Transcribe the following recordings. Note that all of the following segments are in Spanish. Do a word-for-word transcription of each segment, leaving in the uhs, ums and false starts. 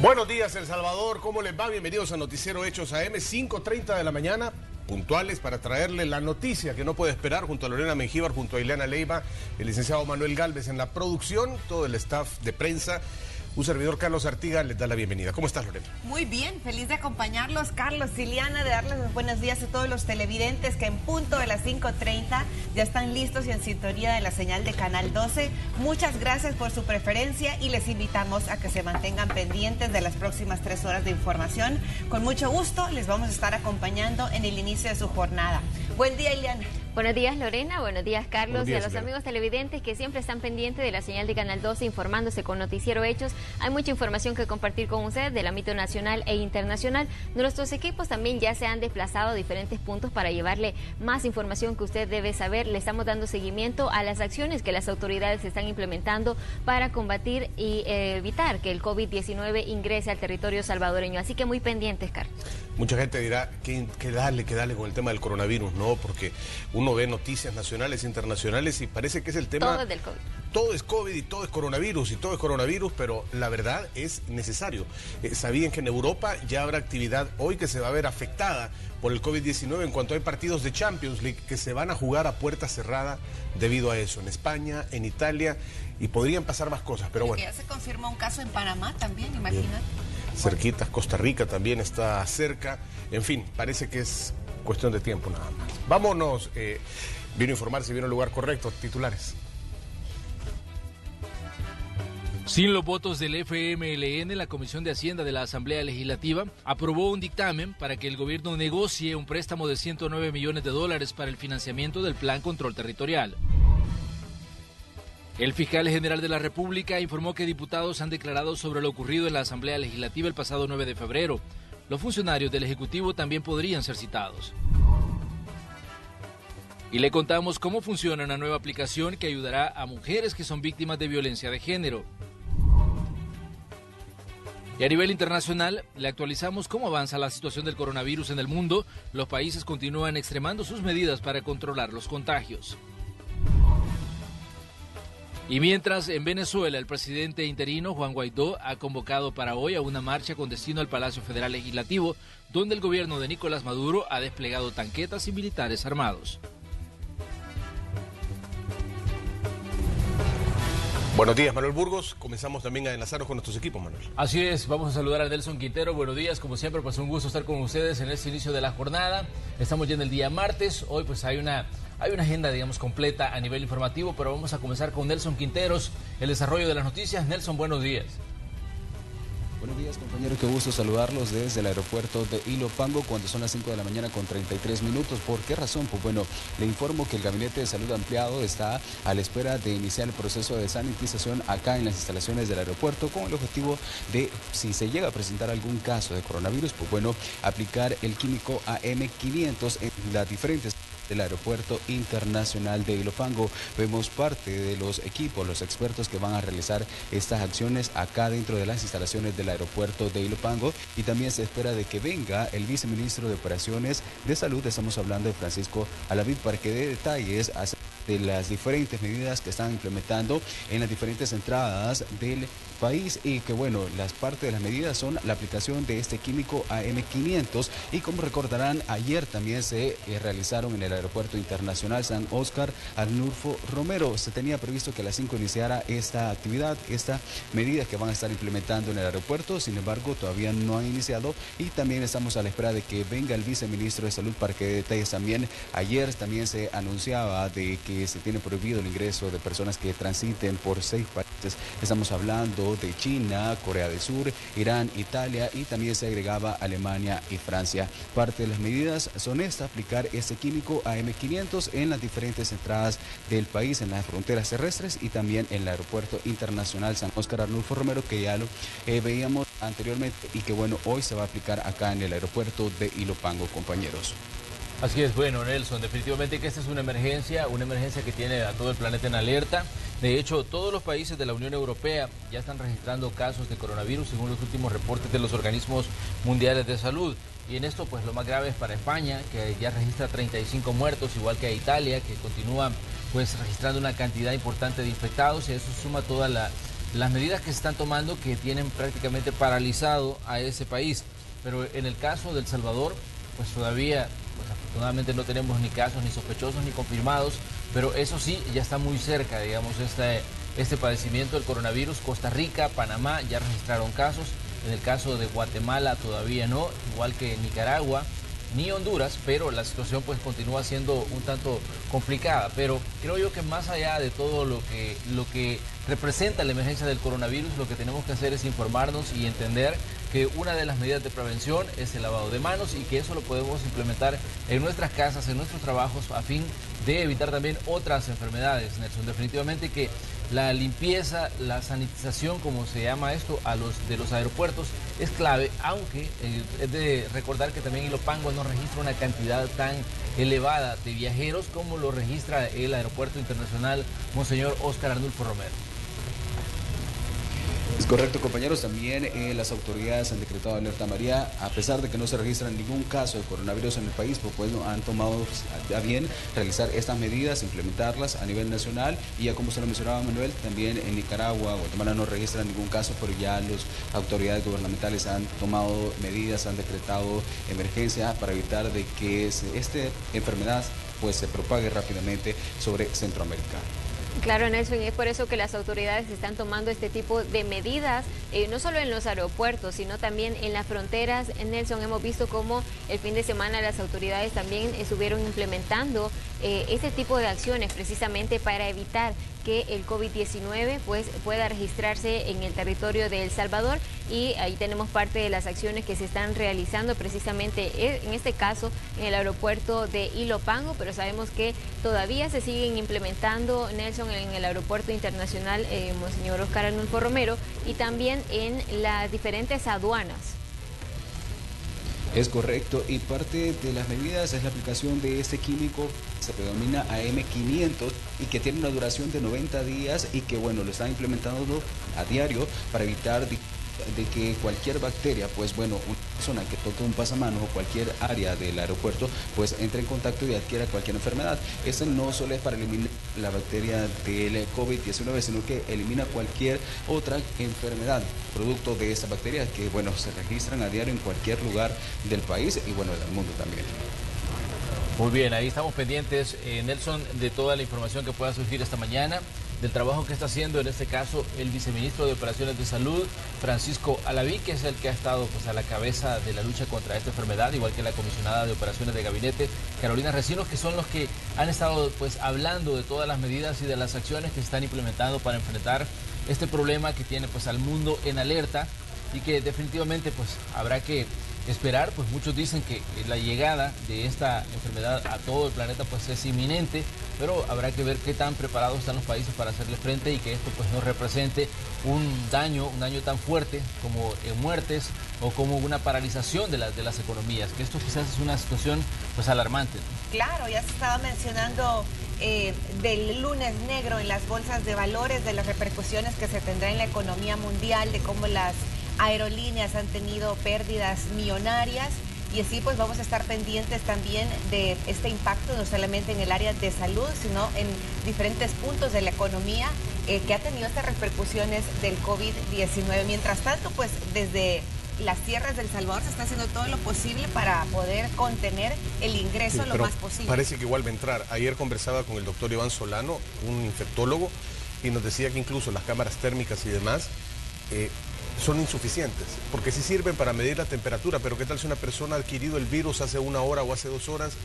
Buenos días, El Salvador, ¿cómo les va? Bienvenidos a Noticiero Hechos A M, cinco treinta de la mañana, puntuales para traerle la noticia que no puede esperar, junto a Lorena Mengíbar, junto a Ileana Leiva, el licenciado Manuel Galvez en la producción, todo el staff de prensa. Un servidor, Carlos Artiga, les da la bienvenida. ¿Cómo estás, Lorena? Muy bien, feliz de acompañarlos, Carlos, Ileana, de darles los buenos días a todos los televidentes que en punto de las cinco treinta ya están listos y en sintonía de la señal de Canal doce. Muchas gracias por su preferencia y les invitamos a que se mantengan pendientes de las próximas tres horas de información. Con mucho gusto les vamos a estar acompañando en el inicio de su jornada. Buen día, Ileana. Buenos días, Lorena. Buenos días, Carlos. Buenos días, y a los Lorena. amigos televidentes que siempre están pendientes de la señal de Canal doce informándose con Noticiero Hechos. Hay mucha información que compartir con usted del ámbito nacional e internacional. Nuestros equipos también ya se han desplazado a diferentes puntos para llevarle más información que usted debe saber. Le estamos dando seguimiento a las acciones que las autoridades están implementando para combatir y eh, evitar que el COVID diecinueve ingrese al territorio salvadoreño. Así que muy pendientes, Carlos. Mucha gente dirá que, que dale, que dale con el tema del coronavirus, ¿no? Porque uno ve noticias nacionales e internacionales y parece que es el tema... Todo es del COVID. Todo es COVID y todo es coronavirus y todo es coronavirus, pero la verdad es necesario. Eh, sabían que en Europa ya habrá actividad hoy que se va a ver afectada por el COVID diecinueve en cuanto hay partidos de Champions League que se van a jugar a puerta cerrada debido a eso. En España, en Italia, y podrían pasar más cosas, pero bueno. Ya se confirma un caso en Panamá también, imagínate. Cerquitas, Costa Rica también está cerca. En fin, parece que es cuestión de tiempo nada más. Vámonos, eh, vino a informar si vino al lugar correcto. Titulares. Sin los votos del F M L N, la Comisión de Hacienda de la Asamblea Legislativa aprobó un dictamen para que el gobierno negocie un préstamo de ciento nueve millones de dólares para el financiamiento del Plan Control Territorial. El fiscal general de la República informó que diputados han declarado sobre lo ocurrido en la Asamblea Legislativa el pasado nueve de febrero. Los funcionarios del Ejecutivo también podrían ser citados. Y le contamos cómo funciona una nueva aplicación que ayudará a mujeres que son víctimas de violencia de género. Y a nivel internacional, le actualizamos cómo avanza la situación del coronavirus en el mundo. Los países continúan extremando sus medidas para controlar los contagios. Y mientras, en Venezuela, el presidente interino Juan Guaidó ha convocado para hoy a una marcha con destino al Palacio Federal Legislativo, donde el gobierno de Nicolás Maduro ha desplegado tanquetas y militares armados. Buenos días, Manuel Burgos. Comenzamos también a enlazarnos con nuestros equipos, Manuel. Así es, vamos a saludar a Nelson Quintero. Buenos días, como siempre, pues un gusto estar con ustedes en este inicio de la jornada. Estamos ya en el día martes. Hoy pues hay una... Hay una agenda, digamos, completa a nivel informativo, pero vamos a comenzar con Nelson Quinteros, el desarrollo de las noticias. Nelson, buenos días. Buenos días, compañeros, qué gusto saludarlos desde el aeropuerto de Ilopango cuando son las cinco de la mañana con treinta y tres minutos. ¿Por qué razón? Pues bueno, le informo que el Gabinete de Salud Ampliado está a la espera de iniciar el proceso de sanitización acá en las instalaciones del aeropuerto con el objetivo de, si se llega a presentar algún caso de coronavirus, pues bueno, aplicar el químico A M quinientos en las diferentes del Aeropuerto Internacional de Ilopango. Vemos parte de los equipos, los expertos que van a realizar estas acciones acá dentro de las instalaciones del Aeropuerto de Ilopango, y también se espera de que venga el viceministro de Operaciones de Salud, estamos hablando de Francisco Alavid, para que dé detalles de las diferentes medidas que están implementando en las diferentes entradas del país, y que bueno, las partes de las medidas son la aplicación de este químico A M quinientos, y como recordarán, ayer también se eh, realizaron en el Aeropuerto Internacional San Óscar Arnulfo Romero. Se tenía previsto que a las cinco iniciara esta actividad, esta medida que van a estar implementando en el aeropuerto, sin embargo todavía no han iniciado, y también estamos a la espera de que venga el viceministro de Salud para que dé detalles también. Ayer también se anunciaba de que se tiene prohibido el ingreso de personas que transiten por seis países. Estamos hablando de China, Corea del Sur, Irán, Italia, y también se agregaba Alemania y Francia. Parte de las medidas son esta: aplicar este químico A M quinientos en las diferentes entradas del país, en las fronteras terrestres y también en el Aeropuerto Internacional San Óscar Arnulfo Romero, que ya lo eh, veíamos anteriormente y que bueno, hoy se va a aplicar acá en el aeropuerto de Ilopango, compañeros. Así es, bueno, Nelson, definitivamente que esta es una emergencia, una emergencia que tiene a todo el planeta en alerta. De hecho, todos los países de la Unión Europea ya están registrando casos de coronavirus según los últimos reportes de los organismos mundiales de salud. Y en esto, pues lo más grave es para España, que ya registra treinta y cinco muertos, igual que a Italia, que continúa pues registrando una cantidad importante de infectados, y a eso suma toda la las medidas que se están tomando que tienen prácticamente paralizado a ese país. Pero en el caso de El Salvador, pues todavía, pues afortunadamente no tenemos ni casos ni sospechosos ni confirmados, pero eso sí, ya está muy cerca, digamos, este, este padecimiento del coronavirus. Costa Rica, Panamá ya registraron casos, en el caso de Guatemala todavía no, igual que Nicaragua ni Honduras, pero la situación pues continúa siendo un tanto complicada. Pero creo yo que más allá de todo lo que, lo que representa la emergencia del coronavirus, lo que tenemos que hacer es informarnos y entender que una de las medidas de prevención es el lavado de manos y que eso lo podemos implementar en nuestras casas, en nuestros trabajos, a fin de evitar también otras enfermedades, Nelson. Definitivamente que la limpieza, la sanitización, como se llama esto, a los de los aeropuertos es clave, aunque eh, es de recordar que también Ilopango no registra una cantidad tan elevada de viajeros como lo registra el Aeropuerto Internacional Monseñor Óscar Arnulfo Romero. Es correcto, compañeros. También eh, las autoridades han decretado alerta amarilla, a pesar de que no se registra ningún caso de coronavirus en el país, pues, pues han tomado a bien realizar estas medidas, implementarlas a nivel nacional. Y ya como se lo mencionaba Manuel, también en Nicaragua, Guatemala no registran ningún caso, pero ya las autoridades gubernamentales han tomado medidas, han decretado emergencia para evitar de que esta enfermedad pues se propague rápidamente sobre Centroamérica. Claro, Nelson, y es por eso que las autoridades están tomando este tipo de medidas, eh, no solo en los aeropuertos, sino también en las fronteras. Nelson, hemos visto cómo el fin de semana las autoridades también estuvieron implementando eh, este tipo de acciones precisamente para evitar que el COVID diecinueve pues, pueda registrarse en el territorio de El Salvador, y ahí tenemos parte de las acciones que se están realizando precisamente en este caso en el aeropuerto de Ilopango, pero sabemos que todavía se siguen implementando, Nelson, en el aeropuerto internacional eh, Monseñor Óscar Arnulfo Romero y también en las diferentes aduanas. Es correcto, y parte de las medidas es la aplicación de este químico, se predomina A M quinientos, y que tiene una duración de noventa días y que bueno, lo están implementando a diario para evitar de, de que cualquier bacteria, pues bueno, una persona que toque un pasamanos o cualquier área del aeropuerto, pues entre en contacto y adquiera cualquier enfermedad. Este no solo es para eliminar la bacteria del COVID diecinueve, sino que elimina cualquier otra enfermedad producto de esta bacteria que bueno, se registran a diario en cualquier lugar del país y bueno, del mundo también. Muy bien, ahí estamos pendientes, eh, Nelson, de toda la información que pueda surgir esta mañana, del trabajo que está haciendo en este caso el viceministro de Operaciones de Salud, Francisco Alaví, que es el que ha estado pues, a la cabeza de la lucha contra esta enfermedad, igual que la comisionada de Operaciones de Gabinete, Carolina Recinos, que son los que han estado pues, hablando de todas las medidas y de las acciones que se están implementando para enfrentar este problema que tiene pues, al mundo en alerta y que definitivamente pues, habrá que esperar, pues muchos dicen que la llegada de esta enfermedad a todo el planeta pues es inminente, pero habrá que ver qué tan preparados están los países para hacerle frente y que esto pues no represente un daño, un daño tan fuerte como en muertes o como una paralización de, la, de las economías, que esto quizás es una situación pues alarmante. Claro, ya se estaba mencionando eh, del lunes negro en las bolsas de valores, de las repercusiones que se tendrá en la economía mundial, de cómo las aerolíneas han tenido pérdidas millonarias, y así pues vamos a estar pendientes también de este impacto no solamente en el área de salud, sino en diferentes puntos de la economía eh, que ha tenido estas repercusiones del COVID diecinueve. Mientras tanto, pues desde las tierras del Salvador se está haciendo todo lo posible para poder contener el ingreso sí, lo más posible. Parece que igual va a entrar. Ayer conversaba con el doctor Iván Solano, un infectólogo, y nos decía que incluso las cámaras térmicas y demás eh, son insuficientes, porque sí sirven para medir la temperatura, pero ¿qué tal si una persona ha adquirido el virus hace una hora o hace dos horas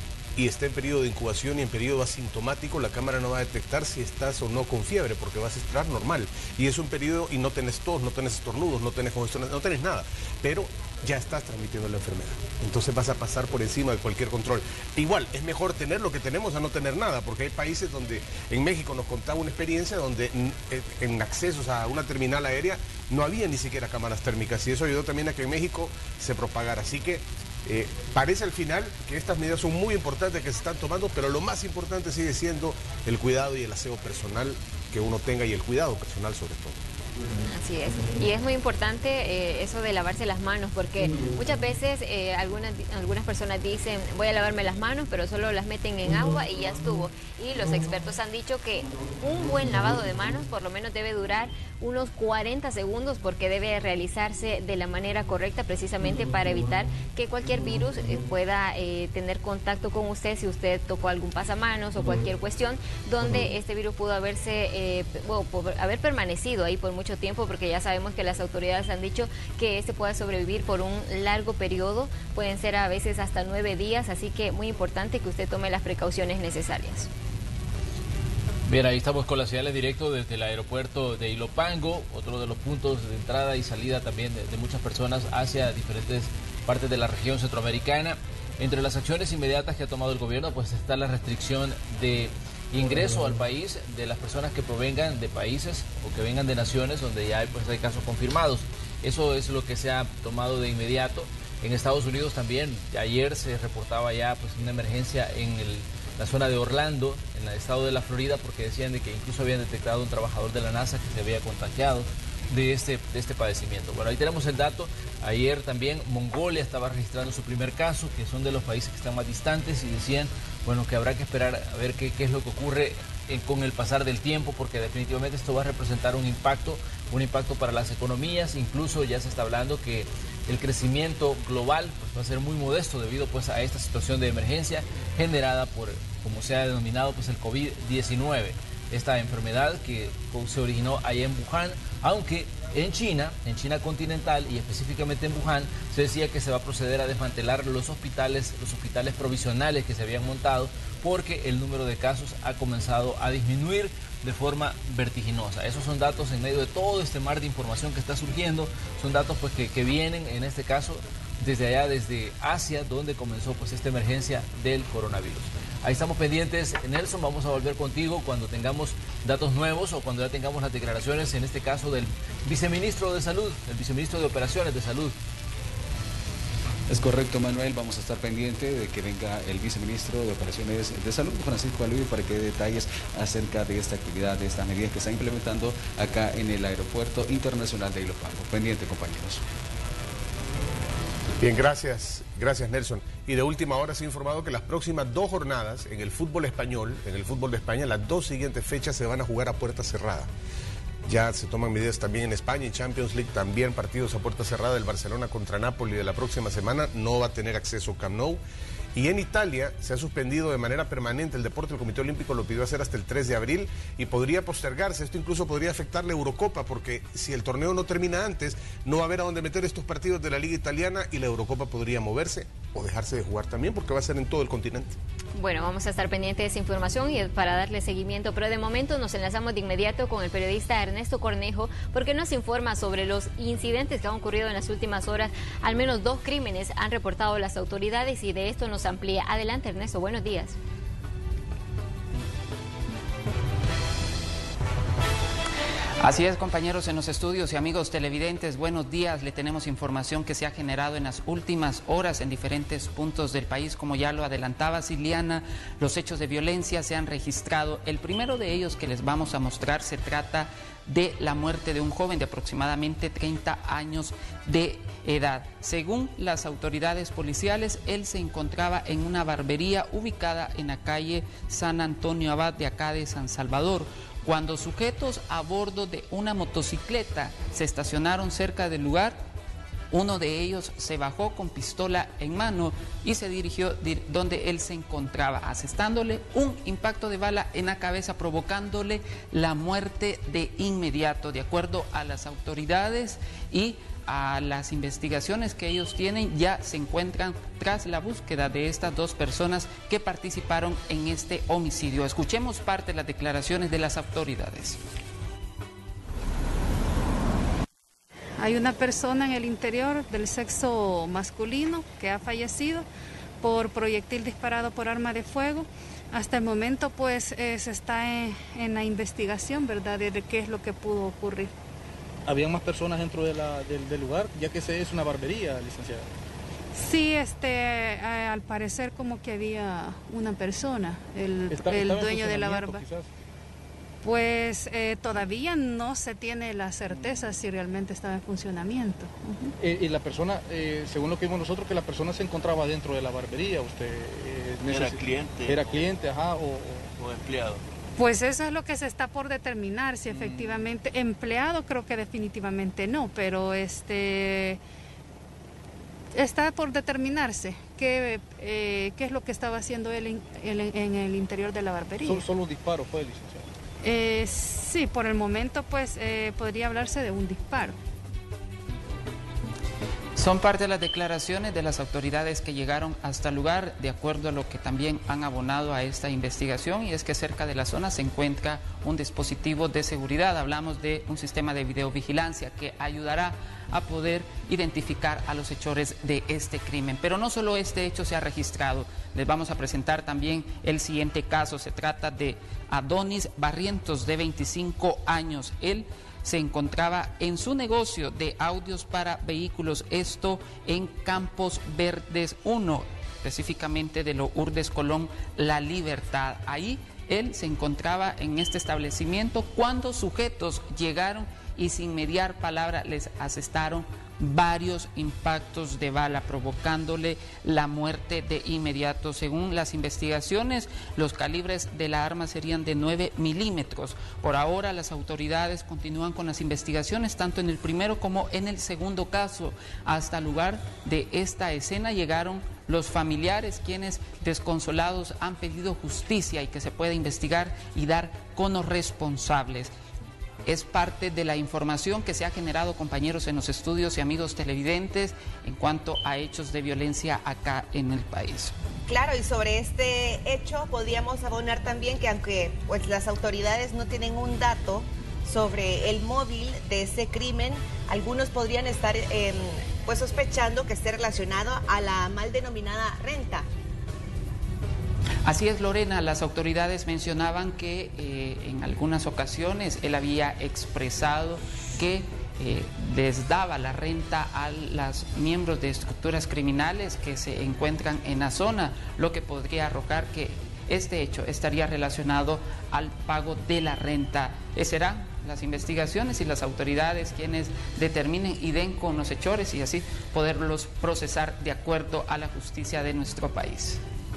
y está en periodo de incubación y en periodo asintomático? La cámara no va a detectar si estás o no con fiebre, porque vas a estar normal. Y es un periodo y no tenés tos, no tenés estornudos, no tenés congestión, no tenés nada, pero ya estás transmitiendo la enfermedad. Entonces vas a pasar por encima de cualquier control. Igual, es mejor tener lo que tenemos a no tener nada, porque hay países donde, en México nos contaba una experiencia donde en accesos a una terminal aérea no había ni siquiera cámaras térmicas, y eso ayudó también a que en México se propagara. Así que eh, parece al final que estas medidas son muy importantes que se están tomando, pero lo más importante sigue siendo el cuidado y el aseo personal que uno tenga, y el cuidado personal sobre todo. Así es. Y es muy importante eh, eso de lavarse las manos, porque muchas veces eh, algunas, algunas personas dicen, voy a lavarme las manos, pero solo las meten en agua y ya estuvo. Y los expertos han dicho que un buen lavado de manos por lo menos debe durar unos cuarenta segundos, porque debe realizarse de la manera correcta, precisamente para evitar que cualquier virus eh, pueda eh, tener contacto con usted si usted tocó algún pasamanos o cualquier cuestión donde este virus pudo haberse eh, bueno, haber permanecido ahí por mucho tiempo, porque ya sabemos que las autoridades han dicho que este puede sobrevivir por un largo periodo, pueden ser a veces hasta nueve días, así que muy importante que usted tome las precauciones necesarias. Bien, ahí estamos con las señales directo desde el aeropuerto de Ilopango, otro de los puntos de entrada y salida también de, de muchas personas hacia diferentes partes de la región centroamericana. Entre las acciones inmediatas que ha tomado el gobierno, pues está la restricción de ingreso al país de las personas que provengan de países o que vengan de naciones donde ya hay, pues, hay casos confirmados. Eso es lo que se ha tomado de inmediato. En Estados Unidos también, ayer se reportaba ya pues una emergencia en el, la zona de Orlando, en el estado de la Florida, porque decían de que incluso habían detectado un trabajador de la NASA que se había contagiado de este, de este padecimiento. Bueno, ahí tenemos el dato. Ayer también Mongolia estaba registrando su primer caso, que son de los países que están más distantes, y decían, bueno, que habrá que esperar a ver qué, qué es lo que ocurre en, con el pasar del tiempo, porque definitivamente esto va a representar un impacto, un impacto para las economías. Incluso ya se está hablando que el crecimiento global pues, va a ser muy modesto debido pues a esta situación de emergencia generada por, como se ha denominado, pues el COVID diecinueve. Esta enfermedad que se originó allá en Wuhan, aunque en China, en China continental y específicamente en Wuhan, se decía que se va a proceder a desmantelar los hospitales, los hospitales provisionales que se habían montado, porque el número de casos ha comenzado a disminuir de forma vertiginosa. Esos son datos en medio de todo este mar de información que está surgiendo, son datos pues que, que vienen en este caso desde allá, desde Asia, donde comenzó pues esta emergencia del coronavirus. Ahí estamos pendientes, Nelson, vamos a volver contigo cuando tengamos datos nuevos o cuando ya tengamos las declaraciones, en este caso del viceministro de Salud, el viceministro de Operaciones de Salud. Es correcto, Manuel, vamos a estar pendiente de que venga el viceministro de Operaciones de Salud, Francisco Aluy, para que dé detalles acerca de esta actividad, de estas medidas que está implementando acá en el Aeropuerto Internacional de Ilopango. Pendiente, compañeros. Bien, gracias, gracias Nelson. Y de última hora se ha informado que las próximas dos jornadas en el fútbol español, en el fútbol de España, las dos siguientes fechas se van a jugar a puerta cerrada. Ya se toman medidas también en España y Champions League, también partidos a puerta cerrada. El Barcelona contra Napoli de la próxima semana no va a tener acceso Camp Nou. Y en Italia se ha suspendido de manera permanente el deporte. El Comité Olímpico lo pidió hacer hasta el tres de abril y podría postergarse. Esto incluso podría afectar la Eurocopa, porque si el torneo no termina antes, no va a haber a dónde meter estos partidos de la Liga Italiana y la Eurocopa podría moverse o dejarse de jugar también, porque va a ser en todo el continente. Bueno, vamos a estar pendientes de esa información y para darle seguimiento, pero de momento nos enlazamos de inmediato con el periodista Ernesto Cornejo, porque nos informa sobre los incidentes que han ocurrido en las últimas horas. Al menos dos crímenes han reportado las autoridades y de esto nos amplía. Adelante, Ernesto, buenos días. Así es, compañeros en los estudios y amigos televidentes, buenos días. Le tenemos información que se ha generado en las últimas horas en diferentes puntos del país. Como ya lo adelantaba Siliana, los hechos de violencia se han registrado. El primero de ellos que les vamos a mostrar se trata de la muerte de un joven de aproximadamente treinta años de edad. Según las autoridades policiales, él se encontraba en una barbería ubicada en la calle San Antonio Abad de acá de San Salvador, cuando sujetos a bordo de una motocicleta se estacionaron cerca del lugar. Uno de ellos se bajó con pistola en mano y se dirigió donde él se encontraba, asestándole un impacto de bala en la cabeza, provocándole la muerte de inmediato. De acuerdo a las autoridades y a las investigaciones que ellos tienen, ya se encuentran tras la búsqueda de estas dos personas que participaron en este homicidio. Escuchemos parte de las declaraciones de las autoridades. Hay una persona en el interior del sexo masculino que ha fallecido por proyectil disparado por arma de fuego. Hasta el momento pues eh, se está en, en la investigación, ¿verdad?, de qué es lo que pudo ocurrir. ¿Habían más personas dentro de la, del, del lugar, ya que ese es una barbería, licenciada? Sí, este, eh, al parecer como que había una persona, el, Está, el dueño de la barba. Quizás. Pues eh, todavía no se tiene la certeza si realmente estaba en funcionamiento. Uh-huh. eh, y la persona, eh, según lo que vimos nosotros, que la persona se encontraba dentro de la barbería. Usted eh, era cliente. Era cliente, ajá, o, o... o empleado. Pues eso es lo que se está por determinar, si efectivamente, mm. empleado creo que definitivamente no, pero este está por determinarse qué, eh, qué es lo que estaba haciendo él en, en, en el interior de la barbería. Solo, solo un disparo fue, licenciado. Eh, sí, por el momento pues eh, podría hablarse de un disparo. Son parte de las declaraciones de las autoridades que llegaron hasta el lugar, de acuerdo a lo que también han abonado a esta investigación, y es que cerca de la zona se encuentra un dispositivo de seguridad. Hablamos de un sistema de videovigilancia que ayudará a poder identificar a los hechores de este crimen. Pero no solo este hecho se ha registrado, les vamos a presentar también el siguiente caso. Se trata de Adonis Barrientos, de veinticinco años. Él se encontraba en su negocio de audios para vehículos, esto en Campos Verdes uno, específicamente de Lourdes Colón, La Libertad. Ahí él se encontraba en este establecimiento cuando sujetos llegaron y sin mediar palabra les asestaron varios impactos de bala, provocándole la muerte de inmediato. Según las investigaciones, los calibres de la arma serían de nueve milímetros. Por ahora, las autoridades continúan con las investigaciones, tanto en el primero como en el segundo caso. Hasta el lugar de esta escena llegaron los familiares, quienes desconsolados han pedido justicia y que se pueda investigar y dar con los responsables. Es parte de la información que se ha generado, compañeros, en los estudios y amigos televidentes en cuanto a hechos de violencia acá en el país. Claro, y sobre este hecho podríamos abonar también que aunque pues las autoridades no tienen un dato sobre el móvil de ese crimen, algunos podrían estar eh, pues sospechando que esté relacionado a la mal denominada renta. Así es, Lorena, las autoridades mencionaban que eh, en algunas ocasiones él había expresado que eh, les daba la renta a los miembros de estructuras criminales que se encuentran en la zona, lo que podría arrojar que este hecho estaría relacionado al pago de la renta. Serán las investigaciones y las autoridades quienes determinen y den con los hechores y así poderlos procesar de acuerdo a la justicia de nuestro país.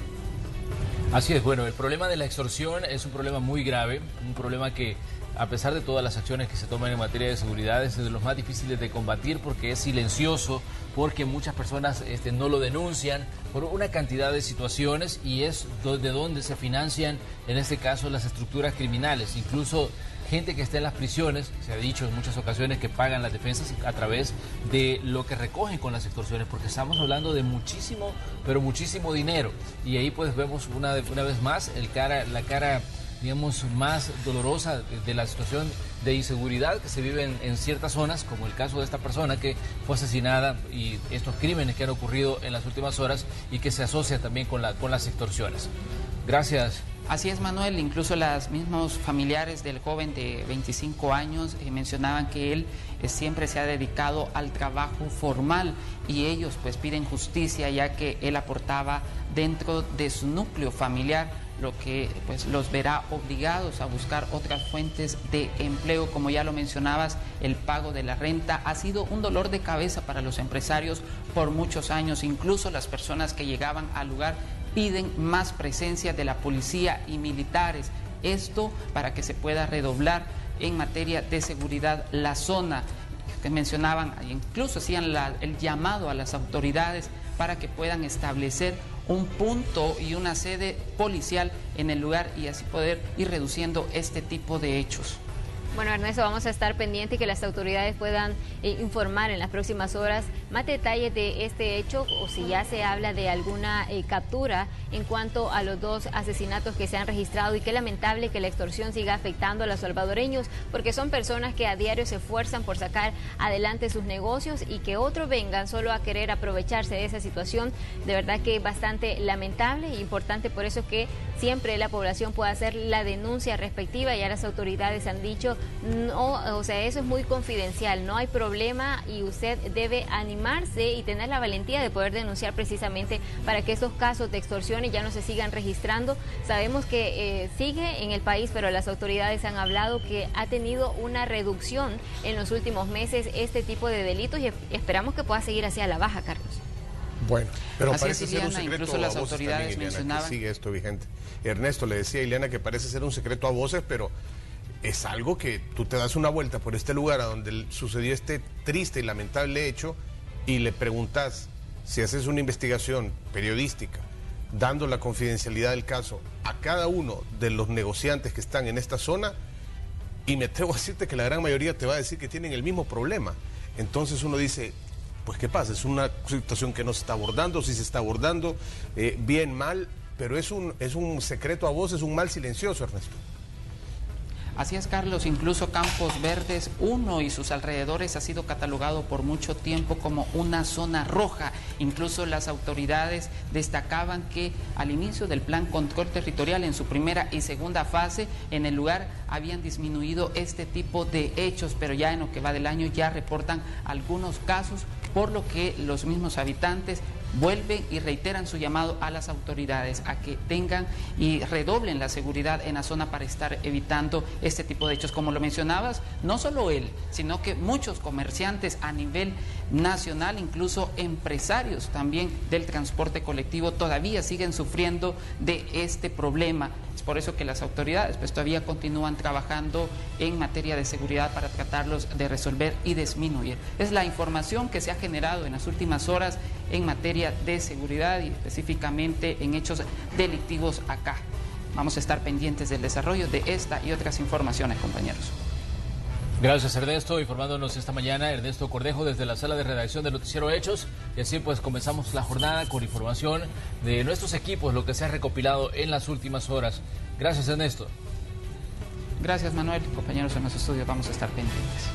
Así es, bueno, el problema de la extorsión es un problema muy grave, un problema que a pesar de todas las acciones que se toman en materia de seguridad es de los más difíciles de combatir porque es silencioso, porque muchas personas este, no lo denuncian por una cantidad de situaciones y es de donde se financian, en este caso, las estructuras criminales, incluso gente que está en las prisiones, se ha dicho en muchas ocasiones que pagan las defensas a través de lo que recogen con las extorsiones, porque estamos hablando de muchísimo, pero muchísimo dinero. Y ahí pues vemos una, una vez más el cara, la cara, digamos, más dolorosa de, de la situación de inseguridad que se vive en, en ciertas zonas, como el caso de esta persona que fue asesinada y estos crímenes que han ocurrido en las últimas horas y que se asocia también con, la, con las extorsiones. Gracias. Así es, Manuel, incluso los mismos familiares del joven de veinticinco años eh, mencionaban que él eh, siempre se ha dedicado al trabajo formal y ellos pues piden justicia ya que él aportaba dentro de su núcleo familiar, lo que pues los verá obligados a buscar otras fuentes de empleo. Como ya lo mencionabas, el pago de la renta ha sido un dolor de cabeza para los empresarios por muchos años. Incluso las personas que llegaban al lugar piden más presencia de la policía y militares. Esto para que se pueda redoblar en materia de seguridad la zona que mencionaban, incluso hacían la, el llamado a las autoridades para que puedan establecer un punto y una sede policial en el lugar y así poder ir reduciendo este tipo de hechos. Bueno, Ernesto, vamos a estar pendientes y que las autoridades puedan eh, informar en las próximas horas más detalles de este hecho o si ya se habla de alguna eh, captura en cuanto a los dos asesinatos que se han registrado y qué lamentable que la extorsión siga afectando a los salvadoreños porque son personas que a diario se esfuerzan por sacar adelante sus negocios y que otros vengan solo a querer aprovecharse de esa situación. De verdad que es bastante lamentable e importante, por eso que siempre la población puede hacer la denuncia respectiva. Ya las autoridades han dicho, no, o sea, eso es muy confidencial, no hay problema y usted debe animarse y tener la valentía de poder denunciar precisamente para que esos casos de extorsiones ya no se sigan registrando. Sabemos que eh, sigue en el país, pero las autoridades han hablado que ha tenido una reducción en los últimos meses este tipo de delitos y esperamos que pueda seguir hacia la baja, Carlos. Bueno, pero Así parece es, ser un Ileana, secreto incluso a las voces autoridades también, Ileana, mencionaban. que sigue esto vigente. Ernesto le decía a Ileana que parece ser un secreto a voces, pero es algo que tú te das una vuelta por este lugar a donde sucedió este triste y lamentable hecho y le preguntas si haces una investigación periodística dando la confidencialidad del caso a cada uno de los negociantes que están en esta zona, y me atrevo a decirte que la gran mayoría te va a decir que tienen el mismo problema. Entonces uno dice, pues ¿qué pasa? Es una situación que no se está abordando, si se está abordando, eh, bien, mal, pero es un, es un secreto a voces, un mal silencioso, Ernesto. Así es, Carlos, incluso Campos Verdes uno y sus alrededores ha sido catalogado por mucho tiempo como una zona roja. Incluso las autoridades destacaban que al inicio del plan control territorial, en su primera y segunda fase, en el lugar habían disminuido este tipo de hechos, pero ya en lo que va del año ya reportan algunos casos, por lo que los mismos habitantes vuelven y reiteran su llamado a las autoridades a que tengan y redoblen la seguridad en la zona para estar evitando este tipo de hechos. Como lo mencionabas, no solo él, sino que muchos comerciantes a nivel nacional, incluso empresarios también del transporte colectivo, todavía siguen sufriendo de este problema. Es por eso que las autoridades pues todavía continúan trabajando en materia de seguridad para tratarlos de resolver y disminuir. Es la información que se ha generado en las últimas horas en materia de seguridad y específicamente en hechos delictivos acá. Vamos a estar pendientes del desarrollo de esta y otras informaciones, compañeros. Gracias, Ernesto, informándonos esta mañana Ernesto Cordejo desde la sala de redacción del Noticiero Hechos, y así pues comenzamos la jornada con información de nuestros equipos, lo que se ha recopilado en las últimas horas. Gracias, Ernesto. Gracias, Manuel. Compañeros en los estudios, vamos a estar pendientes.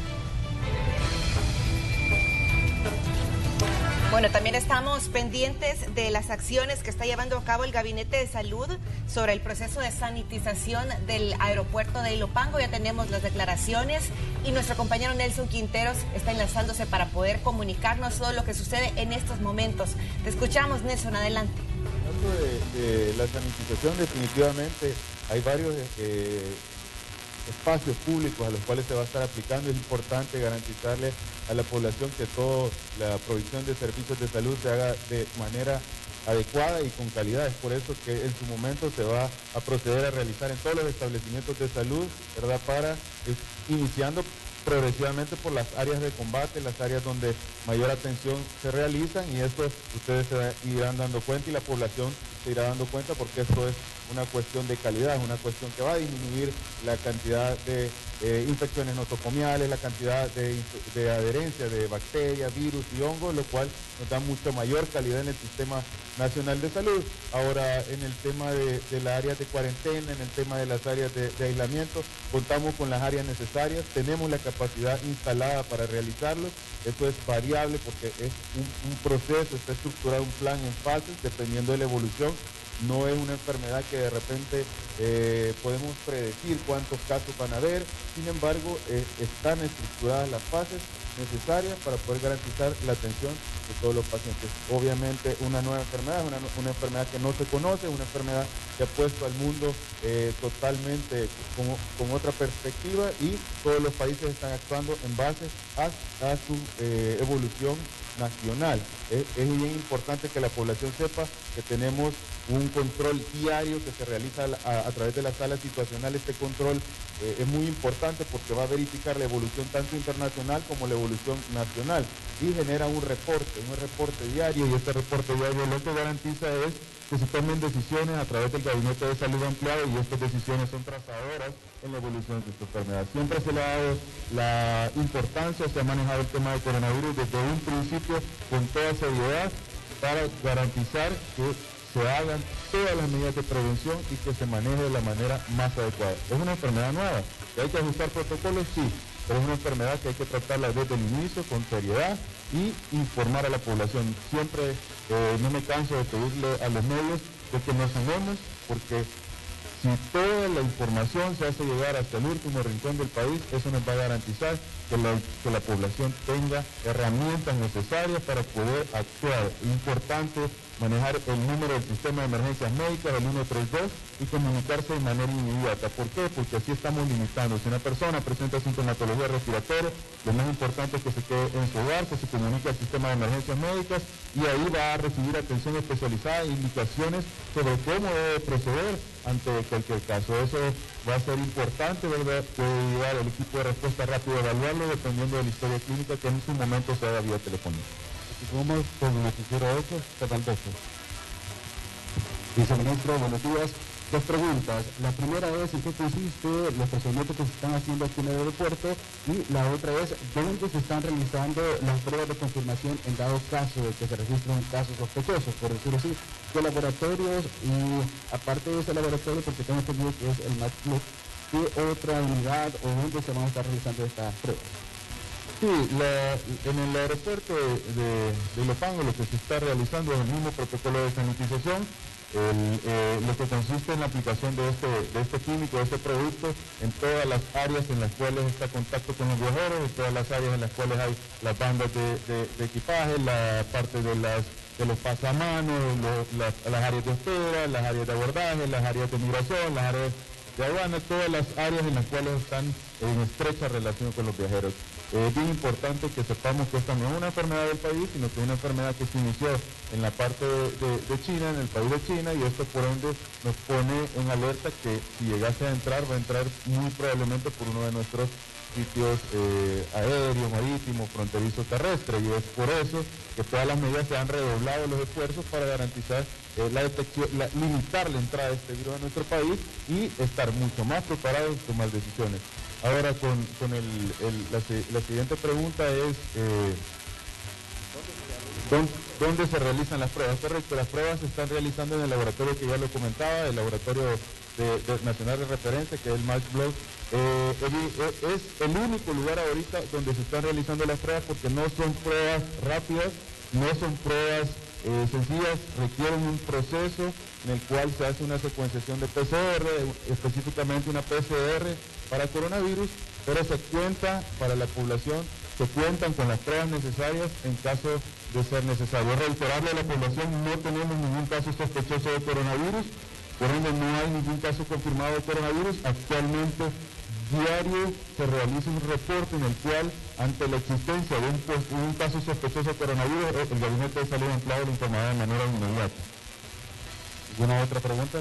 Bueno, también estamos pendientes de las acciones que está llevando a cabo el Gabinete de Salud sobre el proceso de sanitización del aeropuerto de Ilopango. Ya tenemos las declaraciones y nuestro compañero Nelson Quinteros está enlazándose para poder comunicarnos todo lo que sucede en estos momentos. Te escuchamos, Nelson, adelante. Hablando de, de la sanitización, definitivamente hay varios eh, espacios públicos a los cuales se va a estar aplicando. Es importante garantizarle a la población que toda la provisión de servicios de salud se haga de manera adecuada y con calidad. Es por eso que en su momento se va a proceder a realizar en todos los establecimientos de salud, ¿verdad? Para es, iniciando progresivamente por las áreas de combate, las áreas donde mayor atención se realizan, y esto ustedes se irán dando cuenta y la población se irá dando cuenta, porque esto es una cuestión de calidad, es una cuestión que va a disminuir la cantidad de eh, infecciones nosocomiales, la cantidad de, de adherencia de bacterias, virus y hongos, lo cual nos da mucha mayor calidad en el Sistema Nacional de Salud. Ahora, en el tema de, de las áreas de cuarentena, en el tema de las áreas de, de aislamiento, contamos con las áreas necesarias, tenemos la capacidad instalada para realizarlo. Eso es variable porque es un, un proceso, está estructurado un plan en fases dependiendo de la evolución. No es una enfermedad que de repente eh, podemos predecir cuántos casos van a haber. Sin embargo, eh, están estructuradas las fases necesarias para poder garantizar la atención de todos los pacientes. Obviamente, una nueva enfermedad, una, una enfermedad que no se conoce, una enfermedad que ha puesto al mundo eh, totalmente con, con otra perspectiva, y todos los países están actuando en base a, a su eh, evolución nacional. Es, es bien importante que la población sepa que tenemos un control diario que se realiza a, a través de la sala situacional. Este control eh, es muy importante porque va a verificar la evolución tanto internacional como la evolución nacional, y genera un reporte, un reporte diario, y este reporte diario lo que garantiza es que se tomen decisiones a través del Gabinete de Salud Ampliado, y estas decisiones son trazadoras en la evolución de esta enfermedad. Siempre se le ha dado la importancia, se ha manejado el tema del coronavirus desde un principio con toda seriedad para garantizar que se hagan todas las medidas de prevención y que se maneje de la manera más adecuada. Es una enfermedad nueva, que hay que ajustar protocolos, sí, pero es una enfermedad que hay que tratarla desde el inicio con seriedad y informar a la población. Siempre eh, no me canso de pedirle a los medios de que nos sumemos, porque Si toda la información se hace llegar hasta el último rincón del país, eso nos va a garantizar que la, que la población tenga herramientas necesarias para poder actuar. Importante manejar el número del sistema de emergencias médicas, el uno tres dos, y comunicarse de manera inmediata. ¿Por qué? Porque así estamos limitando. Si una persona presenta sintomatología respiratoria, lo más importante es que se quede en su hogar, que se comunique al sistema de emergencias médicas y ahí va a recibir atención especializada e indicaciones sobre cómo debe proceder ante cualquier caso. Eso va a ser importante, ¿verdad? Puede llevar el equipo de respuesta rápida a evaluarlo dependiendo de la historia clínica que en su momento se haga vía telefónica. Continuamos con el noticiero ocho, Fernando. Viceministro, buenos días. Dos preguntas. La primera es en qué consiste los procedimientos que se están haciendo aquí en el aeropuerto y la otra es dónde se están realizando las pruebas de confirmación en dado caso de que se registren casos sospechosos, por decirlo así, qué laboratorios y aparte de ese laboratorio, porque tengo entendido que es el MaxClub, ¿qué otra unidad o dónde se van a estar realizando estas pruebas? Sí, la, en el aeropuerto de, de, de Ilopango lo que se está realizando es el mismo protocolo de sanitización, el, eh, lo que consiste en la aplicación de este, de este químico, de este producto, en todas las áreas en las cuales está contacto con los viajeros, en todas las áreas en las cuales hay las bandas de, de, de equipaje, la parte de las de los pasamanos, los, las, las áreas de espera, las áreas de abordaje, las áreas de migración, las áreas de aduana, todas las áreas en las cuales están en estrecha relación con los viajeros. Es bien importante que sepamos que esta no es una enfermedad del país, sino que es una enfermedad que se inició en la parte de, de, de China, en el país de China, y esto por ende nos pone en alerta que si llegase a entrar, va a entrar muy probablemente por uno de nuestros sitios eh, aéreos, marítimos, fronterizos, terrestres, y es por eso que todas las medidas se han redoblado los esfuerzos para garantizar eh, la detección, la, limitar la entrada de este virus a nuestro país y estar mucho más preparados y tomar decisiones. Ahora con, con el, el, la, la siguiente pregunta es eh, ¿dónde, ¿dónde se realizan las pruebas? Correcto, las pruebas se están realizando en el laboratorio que ya lo comentaba, el laboratorio de, de nacional de referencia, que es el MaxBlog. Eh, es el único lugar ahorita donde se están realizando las pruebas porque no son pruebas rápidas, no son pruebas eh, sencillas, requieren un proceso en el cual se hace una secuenciación de P C R, específicamente una P C R para coronavirus, pero se cuenta para la población, se cuentan con las pruebas necesarias en caso de ser necesario. Reiterarle a la población, no tenemos ningún caso sospechoso de coronavirus, por ende no hay ningún caso confirmado de coronavirus. Actualmente diario se realiza un reporte en el cual, ante la existencia de un, un caso sospechoso de coronavirus, el Gabinete de Salud Empleado lo informará de manera inmediata. ¿Alguna otra pregunta?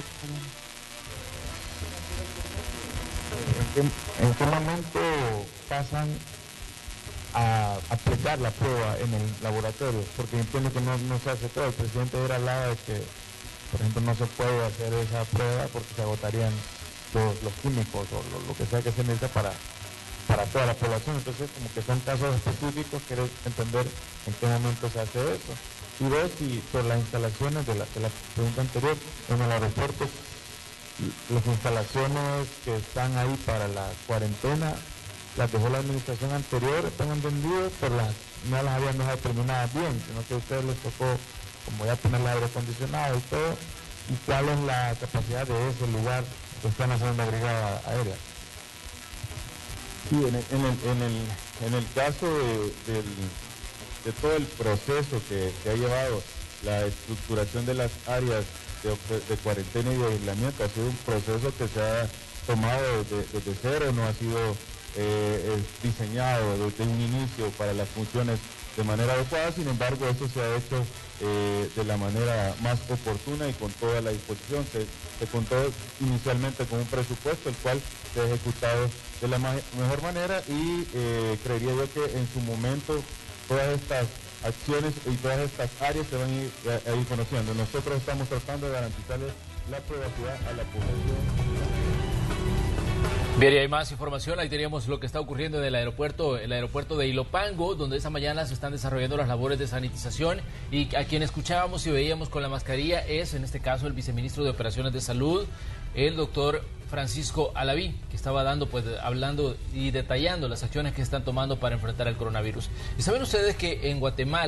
¿En qué, en qué momento pasan a aplicar la prueba en el laboratorio? Porque entiendo que no, no se hace todo. El presidente era hablaba de que, por ejemplo, no se puede hacer esa prueba porque se agotarían los, los químicos o lo, lo que sea que se necesita para, para toda la población. Entonces, como que son casos específicos, quiero entender en qué momento se hace eso. Y dos, si por las instalaciones de la, de la pregunta anterior, en el aeropuerto, las instalaciones que están ahí para la cuarentena, las dejó la administración anterior, tengo entendido, pero las, no las habían dejado terminadas bien, sino que a ustedes les tocó, como ya poner el aire acondicionado y todo. ¿Y cuál es la capacidad de ese lugar que están haciendo la brigada aérea? Sí, en el, en el, en el, en el caso de, del, de todo el proceso que, que ha llevado la estructuración de las áreas de, de cuarentena y de aislamiento, ha sido un proceso que se ha tomado desde, desde cero, no ha sido eh, diseñado desde un inicio para las funciones de manera adecuada. Sin embargo, esto se ha hecho eh, de la manera más oportuna y con toda la disposición. Se, se contó inicialmente con un presupuesto, el cual se ha ejecutado de la ma mejor manera y eh, creería yo que en su momento todas estas acciones y todas estas áreas se van a ir, a, a ir conociendo. Nosotros estamos tratando de garantizarles la privacidad a la población. Bien, y hay más información. Ahí teníamos lo que está ocurriendo en el aeropuerto, el aeropuerto de Ilopango, donde esta mañana se están desarrollando las labores de sanitización, y a quien escuchábamos y veíamos con la mascarilla es, en este caso, el viceministro de Operaciones de Salud, el doctor Francisco Alaví, que estaba dando, pues, hablando y detallando las acciones que están tomando para enfrentar el coronavirus. Y saben ustedes que en Guatemala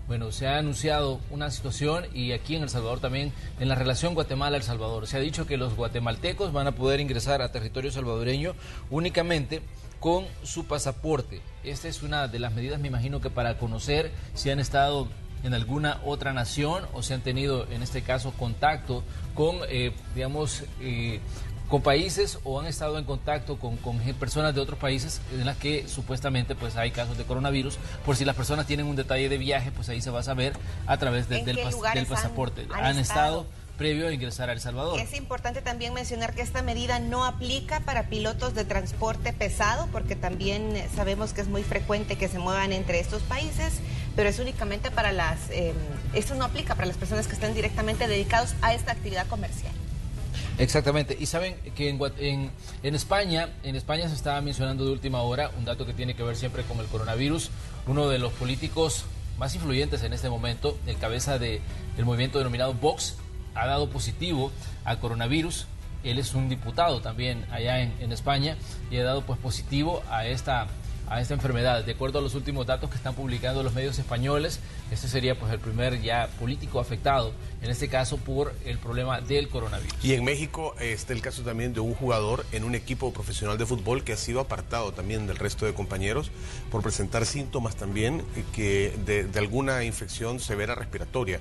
bueno, se ha anunciado una situación, y aquí en El Salvador también, en la relación Guatemala-El Salvador. Se ha dicho que los guatemaltecos van a poder ingresar a territorio salvadoreño únicamente con su pasaporte. Esta es una de las medidas, me imagino, que para conocer si han estado en alguna otra nación o si han tenido, en este caso, contacto con, eh, digamos, eh, con países, o han estado en contacto con, con personas de otros países en las que supuestamente pues hay casos de coronavirus. Por si las personas tienen un detalle de viaje, pues ahí se va a saber a través de, del, pas, del pasaporte. Han, han, han estado, estado previo a ingresar a El Salvador. Es importante también mencionar que esta medida no aplica para pilotos de transporte pesado, porque también sabemos que es muy frecuente que se muevan entre estos países, pero es únicamente para las, eh, esto no aplica para las personas que están directamente dedicados a esta actividad comercial. Exactamente, y saben que en, en, en España, en España se estaba mencionando de última hora un dato que tiene que ver siempre con el coronavirus. Uno de los políticos más influyentes en este momento, el cabeza de, del movimiento denominado Vox, ha dado positivo a coronavirus. Él es un diputado también allá en, en España, y ha dado pues positivo a esta a esta enfermedad. De acuerdo a los últimos datos que están publicando los medios españoles, este sería pues el primer ya político afectado, en este caso por el problema del coronavirus. Y en México está el caso también de un jugador en un equipo profesional de fútbol que ha sido apartado también del resto de compañeros por presentar síntomas también que de, de alguna infección severa respiratoria,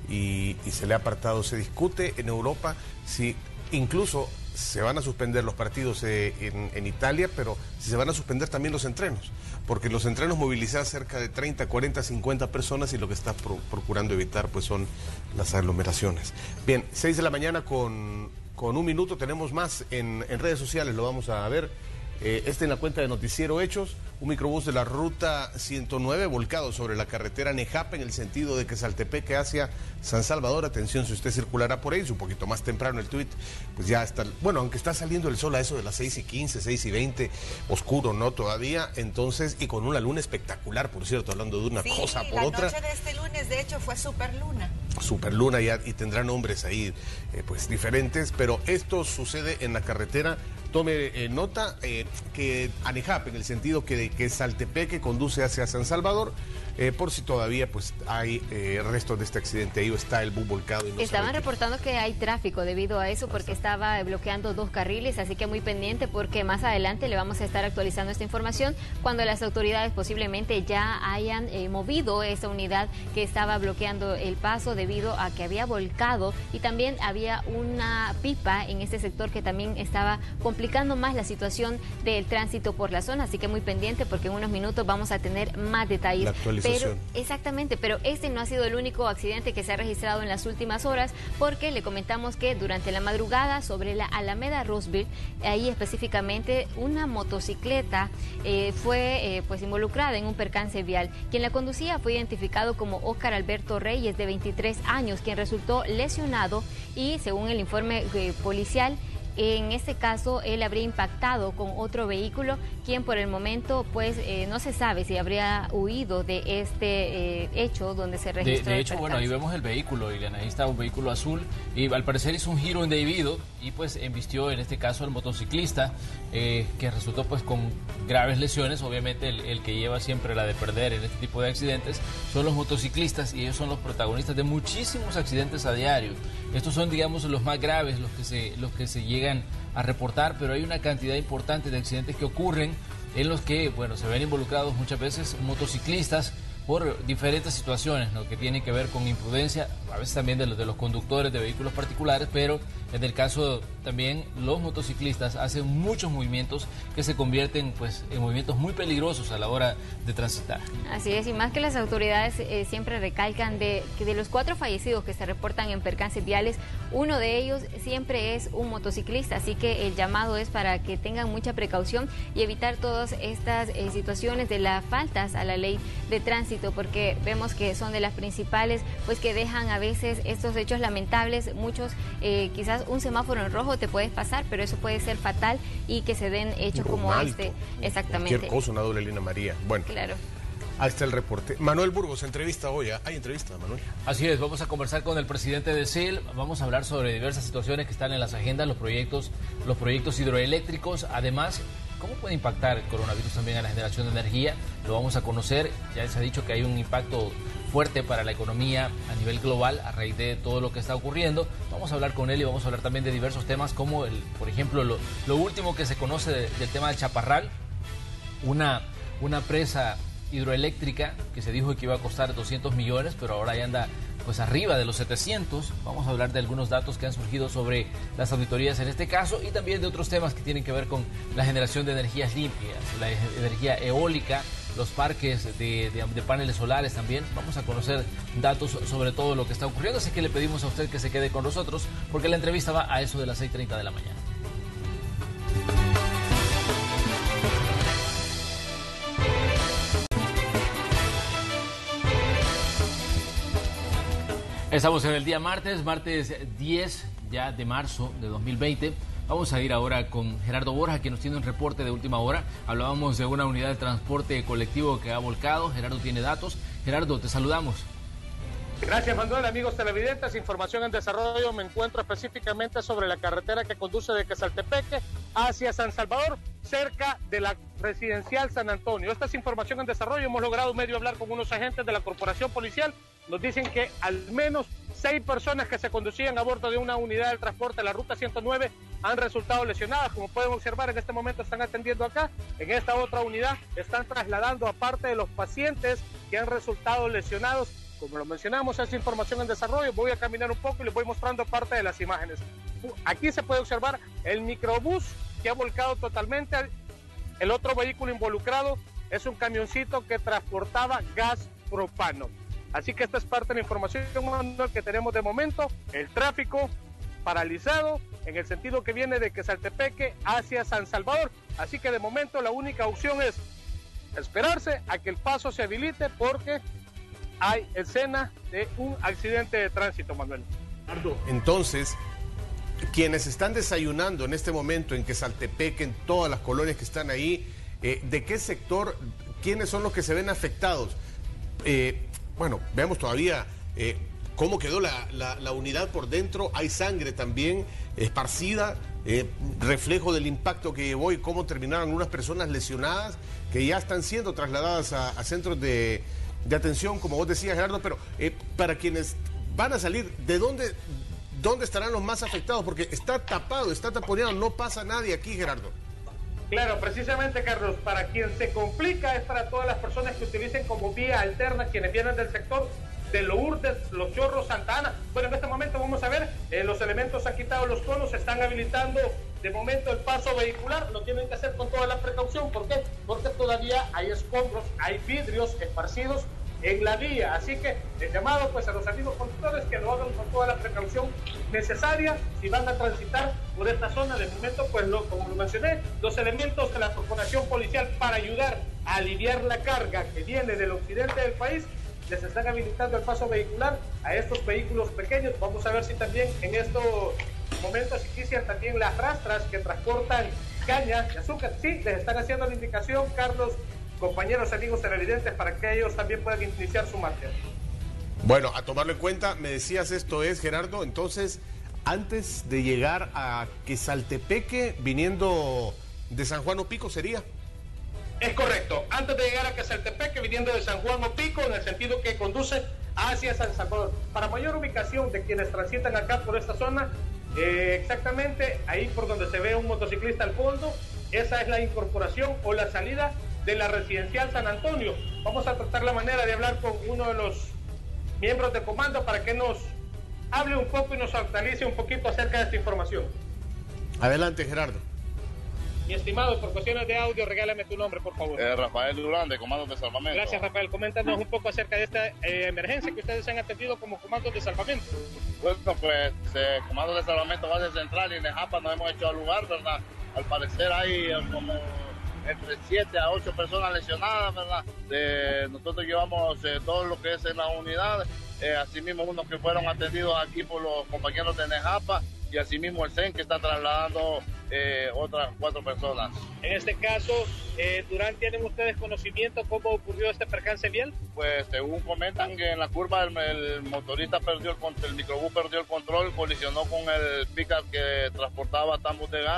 y, y se le ha apartado. Se discute en Europa si incluso se van a suspender los partidos eh, en, en Italia, pero si se van a suspender también los entrenos, porque los entrenos movilizan cerca de treinta, cuarenta, cincuenta personas, y lo que está pro, procurando evitar pues son las aglomeraciones. Bien, seis de la mañana con, con un minuto, tenemos más en, en redes sociales, lo vamos a ver. Eh, este en la cuenta de Noticiero Hechos, un microbús de la ruta ciento nueve volcado sobre la carretera Nejapa en el sentido de Quesaltepeque hacia San Salvador. Atención si usted circulará por ahí, es un poquito más temprano el tuit, pues ya está, bueno, aunque está saliendo el sol a eso de las seis y quince, seis y veinte, oscuro, ¿no? Todavía, entonces, y con una luna espectacular, por cierto, hablando de una sí, cosa por la otra. La noche de este lunes, de hecho, fue super luna. Super luna, ya, y tendrá nombres ahí, eh, pues, diferentes, pero esto sucede en la carretera. Tome eh, nota eh, que a Nejapa, en el sentido que, que Saltepeque conduce hacia San Salvador, eh, por si todavía pues hay eh, restos de este accidente ahí, o está el bus volcado. Y no Estaban reportando que hay tráfico debido a eso, porque estaba bloqueando dos carriles, así que muy pendiente, porque más adelante le vamos a estar actualizando esta información cuando las autoridades posiblemente ya hayan eh, movido esa unidad que estaba bloqueando el paso debido a que había volcado, y también había una pipa en este sector que también estaba complicando más la situación del tránsito por la zona, así que muy pendiente, porque en unos minutos vamos a tener más detalles. La actualización. Pero, exactamente, pero este no ha sido el único accidente que se ha registrado en las últimas horas, porque le comentamos que durante la madrugada sobre la Alameda Roosevelt, ahí específicamente una motocicleta eh, fue eh, pues involucrada en un percance vial. Quien la conducía fue identificado como Óscar Alberto Reyes, de veintitrés años, quien resultó lesionado, y según el informe eh, policial, en este caso él habría impactado con otro vehículo, quien por el momento pues eh, no se sabe si habría huido de este eh, hecho donde se registró. De, de hecho, bueno, ahí vemos el vehículo, Ileana, ahí está un vehículo azul, y al parecer hizo un giro indebido y pues embistió en este caso al motociclista, eh, que resultó pues con graves lesiones. Obviamente el, el que lleva siempre la de perder en este tipo de accidentes son los motociclistas, y ellos son los protagonistas de muchísimos accidentes a diario. Estos son, digamos, los más graves, los que se, los que se llegan a reportar, pero hay una cantidad importante de accidentes que ocurren en los que, bueno, se ven involucrados muchas veces motociclistas por diferentes situaciones, ¿no?, que tienen que ver con imprudencia, a veces también de los, de los conductores de vehículos particulares, pero en el caso también los motociclistas hacen muchos movimientos que se convierten pues en movimientos muy peligrosos a la hora de transitar. Así es, y más que las autoridades eh, siempre recalcan de que de los cuatro fallecidos que se reportan en percances viales, uno de ellos siempre es un motociclista, así que el llamado es para que tengan mucha precaución y evitar todas estas eh, situaciones de las faltas a la ley de tránsito, porque vemos que son de las principales, pues que dejan a veces estos hechos lamentables. Muchos, eh, quizás un semáforo en rojo te puedes pasar, pero eso puede ser fatal, y que se den hechos como alto, este. Exactamente. Cualquier cosa, una doble línea amarilla. Bueno. Claro. Ahí está el reporte. Manuel Burgos, entrevista hoy. ¿Hay entrevista, Manuel? Así es, vamos a conversar con el presidente de S E L, vamos a hablar sobre diversas situaciones que están en las agendas, los proyectos, los proyectos hidroeléctricos. Además, ¿Cómo puede impactar el coronavirus también a la generación de energía? Lo vamos a conocer. Ya se ha dicho que hay un impacto fuerte para la economía a nivel global a raíz de todo lo que está ocurriendo. Vamos a hablar con él y vamos a hablar también de diversos temas como, el, por ejemplo, lo, lo último que se conoce de, del tema del Chaparral, una, una presa hidroeléctrica que se dijo que iba a costar doscientos millones, pero ahora ya anda pues arriba de los setecientos. Vamos a hablar de algunos datos que han surgido sobre las auditorías en este caso y también de otros temas que tienen que ver con la generación de energías limpias, la energía eólica, los parques de, de, de paneles solares también. Vamos a conocer datos sobre todo lo que está ocurriendo, así que le pedimos a usted que se quede con nosotros porque la entrevista va a eso de las seis treinta de la mañana. Estamos en el día martes, martes diez ya de marzo de dos mil veinte. Vamos a ir ahora con Gerardo Borja, que nos tiene un reporte de última hora. Hablábamos de una unidad de transporte colectivo que ha volcado. Gerardo tiene datos. Gerardo, te saludamos. Gracias, Manuel. Amigos televidentes, información en desarrollo. Me encuentro específicamente sobre la carretera que conduce de Quesaltepeque hacia San Salvador, cerca de la residencial San Antonio. Esta es información en desarrollo. Hemos logrado medio hablar con unos agentes de la corporación policial. Nos dicen que al menos seis personas que se conducían a bordo de una unidad del transporte de la ruta ciento nueve han resultado lesionadas. Como pueden observar, en este momento están atendiendo acá. En esta otra unidad están trasladando a parte de los pacientes que han resultado lesionados. Como lo mencionamos, es información en desarrollo. Voy a caminar un poco y les voy mostrando parte de las imágenes. Aquí se puede observar el microbús que ha volcado totalmente. El otro vehículo involucrado es un camioncito que transportaba gas propano. Así que esta es parte de la información que tenemos de momento. El tráfico paralizado en el sentido que viene de Quesaltepeque hacia San Salvador. Así que de momento la única opción es esperarse a que el paso se habilite porque hay escena de un accidente de tránsito, Manuel. Entonces, quienes están desayunando en este momento en Quesaltepeque, en todas las colonias que están ahí, eh, ¿de qué sector, quiénes son los que se ven afectados? Eh, Bueno, veamos todavía eh, cómo quedó la, la, la unidad por dentro. Hay sangre también esparcida, eh, reflejo del impacto que llevó y cómo terminaron unas personas lesionadas que ya están siendo trasladadas a, a centros de, de atención, como vos decías, Gerardo. Pero eh, para quienes van a salir, ¿de dónde, dónde estarán los más afectados? Porque está tapado, está taponeado, no pasa nadie aquí, Gerardo. Claro, precisamente, Carlos, para quien se complica es para todas las personas que utilicen como vía alterna, quienes vienen del sector de Lourdes, Los Chorros, Santa Ana. Bueno, en este momento vamos a ver, eh, los elementos han quitado los conos, están habilitando de momento el paso vehicular. Lo tienen que hacer con toda la precaución. ¿Por qué? Porque todavía hay escombros, hay vidrios esparcidos en la vía, así que el llamado pues a los amigos conductores que lo hagan con toda la precaución necesaria si van a transitar por esta zona. De momento pues lo, como lo mencioné, los elementos de la corporación policial para ayudar a aliviar la carga que viene del occidente del país les están habilitando el paso vehicular a estos vehículos pequeños. Vamos a ver si también en estos momentos inician también las rastras que transportan caña y azúcar. Sí, les están haciendo la indicación, Carlos, compañeros, amigos televidentes, para que ellos también puedan iniciar su marcha. Bueno, a tomarlo en cuenta, me decías esto es, Gerardo, entonces, antes de llegar a Quesaltepeque, viniendo de San Juan Opico, ¿sería? Es correcto, antes de llegar a Quesaltepeque, viniendo de San Juan Opico, en el sentido que conduce hacia San Salvador. Para mayor ubicación de quienes transitan acá por esta zona, eh, exactamente ahí por donde se ve un motociclista al fondo, esa es la incorporación o la salida de la residencial San Antonio. Vamos a tratar la manera de hablar con uno de los miembros de comando para que nos hable un poco y nos actualice un poquito acerca de esta información. Adelante, Gerardo. Mi estimado, por cuestiones de audio, regálame tu nombre, por favor. Eh, Rafael Durán, de Comandos de Salvamento. Gracias, Rafael. Coméntanos un poco acerca de esta eh, emergencia que ustedes han atendido como Comandos de Salvamento. Bueno, pues, eh, Comandos de Salvamento, base central, y en Nejapa nos hemos hecho al lugar, ¿verdad? Al parecer hay como entre siete a ocho personas lesionadas, ¿verdad? De, nosotros llevamos eh, todo lo que es en la unidad, eh, asimismo unos que fueron atendidos aquí por los compañeros de Nejapa y asimismo el C E N que está trasladando eh, otras cuatro personas. En este caso, eh, Durán, ¿tienen ustedes conocimiento cómo ocurrió este percance vial? Pues según comentan que en la curva el, el motorista perdió el control, el microbús perdió el control, colisionó con el pick-up que transportaba tambos de gas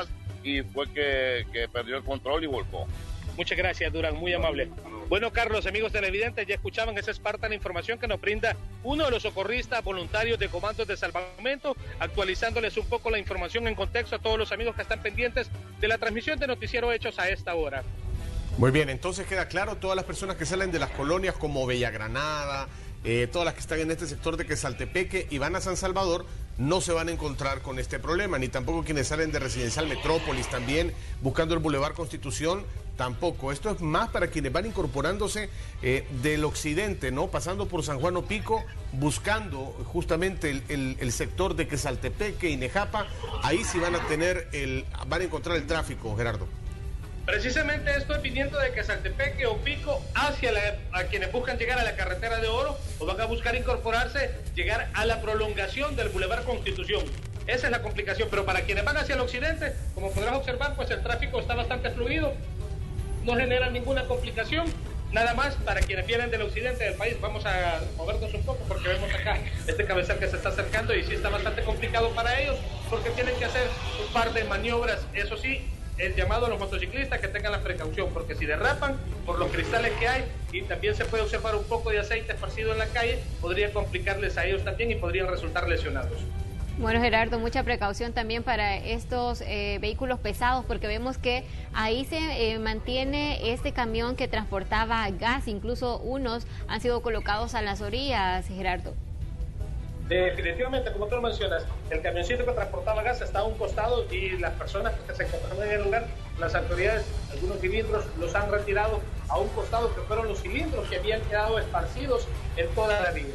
y fue que, que perdió el control y volcó. Muchas gracias, Durán, muy amable. Bueno, Carlos, amigos televidentes, ya escuchaban, esa es parte de la información que nos brinda uno de los socorristas voluntarios de comandos de salvamento, actualizándoles un poco la información en contexto a todos los amigos que están pendientes de la transmisión de Noticiero Hechos a esta hora. Muy bien, entonces queda claro, todas las personas que salen de las colonias como Bella Granada, eh, todas las que están en este sector de Quesaltepeque y van a San Salvador, no se van a encontrar con este problema, ni tampoco quienes salen de Residencial Metrópolis también, buscando el Boulevard Constitución, tampoco. Esto es más para quienes van incorporándose eh, del occidente, ¿no? Pasando por San Juan Opico, buscando justamente el, el, el sector de Quesaltepeque y Nejapa, ahí sí van a tener el, van a encontrar el tráfico, Gerardo. Precisamente esto es viniendo de Quesaltepeque o Pico hacia la, a quienes buscan llegar a la carretera de Oro o van a buscar incorporarse, llegar a la prolongación del Boulevard Constitución. Esa es la complicación, pero para quienes van hacia el occidente, como podrás observar, pues el tráfico está bastante fluido, no genera ninguna complicación. Nada más para quienes vienen del occidente del país, vamos a movernos un poco porque vemos acá este cabezal que se está acercando y sí está bastante complicado para ellos porque tienen que hacer un par de maniobras, eso sí. El llamado a los motociclistas que tengan la precaución, porque si derrapan por los cristales que hay y también se puede observar un poco de aceite esparcido en la calle, podría complicarles a ellos también y podrían resultar lesionados. Bueno, Gerardo, mucha precaución también para estos eh, vehículos pesados, porque vemos que ahí se eh, mantiene este camión que transportaba gas, incluso unos han sido colocados a las orillas, Gerardo. Definitivamente, como tú lo mencionas, el camioncito que transportaba gas está a un costado y las personas que se encontraban en el lugar, las autoridades, algunos cilindros los han retirado a un costado, que fueron los cilindros que habían quedado esparcidos en toda la vía.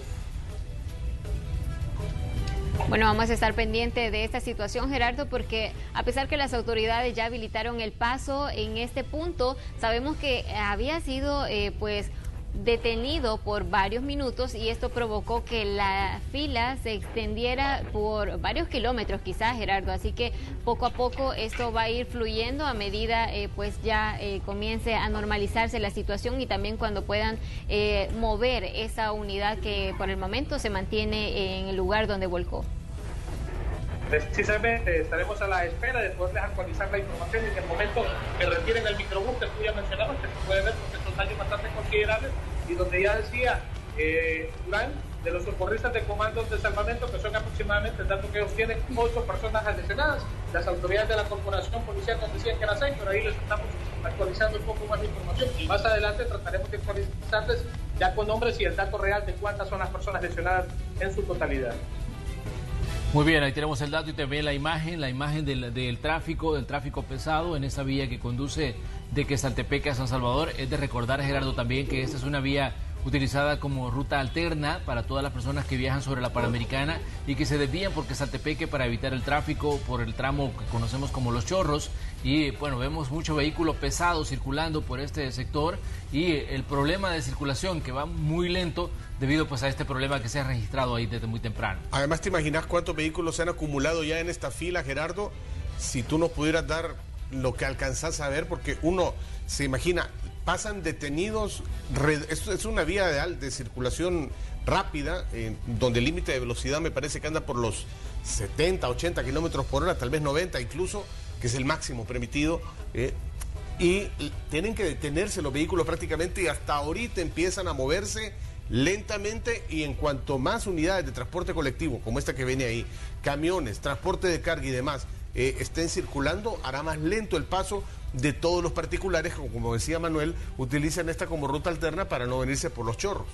Bueno, vamos a estar pendiente de esta situación, Gerardo, porque a pesar que las autoridades ya habilitaron el paso en este punto, sabemos que había sido, eh, pues, detenido por varios minutos y esto provocó que la fila se extendiera por varios kilómetros quizás, Gerardo, así que poco a poco esto va a ir fluyendo a medida eh, pues ya eh, comience a normalizarse la situación y también cuando puedan eh, mover esa unidad que por el momento se mantiene en el lugar donde volcó. Precisamente estaremos a la espera de poderles actualizar la información y en el momento que retiren el microbús que tú ya mencionabas, que se puede ver porque son daños bastante considerables y donde ya decía eh, Durán, de los socorristas de comandos de salvamento, que son aproximadamente, el dato que ellos tienen, ocho personas lesionadas. Las autoridades de la corporación policial nos decían que eran seis, pero ahí les estamos actualizando un poco más de información y más adelante trataremos de actualizarles ya con nombres y el dato real de cuántas son las personas lesionadas en su totalidad. Muy bien, ahí tenemos el dato y también la imagen, la imagen del, del tráfico, del tráfico pesado en esa vía que conduce de Quesaltepeque a San Salvador. Es de recordar, Gerardo, también que esta es una vía utilizada como ruta alterna para todas las personas que viajan sobre la Panamericana y que se desvían por Quesaltepeque para evitar el tráfico por el tramo que conocemos como Los Chorros. Y bueno, vemos mucho vehículo pesado circulando por este sector y el problema de circulación que va muy lento debido pues a este problema que se ha registrado ahí desde muy temprano. Además, ¿te imaginas cuántos vehículos se han acumulado ya en esta fila, Gerardo? Si tú nos pudieras dar lo que alcanzás a ver, porque uno se imagina, pasan detenidos, esto es una vía de, de circulación rápida, eh, donde el límite de velocidad me parece que anda por los setenta, ochenta kilómetros por hora, tal vez noventa incluso, que es el máximo permitido, eh, y tienen que detenerse los vehículos prácticamente y hasta ahorita empiezan a moverse lentamente y en cuanto más unidades de transporte colectivo, como esta que viene ahí, camiones, transporte de carga y demás, eh, estén circulando, hará más lento el paso de todos los particulares, como, como decía Manuel, utilizan esta como ruta alterna para no venirse por Los Chorros.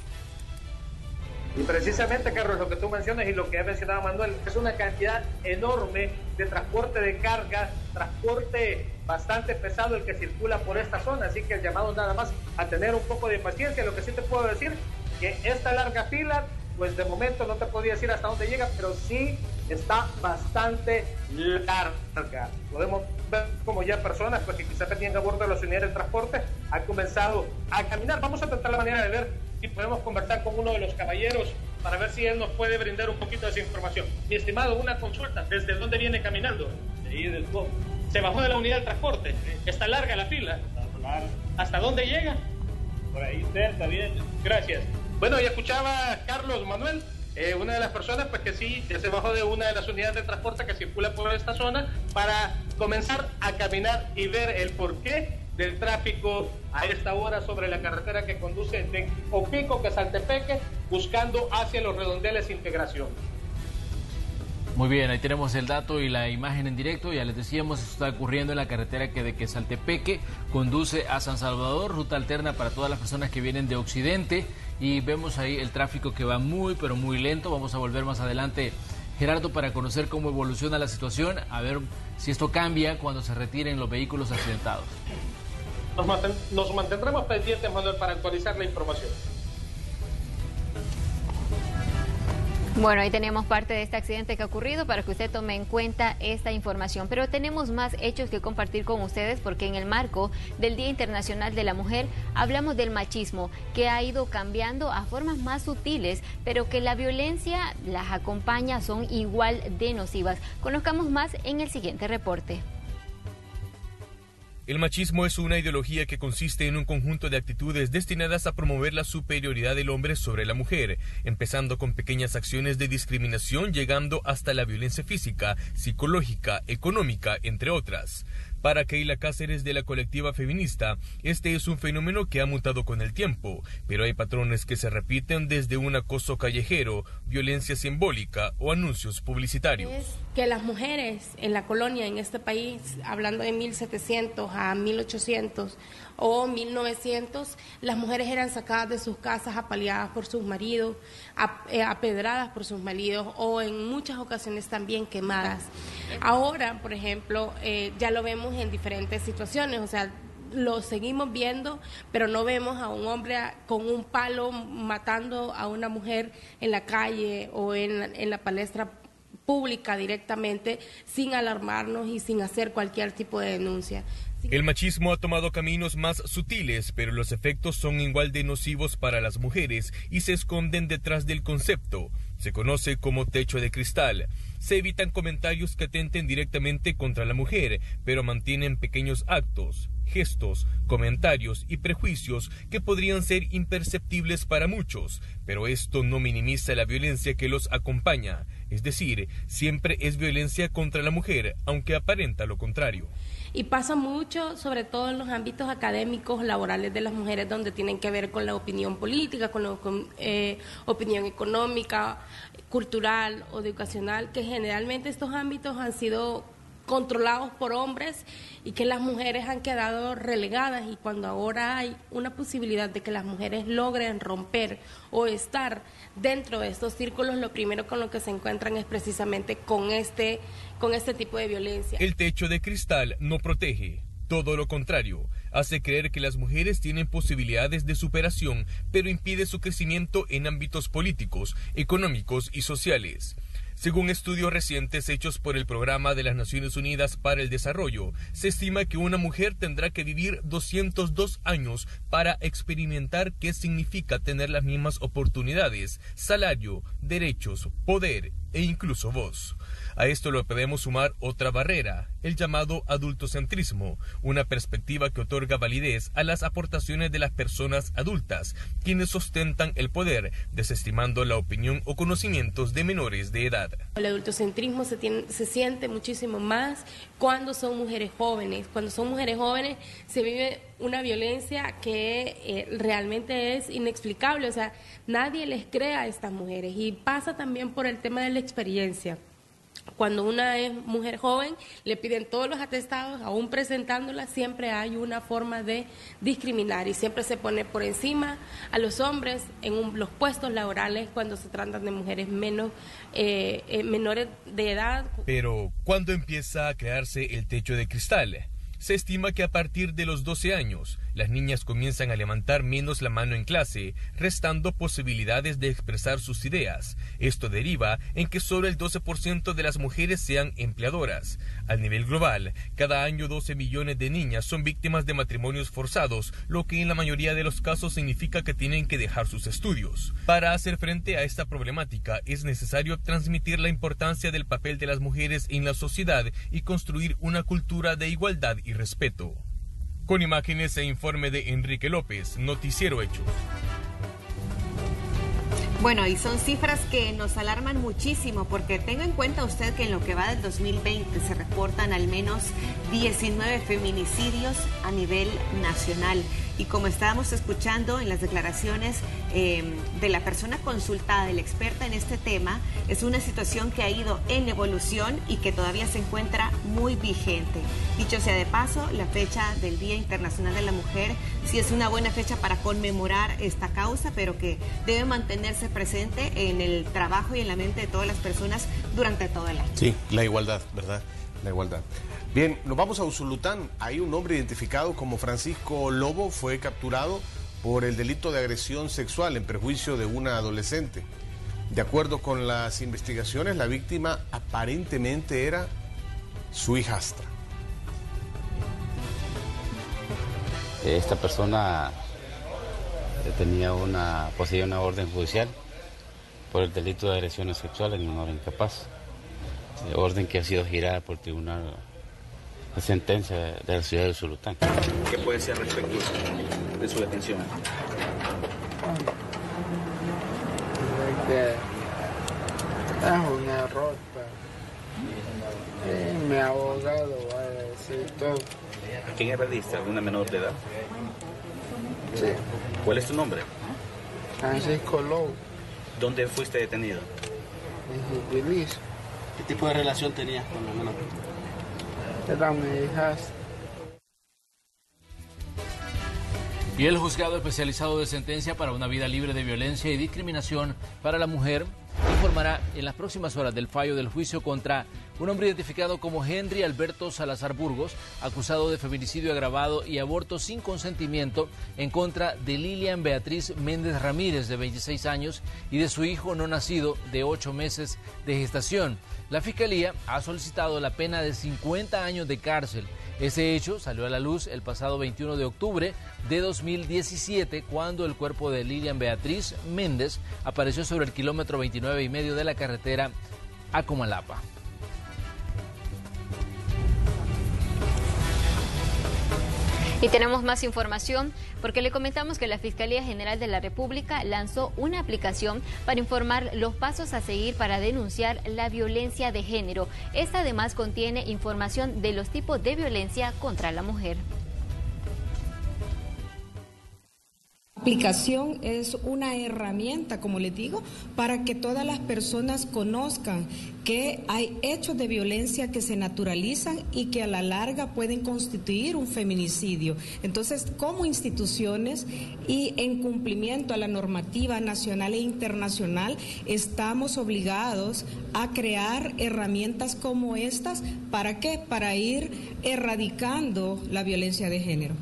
Y precisamente, Carlos, lo que tú mencionas y lo que ha mencionado Manuel, es una cantidad enorme de transporte de carga, transporte bastante pesado el que circula por esta zona, así que el llamado nada más a tener un poco de paciencia. Lo que sí te puedo decir, que esta larga fila, pues de momento no te podría decir hasta dónde llega, pero sí está bastante larga. Podemos ver como ya personas pues, que quizás venían a bordo de las unidades de transporte han comenzado a caminar. Vamos a tratar la manera de ver si podemos conversar con uno de los caballeros para ver si él nos puede brindar un poquito de esa información. Mi estimado, una consulta. ¿Desde dónde viene caminando? De ahí del club. Se bajó de la unidad de transporte. Está larga la fila. ¿Hasta dónde llega? Por ahí cerca, bien. Gracias. Bueno, ya escuchaba Carlos Manuel, eh, una de las personas pues que sí, ya se bajó de una de las unidades de transporte que circula por esta zona para comenzar a caminar y ver el porqué del tráfico a esta hora sobre la carretera que conduce de Opico, Quezaltepeque, buscando hacia los redondeles Integración. Muy bien, ahí tenemos el dato y la imagen en directo. Ya les decíamos, esto está ocurriendo en la carretera que de Quezaltepeque conduce a San Salvador, ruta alterna para todas las personas que vienen de Occidente. Y vemos ahí el tráfico que va muy, pero muy lento. Vamos a volver más adelante, Gerardo, para conocer cómo evoluciona la situación, a ver si esto cambia cuando se retiren los vehículos accidentados. Nos, manten nos mantendremos pendientes, Manuel, para actualizar la información. Bueno, ahí tenemos parte de este accidente que ha ocurrido para que usted tome en cuenta esta información. Pero tenemos más hechos que compartir con ustedes porque en el marco del Día Internacional de la Mujer hablamos del machismo que ha ido cambiando a formas más sutiles, pero que la violencia las acompaña, son igual de nocivas. Conozcamos más en el siguiente reporte. El machismo es una ideología que consiste en un conjunto de actitudes destinadas a promover la superioridad del hombre sobre la mujer, empezando con pequeñas acciones de discriminación, llegando hasta la violencia física, psicológica, económica, entre otras. Para Keila Cáceres de la colectiva feminista, este es un fenómeno que ha mutado con el tiempo, pero hay patrones que se repiten desde un acoso callejero, violencia simbólica o anuncios publicitarios. Es que las mujeres en la colonia, en este país, hablando de mil setecientos a mil ochocientos o mil novecientos, las mujeres eran sacadas de sus casas apaleadas por sus maridos, apedradas por sus maridos o en muchas ocasiones también quemadas. Ahora, por ejemplo, eh, ya lo vemos en diferentes situaciones, o sea, lo seguimos viendo, pero no vemos a un hombre con un palo matando a una mujer en la calle o en, en la palestra pública directamente, sin alarmarnos y sin hacer cualquier tipo de denuncia. El machismo ha tomado caminos más sutiles, pero los efectos son igual de nocivos para las mujeres y se esconden detrás del concepto. Se conoce como techo de cristal. Se evitan comentarios que atenten directamente contra la mujer, pero mantienen pequeños actos, gestos, comentarios y prejuicios que podrían ser imperceptibles para muchos, pero esto no minimiza la violencia que los acompaña. Es decir, siempre es violencia contra la mujer, aunque aparenta lo contrario. Y pasa mucho, sobre todo en los ámbitos académicos, laborales de las mujeres, donde tienen que ver con la opinión política, con la con, eh, opinión económica, cultural o educacional, que generalmente estos ámbitos han sido controlados por hombres y que las mujeres han quedado relegadas, y cuando ahora hay una posibilidad de que las mujeres logren romper o estar dentro de estos círculos, lo primero con lo que se encuentran es precisamente con este, con este tipo de violencia. El techo de cristal no protege, todo lo contrario, hace creer que las mujeres tienen posibilidades de superación, pero impide su crecimiento en ámbitos políticos, económicos y sociales. Según estudios recientes hechos por el Programa de las Naciones Unidas para el Desarrollo, se estima que una mujer tendrá que vivir doscientos dos años para experimentar qué significa tener las mismas oportunidades, salario, derechos, poder e incluso voz. A esto le podemos sumar otra barrera, el llamado adultocentrismo, una perspectiva que otorga validez a las aportaciones de las personas adultas, quienes sostentan el poder, desestimando la opinión o conocimientos de menores de edad. El adultocentrismo se, tiene, se siente muchísimo más cuando son mujeres jóvenes. Cuando son mujeres jóvenes se vive una violencia que eh, realmente es inexplicable, o sea, nadie les cree a estas mujeres, y pasa también por el tema de la experiencia. Cuando una es mujer joven, le piden todos los atestados, aún presentándola, siempre hay una forma de discriminar y siempre se pone por encima a los hombres en un, los puestos laborales cuando se tratan de mujeres menos eh, eh, menores de edad. Pero, ¿cuándo empieza a crearse el techo de cristal? Se estima que a partir de los doce años, las niñas comienzan a levantar menos la mano en clase, restando posibilidades de expresar sus ideas. Esto deriva en que solo el doce por ciento de las mujeres sean empleadoras. A nivel global, cada año doce millones de niñas son víctimas de matrimonios forzados, lo que en la mayoría de los casos significa que tienen que dejar sus estudios. Para hacer frente a esta problemática, es necesario transmitir la importancia del papel de las mujeres en la sociedad y construir una cultura de igualdad y respeto. Con imágenes e informe de Enrique López, Noticiero Hechos. Bueno, y son cifras que nos alarman muchísimo porque tenga en cuenta usted que en lo que va del dos mil veinte se reportan al menos diecinueve feminicidios a nivel nacional. Y como estábamos escuchando en las declaraciones eh, de la persona consultada, de la experta en este tema, es una situación que ha ido en evolución y que todavía se encuentra muy vigente. Dicho sea de paso, la fecha del Día Internacional de la Mujer sí es una buena fecha para conmemorar esta causa, pero que debe mantenerse presente en el trabajo y en la mente de todas las personas durante todo el año. Sí, la igualdad, ¿verdad? La igualdad. Bien, nos vamos a Usulután. Hay un hombre identificado como Francisco Lobo, fue capturado por el delito de agresión sexual en perjuicio de una adolescente. De acuerdo con las investigaciones, la víctima aparentemente era su hijastra. Esta persona tenía una, poseía una orden judicial por el delito de agresiones sexuales en menor incapaz. Orden que ha sido girada por tribunal de sentencia de la ciudad de Usulután. ¿Qué puede ser respecto de su detención? Que es un error, pero mi abogado va a decir todo. ¿A quién agrediste? ¿Alguna menor de edad? Sí. ¿Cuál es tu nombre? Francisco Lobo. ¿Dónde fuiste detenido? En Jiquilis. ¿Qué tipo de relación tenías con la menor? Era mi hija. Y el juzgado especializado de sentencia para una vida libre de violencia y discriminación para la mujer informará en las próximas horas del fallo del juicio contra un hombre identificado como Henry Alberto Salazar Burgos, acusado de feminicidio agravado y aborto sin consentimiento en contra de Lilian Beatriz Méndez Ramírez, de veintiséis años, y de su hijo no nacido de ocho meses de gestación. La Fiscalía ha solicitado la pena de cincuenta años de cárcel. Ese hecho salió a la luz el pasado veintiuno de octubre de dos mil diecisiete, cuando el cuerpo de Lilian Beatriz Méndez apareció sobre el kilómetro veintinueve y medio de la carretera a Comalapa. Y tenemos más información porque le comentamos que la Fiscalía General de la República lanzó una aplicación para informar los pasos a seguir para denunciar la violencia de género. Esta además contiene información de los tipos de violencia contra la mujer. La aplicación es una herramienta, como les digo, para que todas las personas conozcan que hay hechos de violencia que se naturalizan y que a la larga pueden constituir un feminicidio. Entonces, como instituciones y en cumplimiento a la normativa nacional e internacional, estamos obligados a crear herramientas como estas. ¿Para qué? Para ir erradicando la violencia de género.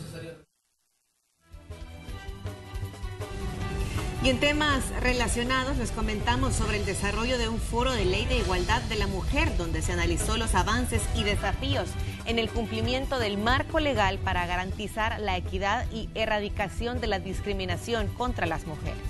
Y en temas relacionados les comentamos sobre el desarrollo de un foro de ley de igualdad de la mujer, donde se analizó los avances y desafíos en el cumplimiento del marco legal para garantizar la equidad y erradicación de la discriminación contra las mujeres.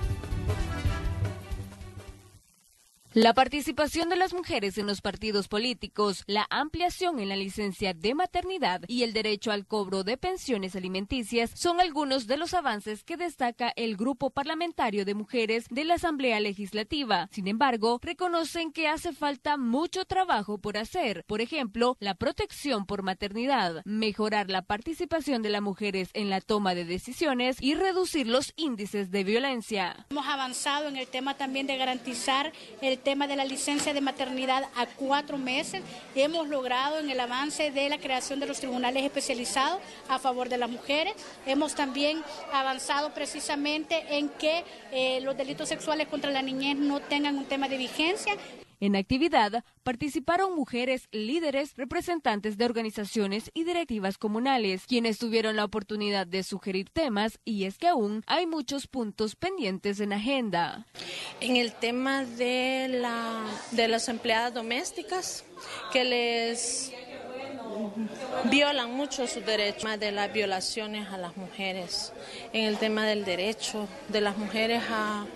La participación de las mujeres en los partidos políticos, la ampliación en la licencia de maternidad y el derecho al cobro de pensiones alimenticias son algunos de los avances que destaca el Grupo Parlamentario de Mujeres de la Asamblea Legislativa. Sin embargo, reconocen que hace falta mucho trabajo por hacer. Por ejemplo, la protección por maternidad, mejorar la participación de las mujeres en la toma de decisiones y reducir los índices de violencia. Hemos avanzado en el tema también de garantizar el tema de la licencia de maternidad a cuatro meses. Hemos logrado en el avance de la creación de los tribunales especializados a favor de las mujeres. Hemos también avanzado precisamente en que eh, los delitos sexuales contra la niñez no tengan un tema de vigencia. En actividad participaron mujeres líderes, representantes de organizaciones y directivas comunales, quienes tuvieron la oportunidad de sugerir temas, y es que aún hay muchos puntos pendientes en agenda. En el tema de, la, de las empleadas domésticas, que les violan mucho sus derechos, de las violaciones a las mujeres, en el tema del derecho de las mujeres a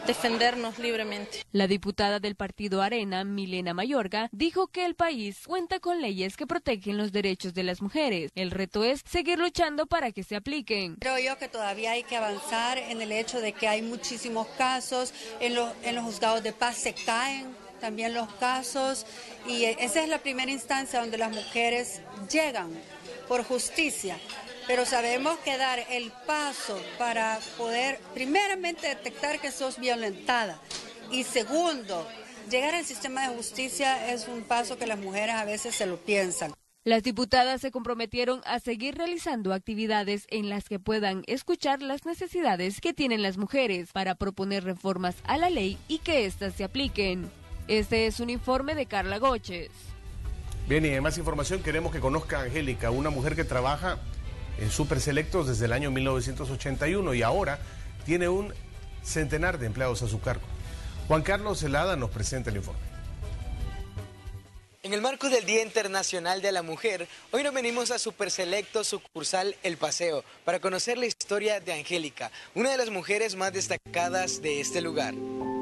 defendernos libremente. La diputada del partido Arena, Milena Mayorga, dijo que el país cuenta con leyes que protegen los derechos de las mujeres. El reto es seguir luchando para que se apliquen. Creo yo que todavía hay que avanzar en el hecho de que hay muchísimos casos, en los, en los juzgados de paz se caen también los casos y esa es la primera instancia donde las mujeres llegan por justicia. Pero sabemos que dar el paso para poder, primeramente, detectar que sos violentada y segundo, llegar al sistema de justicia es un paso que las mujeres a veces se lo piensan. Las diputadas se comprometieron a seguir realizando actividades en las que puedan escuchar las necesidades que tienen las mujeres para proponer reformas a la ley y que éstas se apliquen. Este es un informe de Carla Goches. Bien, y de más información queremos que conozca a Angélica, una mujer que trabaja en Super Selectos desde el año mil novecientos ochenta y uno y ahora tiene un centenar de empleados a su cargo. Juan Carlos Celada nos presenta el informe. En el marco del Día Internacional de la Mujer, hoy nos venimos a Super Selectos sucursal El Paseo para conocer la historia de Angélica, una de las mujeres más destacadas de este lugar.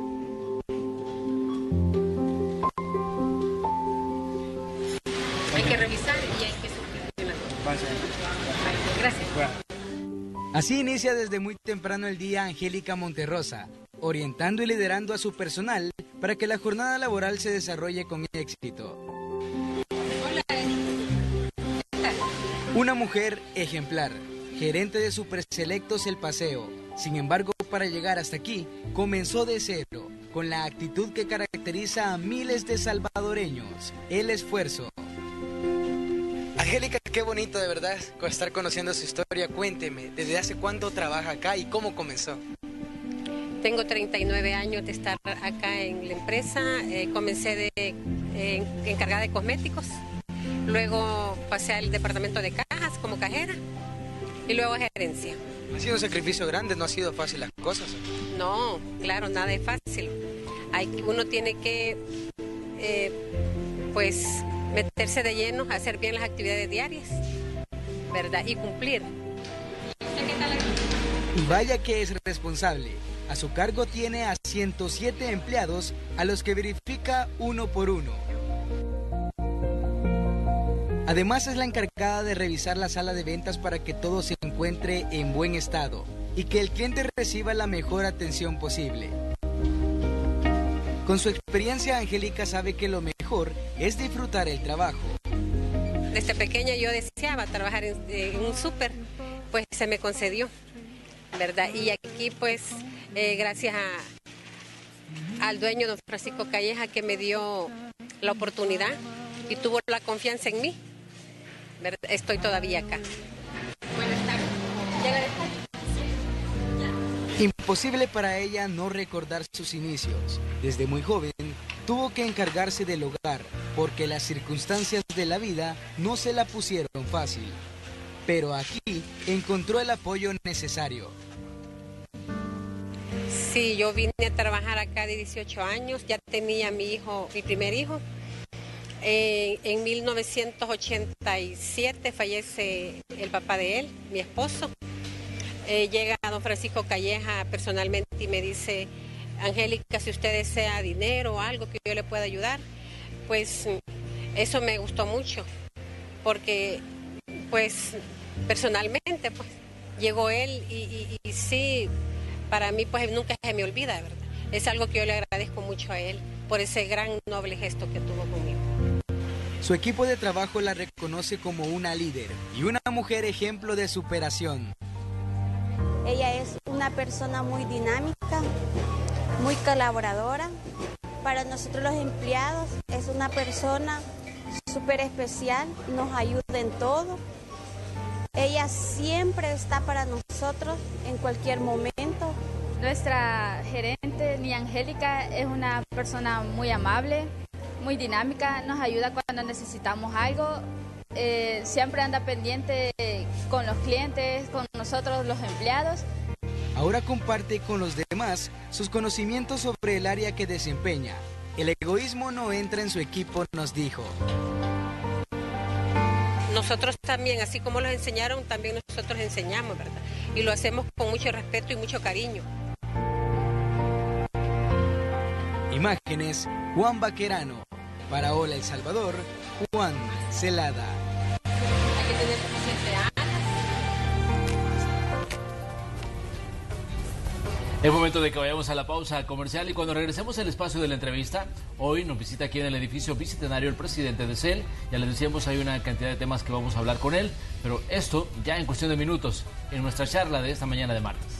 Hay que revisar y hay que suscribir. Gracias. Así inicia desde muy temprano el día Angélica Monterrosa, orientando y liderando a su personal para que la jornada laboral se desarrolle con éxito. Una mujer ejemplar, gerente de Super Selectos El Paseo. Sin embargo, para llegar hasta aquí, comenzó de cero, con la actitud que caracteriza a miles de salvadoreños, el esfuerzo. Angélica, qué bonito de verdad estar conociendo su historia. Cuénteme, ¿desde hace cuánto trabaja acá y cómo comenzó? Tengo treinta y nueve años de estar acá en la empresa. Eh, comencé de eh, encargada de cosméticos, luego pasé al departamento de cajas como cajera y luego a gerencia. Ha sido un sacrificio grande, no ha sido fácil las cosas. No, claro, nada es fácil. Hay, uno tiene que, eh, pues, meterse de lleno, hacer bien las actividades diarias, ¿verdad? Y cumplir. Y vaya que es responsable. A su cargo tiene a ciento siete empleados a los que verifica uno por uno. Además es la encargada de revisar la sala de ventas para que todo se encuentre en buen estado y que el cliente reciba la mejor atención posible. Con su experiencia, Angélica sabe que lo mejor es disfrutar el trabajo. Desde pequeña yo deseaba trabajar en, en un súper, pues se me concedió, ¿verdad? Y aquí pues eh, gracias a, al dueño, don Francisco Calleja, que me dio la oportunidad y tuvo la confianza en mí, ¿verdad? Estoy todavía acá. Buenas tardes. ¿Ya la dejó? Imposible para ella no recordar sus inicios. Desde muy joven tuvo que encargarse del hogar porque las circunstancias de la vida no se la pusieron fácil. Pero aquí encontró el apoyo necesario. Sí, yo vine a trabajar acá de dieciocho años, ya tenía mi hijo, mi primer hijo. Eh, en mil novecientos ochenta y siete fallece el papá de él, mi esposo. Eh, llega don Francisco Calleja personalmente y me dice: Angélica, si usted desea dinero o algo que yo le pueda ayudar, pues eso me gustó mucho, porque pues personalmente pues llegó él y, y, y sí, para mí pues nunca se me olvida, ¿verdad? Es algo que yo le agradezco mucho a él por ese gran noble gesto que tuvo conmigo. Su equipo de trabajo la reconoce como una líder y una mujer ejemplo de superación. Ella es una persona muy dinámica, muy colaboradora. Para nosotros los empleados es una persona súper especial, nos ayuda en todo. Ella siempre está para nosotros en cualquier momento. Nuestra gerente, Nia Angélica, es una persona muy amable, muy dinámica, nos ayuda cuando necesitamos algo. Eh, siempre anda pendiente con los clientes, con nosotros los empleados. Ahora comparte con los demás sus conocimientos sobre el área que desempeña. El egoísmo no entra en su equipo, nos dijo. Nosotros también, así como los enseñaron, también nosotros enseñamos, ¿verdad? Y lo hacemos con mucho respeto y mucho cariño. Imágenes, Juan Vaquerano. Para Hola El Salvador, Juan Celada. Hay que tener suficiente años. Es momento de que vayamos a la pausa comercial y cuando regresemos al espacio de la entrevista, hoy nos visita aquí en el edificio bicentenario el presidente de C E L. Ya les decíamos, hay una cantidad de temas que vamos a hablar con él, pero esto ya en cuestión de minutos en nuestra charla de esta mañana de martes.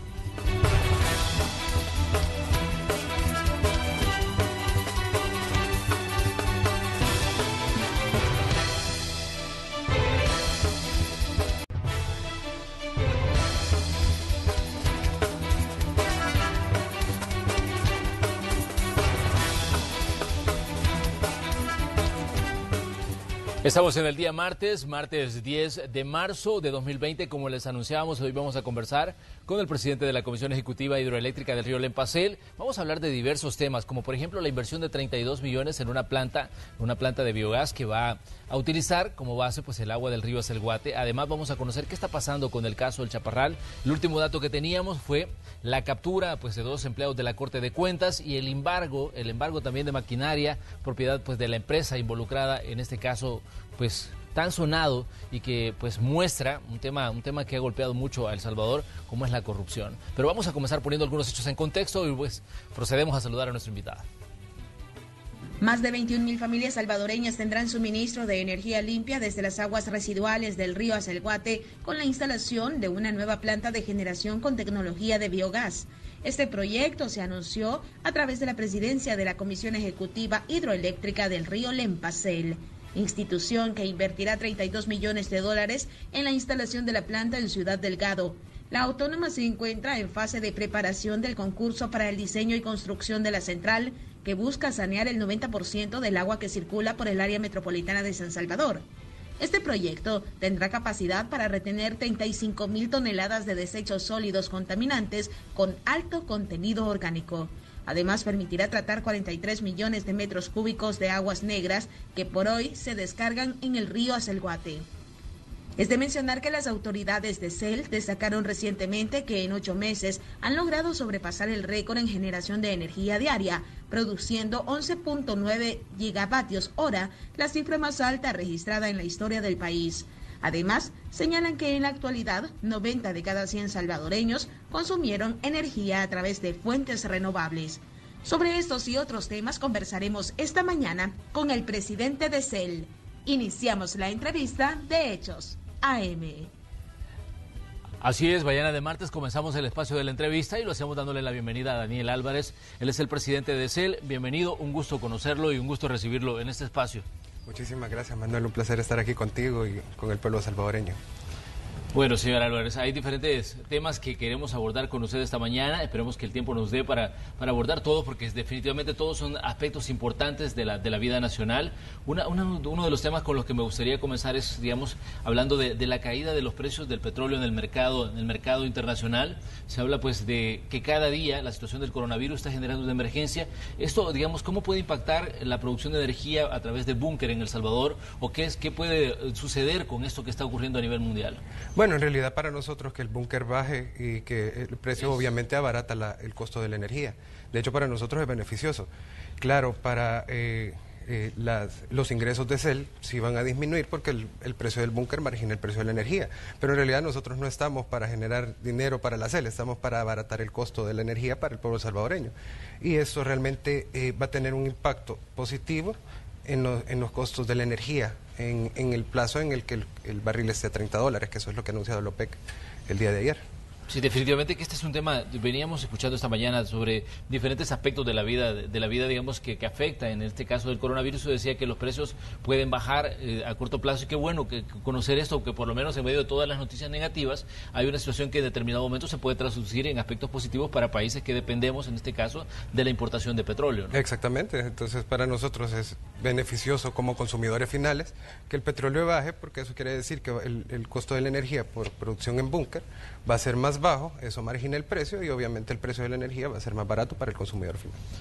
Estamos en el día martes, martes diez de marzo de dos mil veinte. Como les anunciábamos, hoy vamos a conversar con el presidente de la Comisión Ejecutiva Hidroeléctrica del Río Lempa C E L. Vamos a hablar de diversos temas, como por ejemplo la inversión de treinta y dos millones en una planta, una planta de biogás que va a utilizar como base pues el agua del río Acelguate. Además vamos a conocer qué está pasando con el caso del Chaparral. El último dato que teníamos fue la captura pues de dos empleados de la Corte de Cuentas y el embargo, el embargo también de maquinaria, propiedad pues de la empresa involucrada en este caso pues tan sonado y que pues muestra un tema, un tema que ha golpeado mucho a El Salvador, como es la corrupción. Pero vamos a comenzar poniendo algunos hechos en contexto y pues procedemos a saludar a nuestra invitada. Más de veintiún mil familias salvadoreñas tendrán suministro de energía limpia desde las aguas residuales del río Acelguate con la instalación de una nueva planta de generación con tecnología de biogás. Este proyecto se anunció a través de la presidencia de la Comisión Ejecutiva Hidroeléctrica del Río Lempa C E L, institución que invertirá treinta y dos millones de dólares en la instalación de la planta en Ciudad Delgado. La autónoma se encuentra en fase de preparación del concurso para el diseño y construcción de la central, que busca sanear el noventa por ciento del agua que circula por el área metropolitana de San Salvador. Este proyecto tendrá capacidad para retener treinta y cinco mil toneladas de desechos sólidos contaminantes con alto contenido orgánico. Además, permitirá tratar cuarenta y tres millones de metros cúbicos de aguas negras que por hoy se descargan en el río Acelguate. Es de mencionar que las autoridades de C E L destacaron recientemente que en ocho meses han logrado sobrepasar el récord en generación de energía diaria, produciendo once punto nueve gigavatios hora, la cifra más alta registrada en la historia del país. Además, señalan que en la actualidad noventa de cada cien salvadoreños consumieron energía a través de fuentes renovables. Sobre estos y otros temas conversaremos esta mañana con el presidente de C E L. Iniciamos la entrevista de Hechos A M. Así es, mañana de martes comenzamos el espacio de la entrevista y lo hacemos dándole la bienvenida a Daniel Álvarez. Él es el presidente de C E L. Bienvenido, un gusto conocerlo y un gusto recibirlo en este espacio. Muchísimas gracias, Manuel. Un placer estar aquí contigo y con el pueblo salvadoreño. Bueno, señor Álvarez, hay diferentes temas que queremos abordar con usted esta mañana. Esperemos que el tiempo nos dé para, para abordar todo, porque definitivamente todos son aspectos importantes de la, de la vida nacional. Una, una, uno de los temas con los que me gustaría comenzar es, digamos, hablando de, de la caída de los precios del petróleo en el mercado, en el mercado internacional. Se habla pues de que cada día la situación del coronavirus está generando una emergencia. Esto, digamos, ¿cómo puede impactar la producción de energía a través de búnker en El Salvador? ¿O qué, es, qué puede suceder con esto que está ocurriendo a nivel mundial? Bueno, en realidad para nosotros que el búnker baje y que el precio obviamente abarata la, el costo de la energía. De hecho, para nosotros es beneficioso. Claro, para eh, eh, las, los ingresos de C E L sí van a disminuir porque el, el precio del búnker margina el precio de la energía. Pero en realidad nosotros no estamos para generar dinero para la C E L, estamos para abaratar el costo de la energía para el pueblo salvadoreño. Y eso realmente eh, va a tener un impacto positivo en, lo, en los costos de la energía, en, en el plazo en el que el, el barril esté a treinta dólares, que eso es lo que ha anunciado el OPEC el día de ayer. Sí, definitivamente que este es un tema, veníamos escuchando esta mañana sobre diferentes aspectos de la vida, de la vida digamos, que, que afecta, en este caso del coronavirus. Decía que los precios pueden bajar eh, a corto plazo y qué bueno que, que conocer esto, que por lo menos en medio de todas las noticias negativas hay una situación que en determinado momento se puede traducir en aspectos positivos para países que dependemos, en este caso, de la importación de petróleo, ¿no? Exactamente, entonces para nosotros es beneficioso como consumidores finales que el petróleo baje, porque eso quiere decir que el, el costo de la energía por producción en búnker va a ser más bajo, eso margina el precio y obviamente el precio de la energía va a ser más barato para el consumidor final.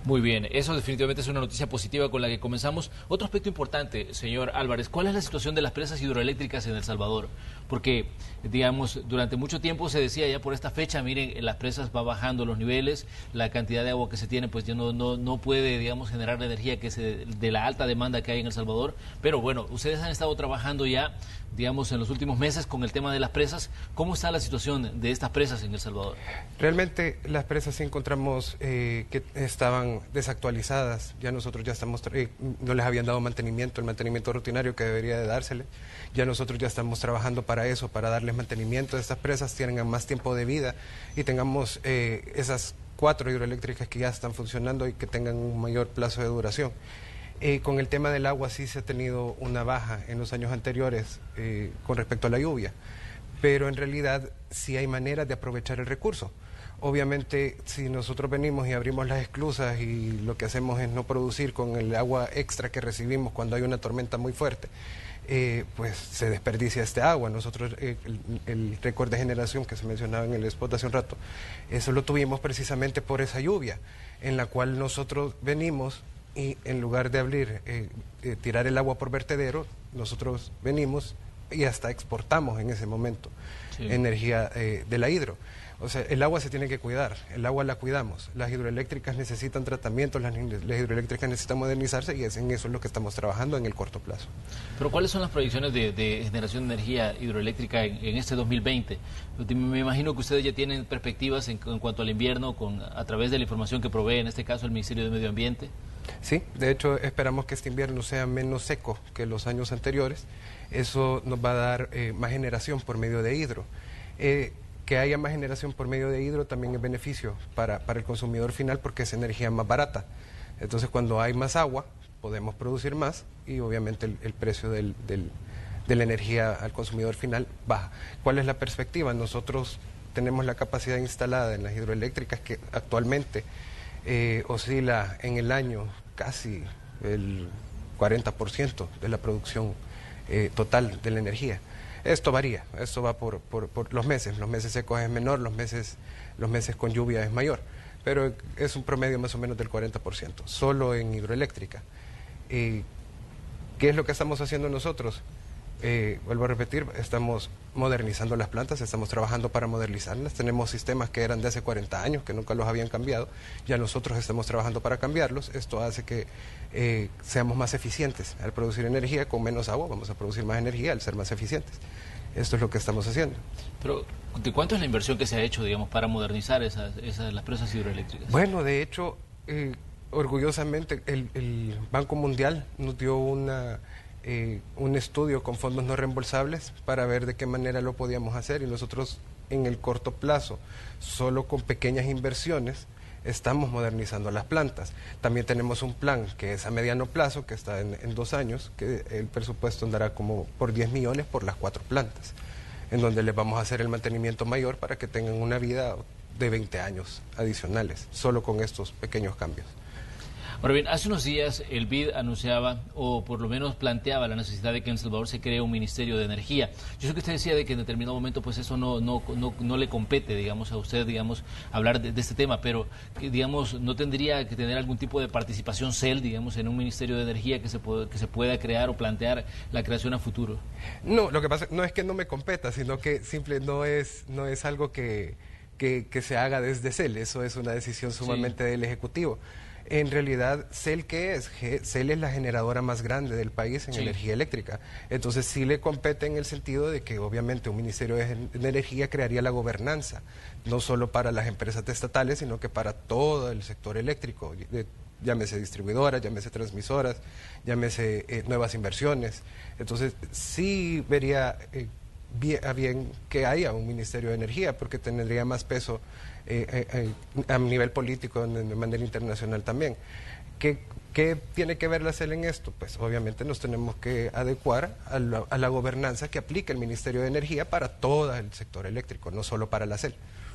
Muy bien, eso definitivamente es una noticia positiva con la que comenzamos. Otro aspecto importante, señor Álvarez, ¿cuál es la situación de las presas hidroeléctricas en El Salvador? Porque, digamos, durante mucho tiempo se decía ya por esta fecha, miren, las presas va bajando los niveles, la cantidad de agua que se tiene pues ya no, no, no puede, digamos, generar la energía que se, de la alta demanda que hay en El Salvador. Pero bueno, ustedes han estado trabajando ya, digamos, en los últimos meses con el tema de las presas. ¿Cómo está la situación de estas presas en El Salvador? Realmente las presas sí encontramos eh, que estaban desactualizadas, ya nosotros ya estamos, eh, no les habían dado mantenimiento, el mantenimiento rutinario que debería de dársele, ya nosotros ya estamos trabajando para eso, para darles mantenimiento. Estas presas tienen más tiempo de vida y tengamos eh, esas cuatro hidroeléctricas que ya están funcionando y que tengan un mayor plazo de duración. Eh, con el tema del agua sí se ha tenido una baja en los años anteriores eh, con respecto a la lluvia, pero en realidad sí hay maneras de aprovechar el recurso. Obviamente, si nosotros venimos y abrimos las esclusas y lo que hacemos es no producir con el agua extra que recibimos cuando hay una tormenta muy fuerte, eh, pues se desperdicia este agua. Nosotros, eh, el, el récord de generación que se mencionaba en el spot hace un rato, eso lo tuvimos precisamente por esa lluvia, en la cual nosotros venimos y en lugar de abrir, eh, eh, tirar el agua por vertedero, nosotros venimos y hasta exportamos en ese momento sí. energía eh, de la hidro. O sea, el agua se tiene que cuidar, el agua la cuidamos, las hidroeléctricas necesitan tratamiento, las, las hidroeléctricas necesitan modernizarse y es en eso es lo que estamos trabajando en el corto plazo. Pero ¿cuáles son las proyecciones de, de generación de energía hidroeléctrica en, en este dos mil veinte? Me imagino que ustedes ya tienen perspectivas en, en cuanto al invierno con, a través de la información que provee, en este caso, el Ministerio de Medio Ambiente. Sí, de hecho esperamos que este invierno sea menos seco que los años anteriores. Eso nos va a dar eh, más generación por medio de hidro. Eh, que haya más generación por medio de hidro también es beneficio para, para el consumidor final porque es energía más barata. Entonces cuando hay más agua podemos producir más y obviamente el, el precio del, del, de la energía al consumidor final baja. ¿Cuál es la perspectiva? Nosotros tenemos la capacidad instalada en las hidroeléctricas que actualmente eh, oscila en el año casi el cuarenta por ciento de la producción eh, total de la energía. Esto varía, esto va por, por, por los meses, los meses secos es menor, los meses, los meses con lluvia es mayor, pero es un promedio más o menos del cuarenta por ciento, solo en hidroeléctrica. Eh, ¿Qué es lo que estamos haciendo nosotros? Eh, vuelvo a repetir, estamos modernizando las plantas, estamos trabajando para modernizarlas, tenemos sistemas que eran de hace cuarenta años, que nunca los habían cambiado, ya nosotros estamos trabajando para cambiarlos, esto hace que eh, seamos más eficientes al producir energía, con menos agua vamos a producir más energía al ser más eficientes, esto es lo que estamos haciendo. Pero, ¿de cuánto es la inversión que se ha hecho, digamos, para modernizar esas, esas, las presas hidroeléctricas? Bueno, de hecho, eh, orgullosamente el, el Banco Mundial nos dio una... Eh, un estudio con fondos no reembolsables para ver de qué manera lo podíamos hacer y nosotros en el corto plazo, solo con pequeñas inversiones, estamos modernizando las plantas. También tenemos un plan que es a mediano plazo, que está en, en dos años, que el presupuesto andará como por diez millones por las cuatro plantas, en donde les vamos a hacer el mantenimiento mayor para que tengan una vida de veinte años adicionales, solo con estos pequeños cambios. Ahora bien, hace unos días el B I D anunciaba, o por lo menos planteaba la necesidad de que en El Salvador se cree un Ministerio de Energía. Yo sé que usted decía de que en determinado momento pues eso no, no, no, no le compete, digamos, a usted, digamos, hablar de, de este tema, pero, que, digamos, no tendría que tener algún tipo de participación C E L, digamos, en un Ministerio de Energía que se, puede, que se pueda crear o plantear la creación a futuro. No, lo que pasa no es que no me competa, sino que simple no es, no es algo que, que, que se haga desde C E L, eso es una decisión sumamente sí. del Ejecutivo. En realidad, C E L, ¿qué es? C E L es la generadora más grande del país en sí. energía eléctrica. Entonces, sí le compete en el sentido de que, obviamente, un Ministerio de Energía crearía la gobernanza, no solo para las empresas estatales, sino que para todo el sector eléctrico, de, llámese distribuidoras, llámese transmisoras, llámese eh, nuevas inversiones. Entonces, sí vería eh, bien, a bien que haya un Ministerio de Energía, porque tendría más peso Eh, eh, eh, a nivel político, de manera internacional también. ¿Qué, ¿Qué tiene que ver la C E L en esto? Pues obviamente nos tenemos que adecuar a la, a la gobernanza que aplica el Ministerio de Energía para todo el sector eléctrico, no solo para la C E L.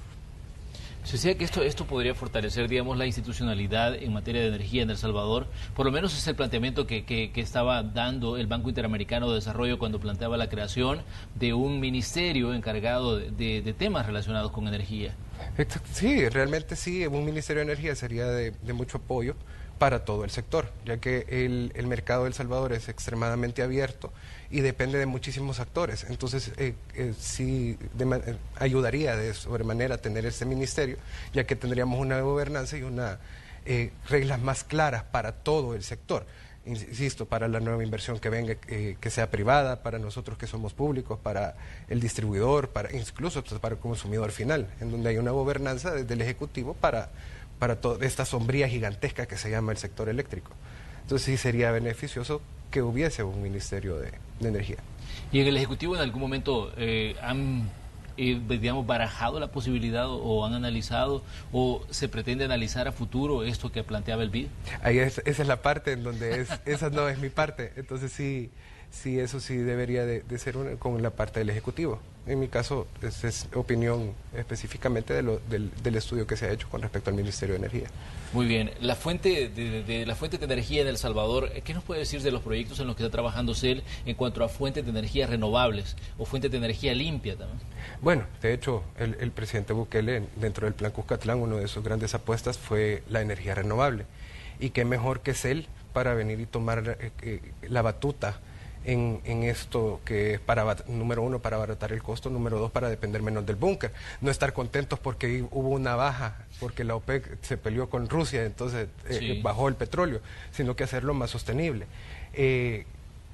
Se decía que esto, esto podría fortalecer, digamos, la institucionalidad en materia de energía en El Salvador. Por lo menos es el planteamiento que, que, que estaba dando el Banco Interamericano de Desarrollo cuando planteaba la creación de un ministerio encargado de, de, de temas relacionados con energía. Sí, realmente sí, un Ministerio de Energía sería de, de mucho apoyo para todo el sector, ya que el, el mercado de El Salvador es extremadamente abierto y depende de muchísimos actores. Entonces, eh, eh, sí de eh, ayudaría de sobremanera tener este ministerio, ya que tendríamos una gobernanza y unas eh, reglas más claras para todo el sector. Insisto, para la nueva inversión que venga, eh, que sea privada, para nosotros que somos públicos, para el distribuidor, para incluso pues, para el consumidor final, en donde hay una gobernanza desde el Ejecutivo para, para toda esta sombría gigantesca que se llama el sector eléctrico. Entonces sí sería beneficioso que hubiese un Ministerio de, de Energía. ¿Y en el Ejecutivo en algún momento eh, han eh, digamos, barajado la posibilidad o, o han analizado o se pretende analizar a futuro esto que planteaba el B I D? Ahí es, esa es la parte en donde es, esa no es mi parte, entonces sí, sí eso sí debería de, de ser una, con la parte del Ejecutivo. En mi caso, esa es opinión específicamente de lo, del, del estudio que se ha hecho con respecto al Ministerio de Energía. Muy bien. La fuente de, de la fuente de energía en El Salvador, ¿qué nos puede decir de los proyectos en los que está trabajando C E L en cuanto a fuentes de energía renovables o fuentes de energía limpia también? Bueno, de hecho, el, el presidente Bukele, dentro del Plan Cuscatlán, una de sus grandes apuestas fue la energía renovable. Y qué mejor que C E L para venir y tomar eh, eh, la batuta En, en esto que es para, número uno, para abaratar el costo, número dos, para depender menos del búnker. No estar contentos porque hubo una baja, porque la OPEC se peleó con Rusia, entonces eh, sí. bajó el petróleo, sino que hacerlo más sostenible. Eh,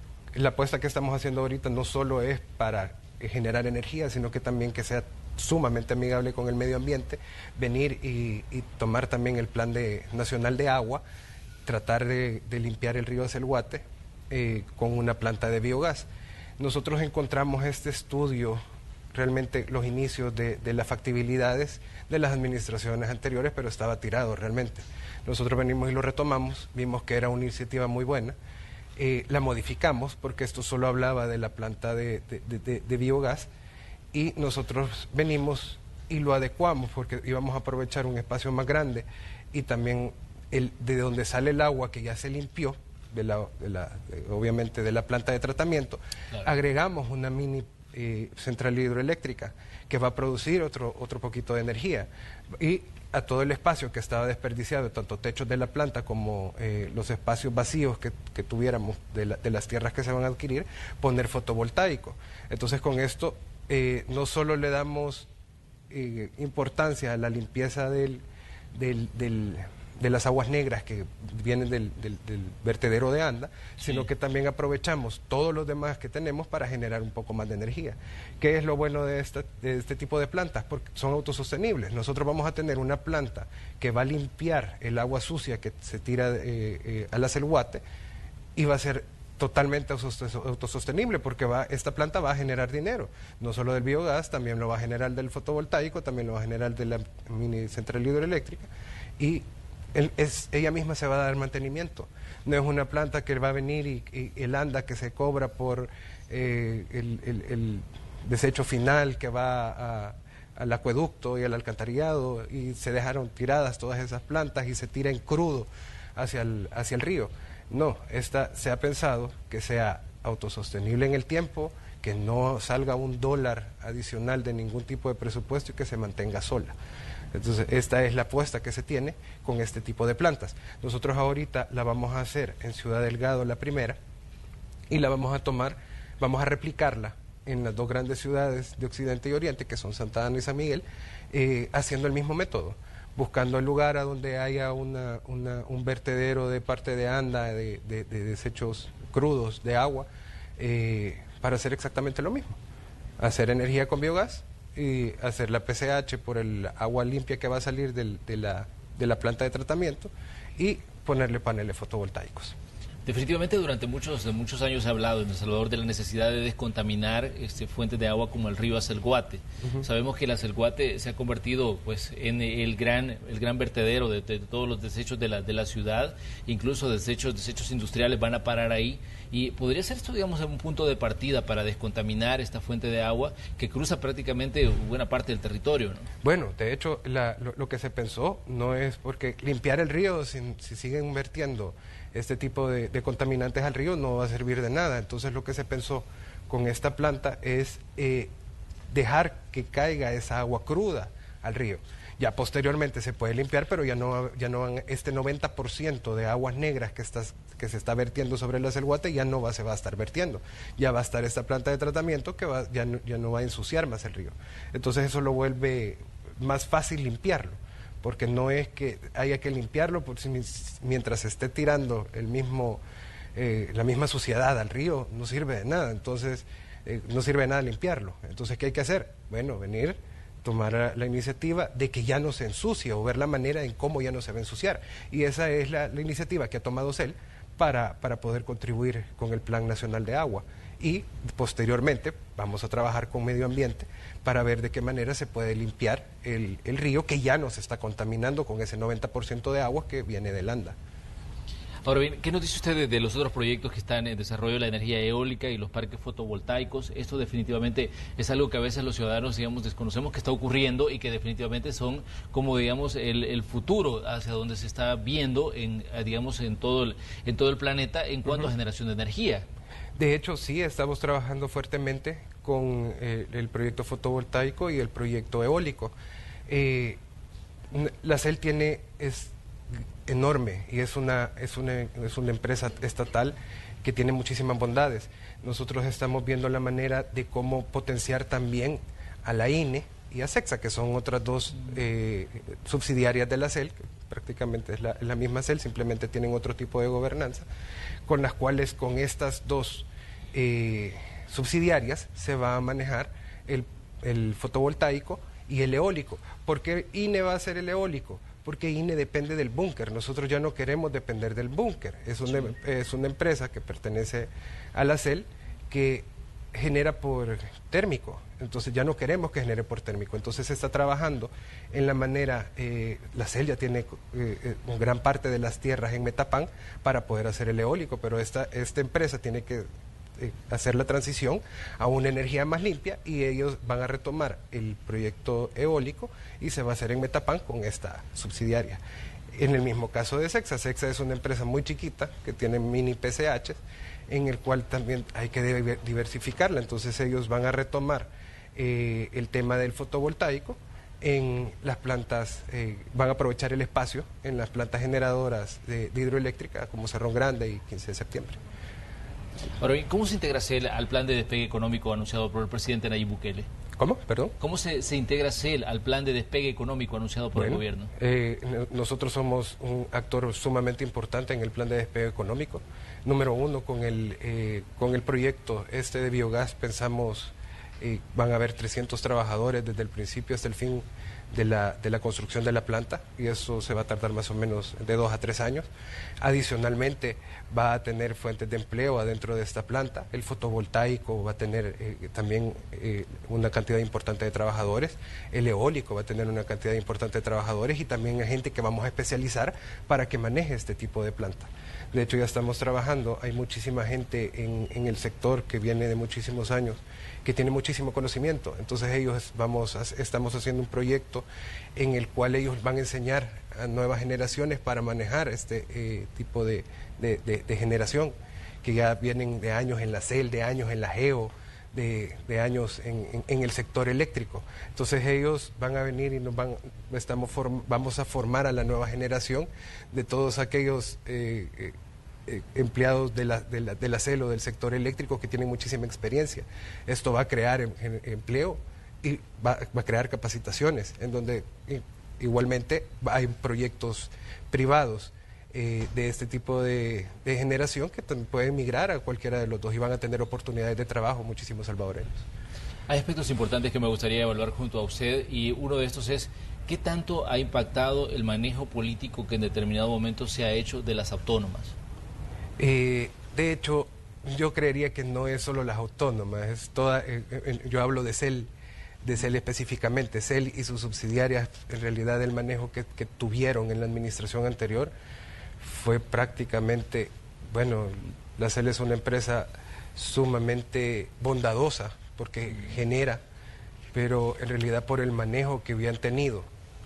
la apuesta que estamos haciendo ahorita no solo es para generar energía, sino que también que sea sumamente amigable con el medio ambiente, venir y, y tomar también el Plan de, Nacional de Agua, tratar de, de limpiar el río Acelguate, Eh, con una planta de biogás. Nosotros encontramos este estudio, realmente los inicios de, de las factibilidades de las administraciones anteriores, pero estaba tirado realmente. Nosotros venimos y lo retomamos, vimos que era una iniciativa muy buena, eh, la modificamos porque esto solo hablaba de la planta de, de, de, de biogás y nosotros venimos y lo adecuamos porque íbamos a aprovechar un espacio más grande y también el, de donde sale el agua que ya se limpió, De la, de la, de, obviamente de la planta de tratamiento, claro. Agregamos una mini eh, central hidroeléctrica que va a producir otro, otro poquito de energía y a todo el espacio que estaba desperdiciado, tanto techos de la planta como eh, los espacios vacíos que, que tuviéramos de, la, de las tierras que se van a adquirir, poner fotovoltaico. Entonces con esto eh, no solo le damos eh, importancia a la limpieza del, del, del de las aguas negras que vienen del, del, del vertedero de Anda, sino sí. que también aprovechamos todos los demás que tenemos para generar un poco más de energía. ¿Qué es lo bueno de, esta, de este tipo de plantas? Porque son autosostenibles. Nosotros vamos a tener una planta que va a limpiar el agua sucia que se tira eh, eh, al Acelguate y va a ser totalmente autosostenible porque va, esta planta va a generar dinero, no solo del biogás, también lo va a generar del fotovoltaico, también lo va a generar de la mini central hidroeléctrica y El, es, ella misma se va a dar mantenimiento. No es una planta que va a venir y, y el ANDA que se cobra por eh, el, el, el desecho final que va a, al acueducto y al alcantarillado y se dejaron tiradas todas esas plantas y se tira en crudo hacia el, hacia el río. No, esta se ha pensado que sea autosostenible en el tiempo, que no salga un dólar adicional de ningún tipo de presupuesto y que se mantenga sola. Entonces, esta es la apuesta que se tiene con este tipo de plantas. Nosotros ahorita la vamos a hacer en Ciudad Delgado, la primera, y la vamos a tomar, vamos a replicarla en las dos grandes ciudades de Occidente y Oriente, que son Santa Ana y San Miguel, eh, haciendo el mismo método, buscando el lugar a donde haya una, una, un vertedero de parte de Anda, de, de, de desechos crudos de agua, eh, para hacer exactamente lo mismo, hacer energía con biogás, y hacer la P C H por el agua limpia que va a salir del, de, la, de la planta de tratamiento y ponerle paneles fotovoltaicos. Definitivamente durante muchos, muchos años se ha hablado en El Salvador de la necesidad de descontaminar este, fuentes de agua como el río Acelguate. Uh-huh. Sabemos que el Acelguate se ha convertido pues, en el gran, el gran vertedero de, de todos los desechos de la, de la ciudad, incluso desechos, desechos industriales van a parar ahí. Y podría ser esto, digamos, un punto de partida para descontaminar esta fuente de agua que cruza prácticamente buena parte del territorio, ¿no? Bueno, de hecho, la, lo, lo que se pensó no es porque limpiar el río, si, si siguen vertiendo este tipo de, de contaminantes al río, no va a servir de nada. Entonces, lo que se pensó con esta planta es eh, dejar que caiga esa agua cruda al río. Ya posteriormente se puede limpiar, pero ya no, ya no van, este noventa por ciento de aguas negras que, estás, que se está vertiendo sobre la Selguate ya no va, se va a estar vertiendo. Ya va a estar esta planta de tratamiento que va, ya, no, ya no va a ensuciar más el río. Entonces eso lo vuelve más fácil limpiarlo, porque no es que haya que limpiarlo por si, mientras se esté tirando el mismo, eh, la misma suciedad al río, no sirve de nada. Entonces eh, no sirve de nada limpiarlo. Entonces, ¿qué hay que hacer? Bueno, venir, tomar la iniciativa de que ya no se ensucie o ver la manera en cómo ya no se va a ensuciar. Y esa es la, la iniciativa que ha tomado C E L para, para poder contribuir con el Plan Nacional de Agua. Y posteriormente vamos a trabajar con Medio Ambiente para ver de qué manera se puede limpiar el, el río que ya nos está contaminando con ese noventa por ciento de agua que viene del Anda. Ahora bien, ¿qué nos dice usted de, de los otros proyectos que están en desarrollo de la energía eólica y los parques fotovoltaicos? Esto definitivamente es algo que a veces los ciudadanos, digamos, desconocemos que está ocurriendo y que definitivamente son como, digamos, el, el futuro hacia donde se está viendo, en, digamos, en todo el, en todo el planeta en cuanto uh-huh. a generación de energía. De hecho, sí, estamos trabajando fuertemente con eh, el proyecto fotovoltaico y el proyecto eólico. Eh, la C E L tiene... es enorme y es una, es una, es una empresa estatal que tiene muchísimas bondades. Nosotros estamos viendo la manera de cómo potenciar también a la I N E y a SECSA, que son otras dos eh, subsidiarias de la C E L, que prácticamente es la, la misma C E L, simplemente tienen otro tipo de gobernanza, con las cuales con estas dos eh, subsidiarias se va a manejar el, el fotovoltaico y el eólico. ¿Por qué I N E va a ser el eólico? Porque I N E depende del búnker. Nosotros ya no queremos depender del búnker. Es una, sí. es una empresa que pertenece a la C E L que genera por térmico. Entonces ya no queremos que genere por térmico. Entonces se está trabajando en la manera, eh, la C E L ya tiene eh, gran parte de las tierras en Metapán para poder hacer el eólico, pero esta, esta empresa tiene que eh, hacer la transición a una energía más limpia y ellos van a retomar el proyecto eólico y se va a hacer en Metapán con esta subsidiaria. En el mismo caso de SECSA, SECSA es una empresa muy chiquita que tiene mini P C H en el cual también hay que diversificarla, entonces ellos van a retomar eh, el tema del fotovoltaico en las plantas, eh, van a aprovechar el espacio en las plantas generadoras de, de hidroeléctrica como Cerrón Grande y quince de septiembre. Ahora bien, ¿cómo se integra C E L al plan de despegue económico anunciado por el presidente Nayib Bukele? ¿Cómo? Perdón. ¿Cómo se, se integra C E L al plan de despegue económico anunciado por bueno, el gobierno? Eh, nosotros somos un actor sumamente importante en el plan de despegue económico. Número uno, con el, eh, con el proyecto este de biogás pensamos, eh, van a haber trescientos trabajadores desde el principio hasta el fin de la, de la construcción de la planta y eso se va a tardar más o menos de dos a tres años. Adicionalmente va a tener fuentes de empleo adentro de esta planta, el fotovoltaico va a tener eh, también eh, una cantidad importante de trabajadores, el eólico va a tener una cantidad importante de trabajadores y también hay gente que vamos a especializar para que maneje este tipo de planta. De hecho ya estamos trabajando, hay muchísima gente en, en el sector que viene de muchísimos años, que tiene muchísimo conocimiento, entonces ellos vamos a, estamos haciendo un proyecto en el cual ellos van a enseñar a nuevas generaciones para manejar este eh, tipo de, de, de, de generación, que ya vienen de años en la C E L, de años en la GEO, de, de años en, en, en el sector eléctrico. Entonces ellos van a venir y nos van, estamos form, vamos a formar a la nueva generación de todos aquellos eh, eh, eh, empleados de la, de, la, de la C E L o del sector eléctrico que tienen muchísima experiencia. Esto va a crear em, em, empleo y va, va a crear capacitaciones, en donde eh, igualmente hay proyectos privados eh, de este tipo de, de generación que pueden migrar a cualquiera de los dos y van a tener oportunidades de trabajo muchísimos salvadoreños. Hay aspectos importantes que me gustaría evaluar junto a usted y uno de estos es ¿qué tanto ha impactado el manejo político que en determinado momento se ha hecho de las autónomas? Eh, de hecho, yo creería que no es solo las autónomas, es toda, eh, eh, yo hablo de C E L, de C E L específicamente, C E L y sus subsidiarias, en realidad el manejo que, que tuvieron en la administración anterior fue prácticamente, bueno, la C E L es una empresa sumamente bondadosa porque genera, pero en realidad por el manejo que habían tenido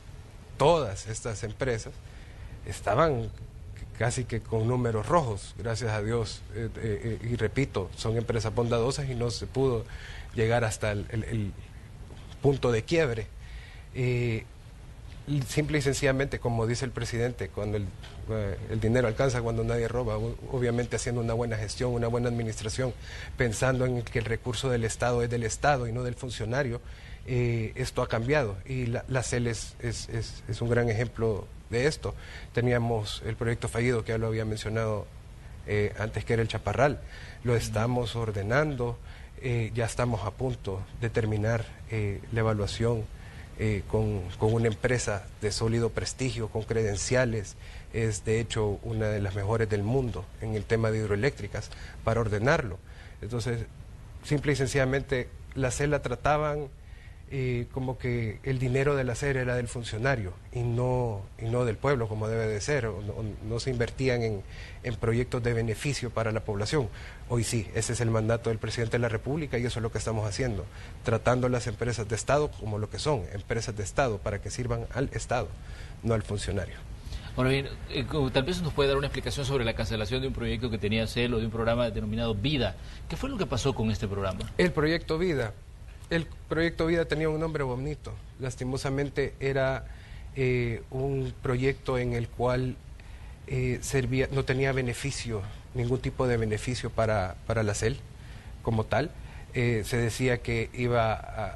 todas estas empresas, estaban casi que con números rojos, gracias a Dios, eh, eh, y repito, son empresas bondadosas y no se pudo llegar hasta el, el, el punto de quiebre. Eh, simple y sencillamente, como dice el presidente, cuando el, eh, el dinero alcanza cuando nadie roba, obviamente haciendo una buena gestión, una buena administración, pensando en que el recurso del Estado es del Estado y no del funcionario, eh, esto ha cambiado y la, la C E L es, es, es, es un gran ejemplo de esto. Teníamos el proyecto fallido que ya lo había mencionado eh, antes, que era el Chaparral, lo estamos ordenando, eh, ya estamos a punto de terminar eh, la evaluación Eh, con, con una empresa de sólido prestigio, con credenciales, es de hecho una de las mejores del mundo en el tema de hidroeléctricas, para ordenarlo. Entonces, simple y sencillamente, la C E L la trataban eh, como que el dinero de la C E L era del funcionario y no, y no del pueblo, como debe de ser, o no, no se invertían en, en proyectos de beneficio para la población. Hoy sí, ese es el mandato del presidente de la República y eso es lo que estamos haciendo, tratando las empresas de Estado como lo que son, empresas de Estado, para que sirvan al Estado, no al funcionario. Bueno, bien, eh, tal vez nos puede dar una explicación sobre la cancelación de un proyecto que tenía C E L o de un programa denominado Vida. ¿Qué fue lo que pasó con este programa? El proyecto Vida. El proyecto Vida tenía un nombre bonito. Lastimosamente era eh, un proyecto en el cual eh, servía, no tenía beneficio, ningún tipo de beneficio para, para la C E L como tal. Eh, se decía que iba a,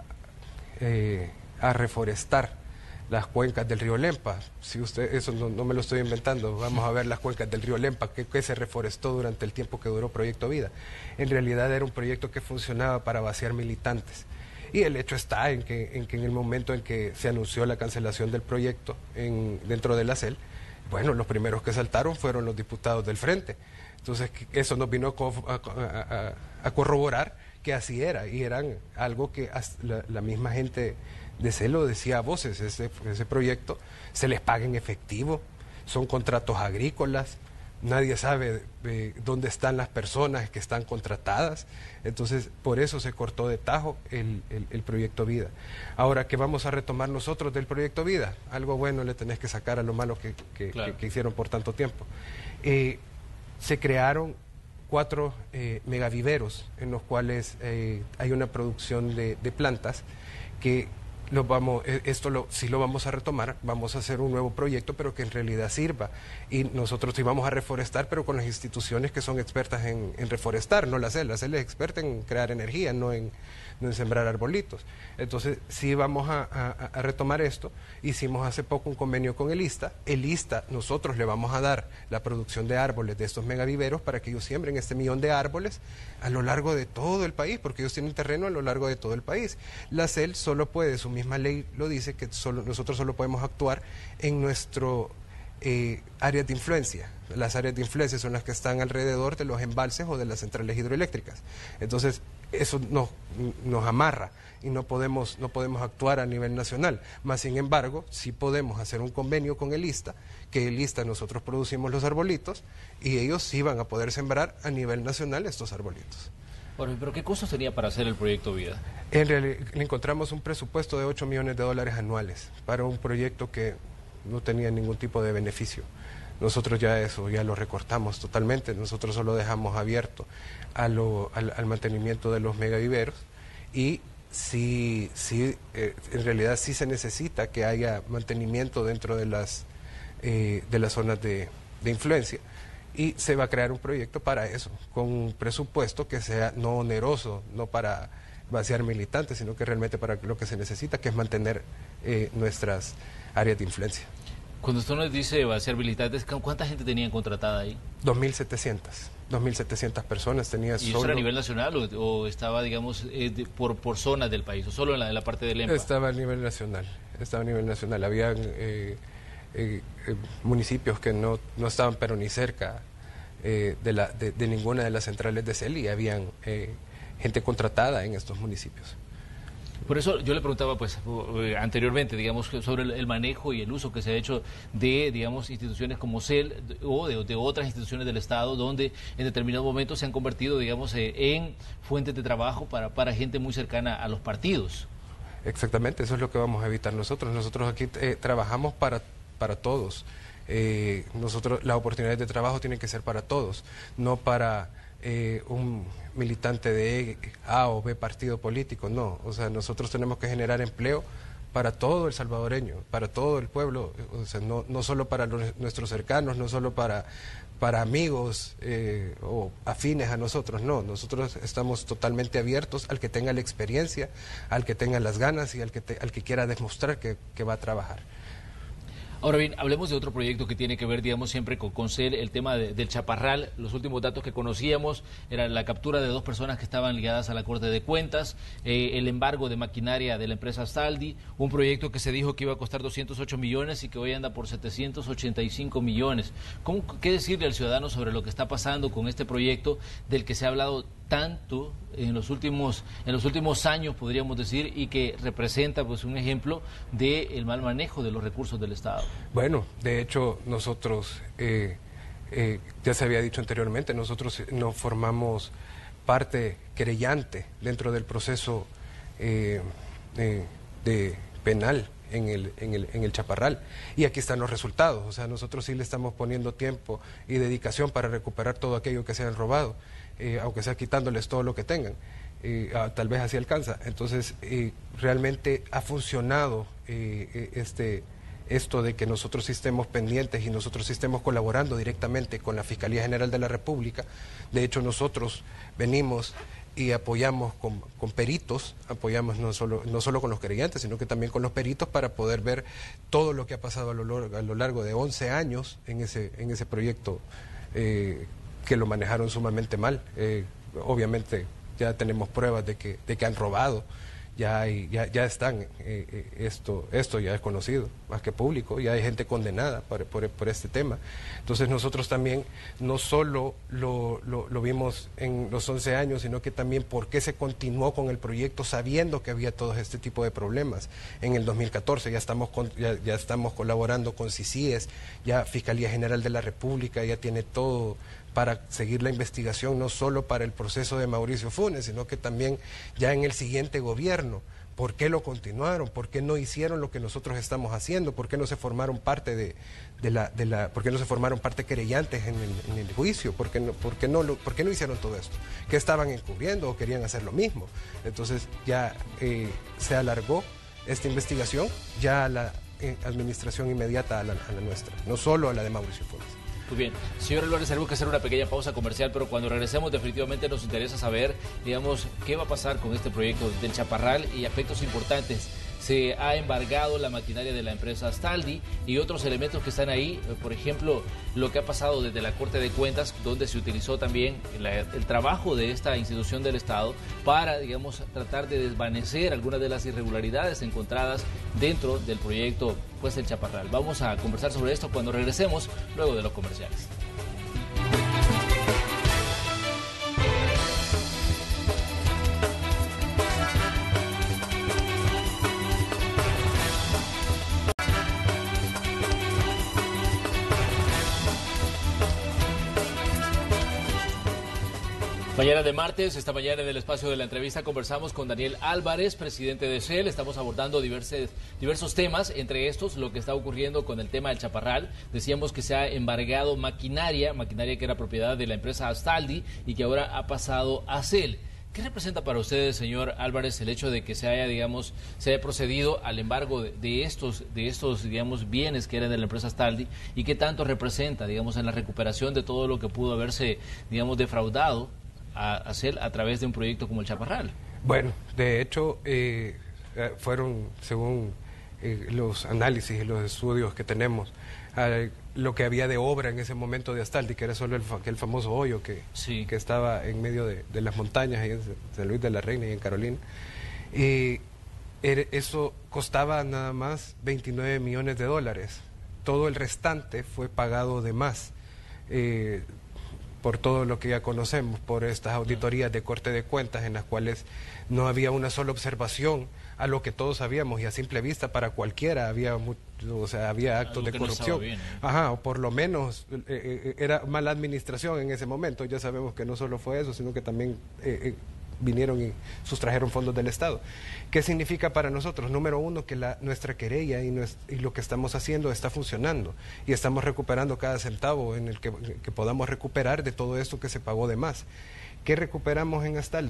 eh, a reforestar las cuencas del río Lempa. Si usted, eso no, no me lo estoy inventando, vamos a ver las cuencas del río Lempa, que, que se reforestó durante el tiempo que duró Proyecto Vida. En realidad era un proyecto que funcionaba para vaciar militantes. Y el hecho está en que, en que en el momento en que se anunció la cancelación del proyecto en, dentro de la C E L, bueno, los primeros que saltaron fueron los diputados del Frente. Entonces eso nos vino a, a, a, a corroborar que así era, y eran algo que la, la misma gente de C E L lo decía a voces. Ese, ese proyecto se les paga en efectivo, son contratos agrícolas, nadie sabe eh, dónde están las personas que están contratadas. Entonces, por eso se cortó de tajo el, el, el proyecto Vida. Ahora, ¿qué vamos a retomar nosotros del proyecto Vida? Algo bueno le tenés que sacar a lo malo que, que, claro. que, que hicieron por tanto tiempo. Eh, se crearon cuatro eh, megaviveros en los cuales eh, hay una producción de, de plantas que lo vamos, esto lo, si lo vamos a retomar, vamos a hacer un nuevo proyecto, pero que en realidad sirva. Y nosotros sí vamos a reforestar, pero con las instituciones que son expertas en, en reforestar, no la C E L. La C E L es experta en crear energía, no en, no en sembrar arbolitos. Entonces, sí vamos a, a, a retomar esto. Hicimos hace poco un convenio con el ISTA. El ISTA, nosotros le vamos a dar la producción de árboles de estos megaviveros para que ellos siembren este millón de árboles a lo largo de todo el país, porque ellos tienen terreno a lo largo de todo el país. La C E L solo puede, su misma ley lo dice, que solo, nosotros solo podemos actuar en nuestro eh, áreas de influencia. Las áreas de influencia son las que están alrededor de los embalses o de las centrales hidroeléctricas. Entonces, eso nos, nos amarra y no podemos, no podemos actuar a nivel nacional. Más sin embargo, sí podemos hacer un convenio con el ISTA, que el ISTA nosotros producimos los arbolitos y ellos sí van a poder sembrar a nivel nacional estos arbolitos. Bueno, pero ¿qué costos tenía para hacer el proyecto Vida? En realidad, le encontramos un presupuesto de ocho millones de dólares anuales para un proyecto que no tenía ningún tipo de beneficio. Nosotros ya eso, ya lo recortamos totalmente, nosotros solo dejamos abierto a lo, al, al mantenimiento de los megaviveros y sí, sí eh, en realidad sí se necesita que haya mantenimiento dentro de las, eh, de las zonas de, de influencia. Y se va a crear un proyecto para eso, con un presupuesto que sea no oneroso, no para vaciar militantes, sino que realmente para lo que se necesita, que es mantener eh, nuestras áreas de influencia. Cuando usted nos dice vaciar militantes, ¿cuánta gente tenían contratada ahí? dos mil setecientas personas tenía. ¿Y eso era a nivel nacional o, o estaba, digamos, eh, de, por, por zonas del país, o solo en la, en la parte del Lempa? Estaba a nivel nacional, estaba a nivel nacional. Había eh, eh, eh, municipios que no, no estaban pero ni cerca eh, de, la, de, de ninguna de las centrales de C E L y habían eh, gente contratada en estos municipios. Por eso yo le preguntaba, pues, anteriormente, digamos, sobre el manejo y el uso que se ha hecho de, digamos, instituciones como C E L o de, de otras instituciones del Estado, donde en determinados momentos se han convertido, digamos, en fuentes de trabajo para, para gente muy cercana a los partidos. Exactamente, eso es lo que vamos a evitar nosotros. Nosotros aquí eh, trabajamos para, para todos. Eh, nosotros, las oportunidades de trabajo tienen que ser para todos, no para eh, un militante de A o B partido político, no. O sea, nosotros tenemos que generar empleo para todo el salvadoreño, para todo el pueblo, o sea, no, no solo para los, nuestros cercanos, no solo para, para amigos eh, o afines a nosotros, no, nosotros estamos totalmente abiertos al que tenga la experiencia, al que tenga las ganas y al que, te, al que quiera demostrar que, que va a trabajar. Ahora bien, hablemos de otro proyecto que tiene que ver, digamos, siempre con Concel, el tema de, del Chaparral. Los últimos datos que conocíamos era la captura de dos personas que estaban ligadas a la Corte de Cuentas, eh, el embargo de maquinaria de la empresa Astaldi, un proyecto que se dijo que iba a costar doscientos ocho millones y que hoy anda por setecientos ochenta y cinco millones. ¿Cómo, qué decirle al ciudadano sobre lo que está pasando con este proyecto del que se ha hablado tanto en los últimos en los últimos años, podríamos decir, y que representa pues un ejemplo del mal manejo de los recursos del Estado? Bueno, de hecho nosotros, eh, eh, ya se había dicho anteriormente, nosotros nos formamos parte querellante dentro del proceso eh, eh, de penal en el, en, el, en el Chaparral, y aquí están los resultados. O sea, nosotros sí le estamos poniendo tiempo y dedicación para recuperar todo aquello que se han robado, eh, aunque sea quitándoles todo lo que tengan, eh, ah, tal vez así alcanza. Entonces eh, realmente ha funcionado eh, este esto de que nosotros sí estemos pendientes y nosotros sí estemos colaborando directamente con la Fiscalía General de la República. De hecho, nosotros venimos y apoyamos con, con peritos, apoyamos no solo, no solo con los querellantes, sino que también con los peritos para poder ver todo lo que ha pasado a lo, a lo largo de once años en ese, en ese proyecto eh, que lo manejaron sumamente mal. Eh, obviamente ya tenemos pruebas de que, de que han robado. Ya, hay, ya, ya están, eh, eh, esto, esto ya es conocido, más que público, ya hay gente condenada por, por, por este tema. Entonces nosotros también no solo lo, lo, lo vimos en los once años, sino que también por qué se continuó con el proyecto sabiendo que había todo este tipo de problemas. En el dos mil catorce ya estamos, con, ya, ya estamos colaborando con C I C I E S, ya Fiscalía General de la República ya tiene todo para seguir la investigación, no solo para el proceso de Mauricio Funes, sino que también ya en el siguiente gobierno. ¿Por qué lo continuaron? ¿Por qué no hicieron lo que nosotros estamos haciendo? ¿Por qué no se formaron parte de, de la, de la, por qué no se formaron parte querellantes en el, en el juicio? ¿Por qué no, por qué no, lo, por qué no hicieron todo esto? ¿Qué estaban encubriendo o querían hacer lo mismo? Entonces ya eh, se alargó esta investigación ya a la eh, administración inmediata a la, a la nuestra, no solo a la de Mauricio Funes. Muy bien. Señor Álvarez, tenemos que hacer una pequeña pausa comercial, pero cuando regresemos definitivamente nos interesa saber, digamos, qué va a pasar con este proyecto del Chaparral y aspectos importantes. Se ha embargado la maquinaria de la empresa Astaldi y otros elementos que están ahí, por ejemplo, lo que ha pasado desde la Corte de Cuentas, donde se utilizó también la, el trabajo de esta institución del Estado para, digamos, tratar de desvanecer algunas de las irregularidades encontradas dentro del proyecto, pues, del Chaparral. Vamos a conversar sobre esto cuando regresemos, luego de los comerciales. Mañana de martes, esta mañana en el espacio de la entrevista conversamos con Daniel Álvarez, presidente de C E L. Estamos abordando diversos, diversos temas, entre estos lo que está ocurriendo con el tema del Chaparral. Decíamos que se ha embargado maquinaria, maquinaria que era propiedad de la empresa Astaldi y que ahora ha pasado a C E L. ¿Qué representa para ustedes, señor Álvarez, el hecho de que se haya, digamos, se haya procedido al embargo de, de estos, de estos, digamos, bienes que eran de la empresa Astaldi y qué tanto representa, digamos, en la recuperación de todo lo que pudo haberse, digamos, defraudado a hacer a través de un proyecto como el Chaparral? Bueno, de hecho, eh, fueron, según eh, los análisis y los estudios que tenemos, eh, lo que había de obra en ese momento de Astaldi, que era solo el, el famoso hoyo que, sí. que estaba en medio de, de las montañas, ahí en San Luis de la Reina y en Carolina. Y eso costaba nada más veintinueve millones de dólares. Todo el restante fue pagado de más. Eh, por todo lo que ya conocemos, por estas auditorías de Corte de Cuentas en las cuales no había una sola observación a lo que todos sabíamos y a simple vista para cualquiera había mucho, o sea, había actos de corrupción. No Ajá, o por lo menos eh, eh, era mala administración en ese momento. Ya sabemos que no solo fue eso, sino que también eh, eh, vinieron y sustrajeron fondos del Estado. ¿Qué significa para nosotros? Número uno, que la, nuestra querella y, nuestra, y lo que estamos haciendo está funcionando y estamos recuperando cada centavo en el que, que podamos recuperar de todo esto que se pagó de más. ¿Qué recuperamos en Astaldi?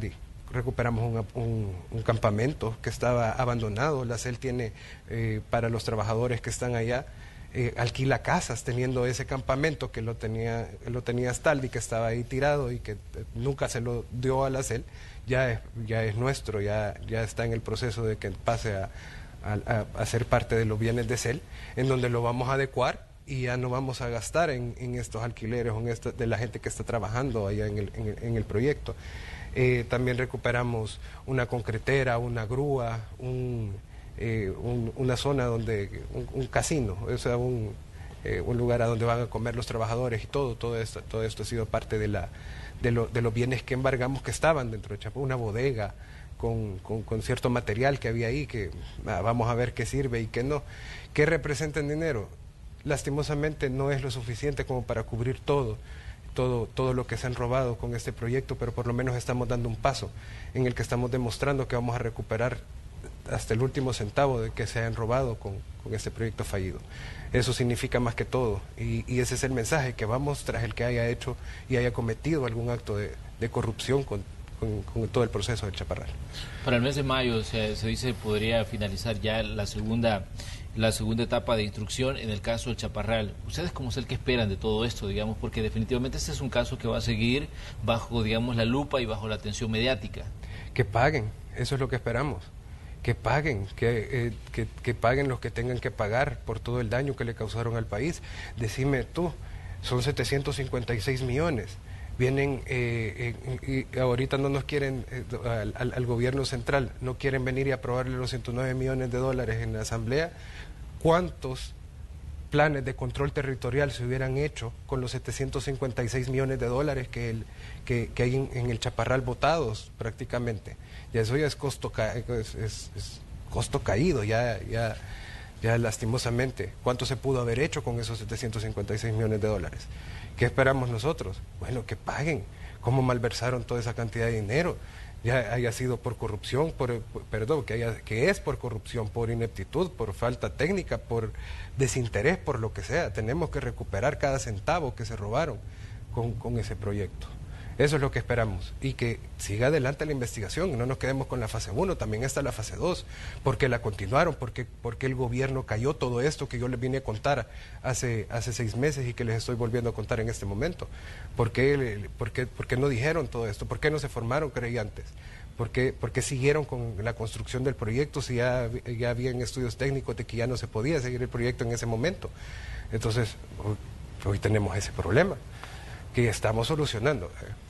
recuperamos un, un, un campamento que estaba abandonado. La C E L tiene, eh, para los trabajadores que están allá, eh, alquila casas teniendo ese campamento que lo tenía, lo tenía Astaldi, que estaba ahí tirado y que eh, nunca se lo dio a la C E L. Ya es, ya es nuestro, ya, ya está en el proceso de que pase a, a, a ser parte de los bienes de C E L, en donde lo vamos a adecuar y ya no vamos a gastar en, en estos alquileres en esto, de la gente que está trabajando allá en el, en el, en el proyecto. Eh, también recuperamos una concretera, una grúa, un, eh, un, una zona donde, un, un casino, o sea, un, eh, un lugar a donde van a comer los trabajadores y todo, todo esto, todo esto ha sido parte de la De, lo, de los bienes que embargamos que estaban dentro de Chaparral, una bodega con, con, con cierto material que había ahí, que ah, vamos a ver qué sirve y qué no. ¿Qué representa en dinero? Lastimosamente no es lo suficiente como para cubrir todo, todo, todo lo que se han robado con este proyecto, pero por lo menos estamos dando un paso en el que estamos demostrando que vamos a recuperar hasta el último centavo de que se han robado con, con este proyecto fallido. Eso significa más que todo, y, y ese es el mensaje, que vamos tras el que haya hecho y haya cometido algún acto de, de corrupción con, con, con todo el proceso del Chaparral. Para el mes de mayo se, se dice podría finalizar ya la segunda la segunda etapa de instrucción en el caso del Chaparral. ¿Ustedes cómo es el que esperan de todo esto, digamos? Porque definitivamente este es un caso que va a seguir bajo, digamos, la lupa y bajo la atención mediática. Que paguen, eso es lo que esperamos. Que paguen, que, eh, que, que paguen los que tengan que pagar por todo el daño que le causaron al país. Decime tú, son setecientos cincuenta y seis millones. Vienen, eh, eh, y ahorita no nos quieren, eh, al, al gobierno central, no quieren venir y aprobarle los ciento nueve millones de dólares en la asamblea. ¿Cuántos planes de control territorial se hubieran hecho con los setecientos cincuenta y seis millones de dólares que, el, que, que hay en, en el Chaparral votados prácticamente? Ya eso ya es costo, ca es, es, es costo caído, ya, ya, ya lastimosamente. ¿Cuánto se pudo haber hecho con esos setecientos cincuenta y seis millones de dólares? ¿Qué esperamos nosotros? Bueno, que paguen. ¿Cómo malversaron toda esa cantidad de dinero? Ya haya sido por corrupción, por, por perdón, que, haya, que es por corrupción, por ineptitud, por falta técnica, por desinterés, por lo que sea. Tenemos que recuperar cada centavo que se robaron con, con ese proyecto. Eso es lo que esperamos, y que siga adelante la investigación, no nos quedemos con la fase uno, también está la fase dos, porque la continuaron, porque, porque el gobierno cayó todo esto que yo les vine a contar hace, hace seis meses y que les estoy volviendo a contar en este momento. ¿Por qué, por qué, por qué no dijeron todo esto? ¿Por qué no se formaron creyentes? ¿Por qué, por qué siguieron con la construcción del proyecto si ya, ya habían estudios técnicos de que ya no se podía seguir el proyecto en ese momento? Entonces, hoy, hoy tenemos ese problema que estamos solucionando.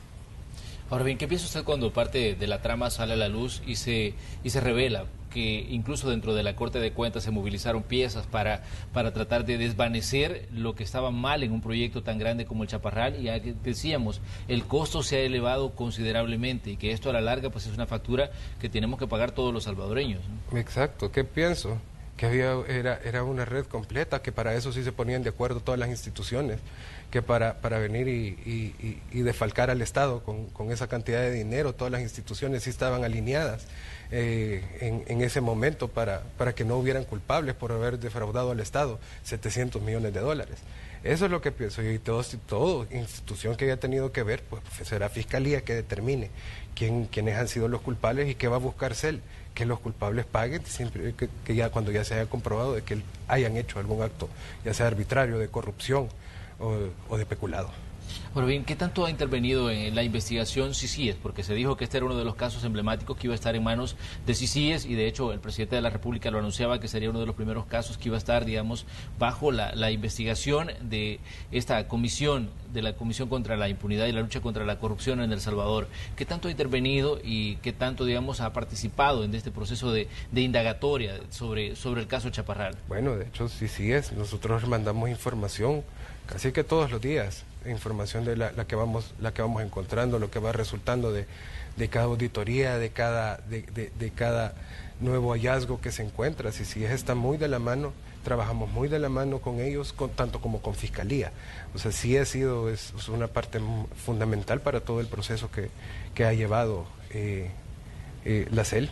Ahora bien, ¿qué piensa usted cuando parte de la trama sale a la luz y se, y se revela que incluso dentro de la Corte de Cuentas se movilizaron piezas para, para tratar de desvanecer lo que estaba mal en un proyecto tan grande como el Chaparral? Y ya que decíamos, el costo se ha elevado considerablemente y que esto a la larga pues es una factura que tenemos que pagar todos los salvadoreños, ¿no? Exacto, ¿qué pienso? Que había, era, era una red completa, que para eso sí se ponían de acuerdo todas las instituciones, que para, para venir y, y, y defalcar al Estado con, con esa cantidad de dinero, todas las instituciones sí estaban alineadas eh, en, en ese momento para, para que no hubieran culpables por haber defraudado al Estado setecientos millones de dólares. Eso es lo que pienso, y todo, todo institución que haya tenido que ver, pues será Fiscalía que determine quién, quiénes han sido los culpables y qué va a buscar C E L, que los culpables paguen, siempre que, que ya cuando ya se haya comprobado de que hayan hecho algún acto, ya sea arbitrario, de corrupción o, o de peculado. Bueno, bien, ¿qué tanto ha intervenido en la investigación C I C I E S? Porque se dijo que este era uno de los casos emblemáticos que iba a estar en manos de C I C I E S, y de hecho el presidente de la República lo anunciaba que sería uno de los primeros casos que iba a estar, digamos, bajo la, la investigación de esta comisión, de la Comisión contra la Impunidad y la Lucha contra la Corrupción en El Salvador. ¿Qué tanto ha intervenido y qué tanto, digamos, ha participado en este proceso de, de indagatoria sobre, sobre el caso Chaparral? Bueno, de hecho C I C I E S, nosotros mandamos información casi que todos los días, información de la, la que vamos la que vamos encontrando, lo que va resultando de, de cada auditoría, de cada de, de, de cada nuevo hallazgo que se encuentra. Si si está muy de la mano, trabajamos muy de la mano con ellos, con, tanto como con Fiscalía. O sea, sí ha sido es, es una parte fundamental para todo el proceso que, que ha llevado eh, eh, la C E L,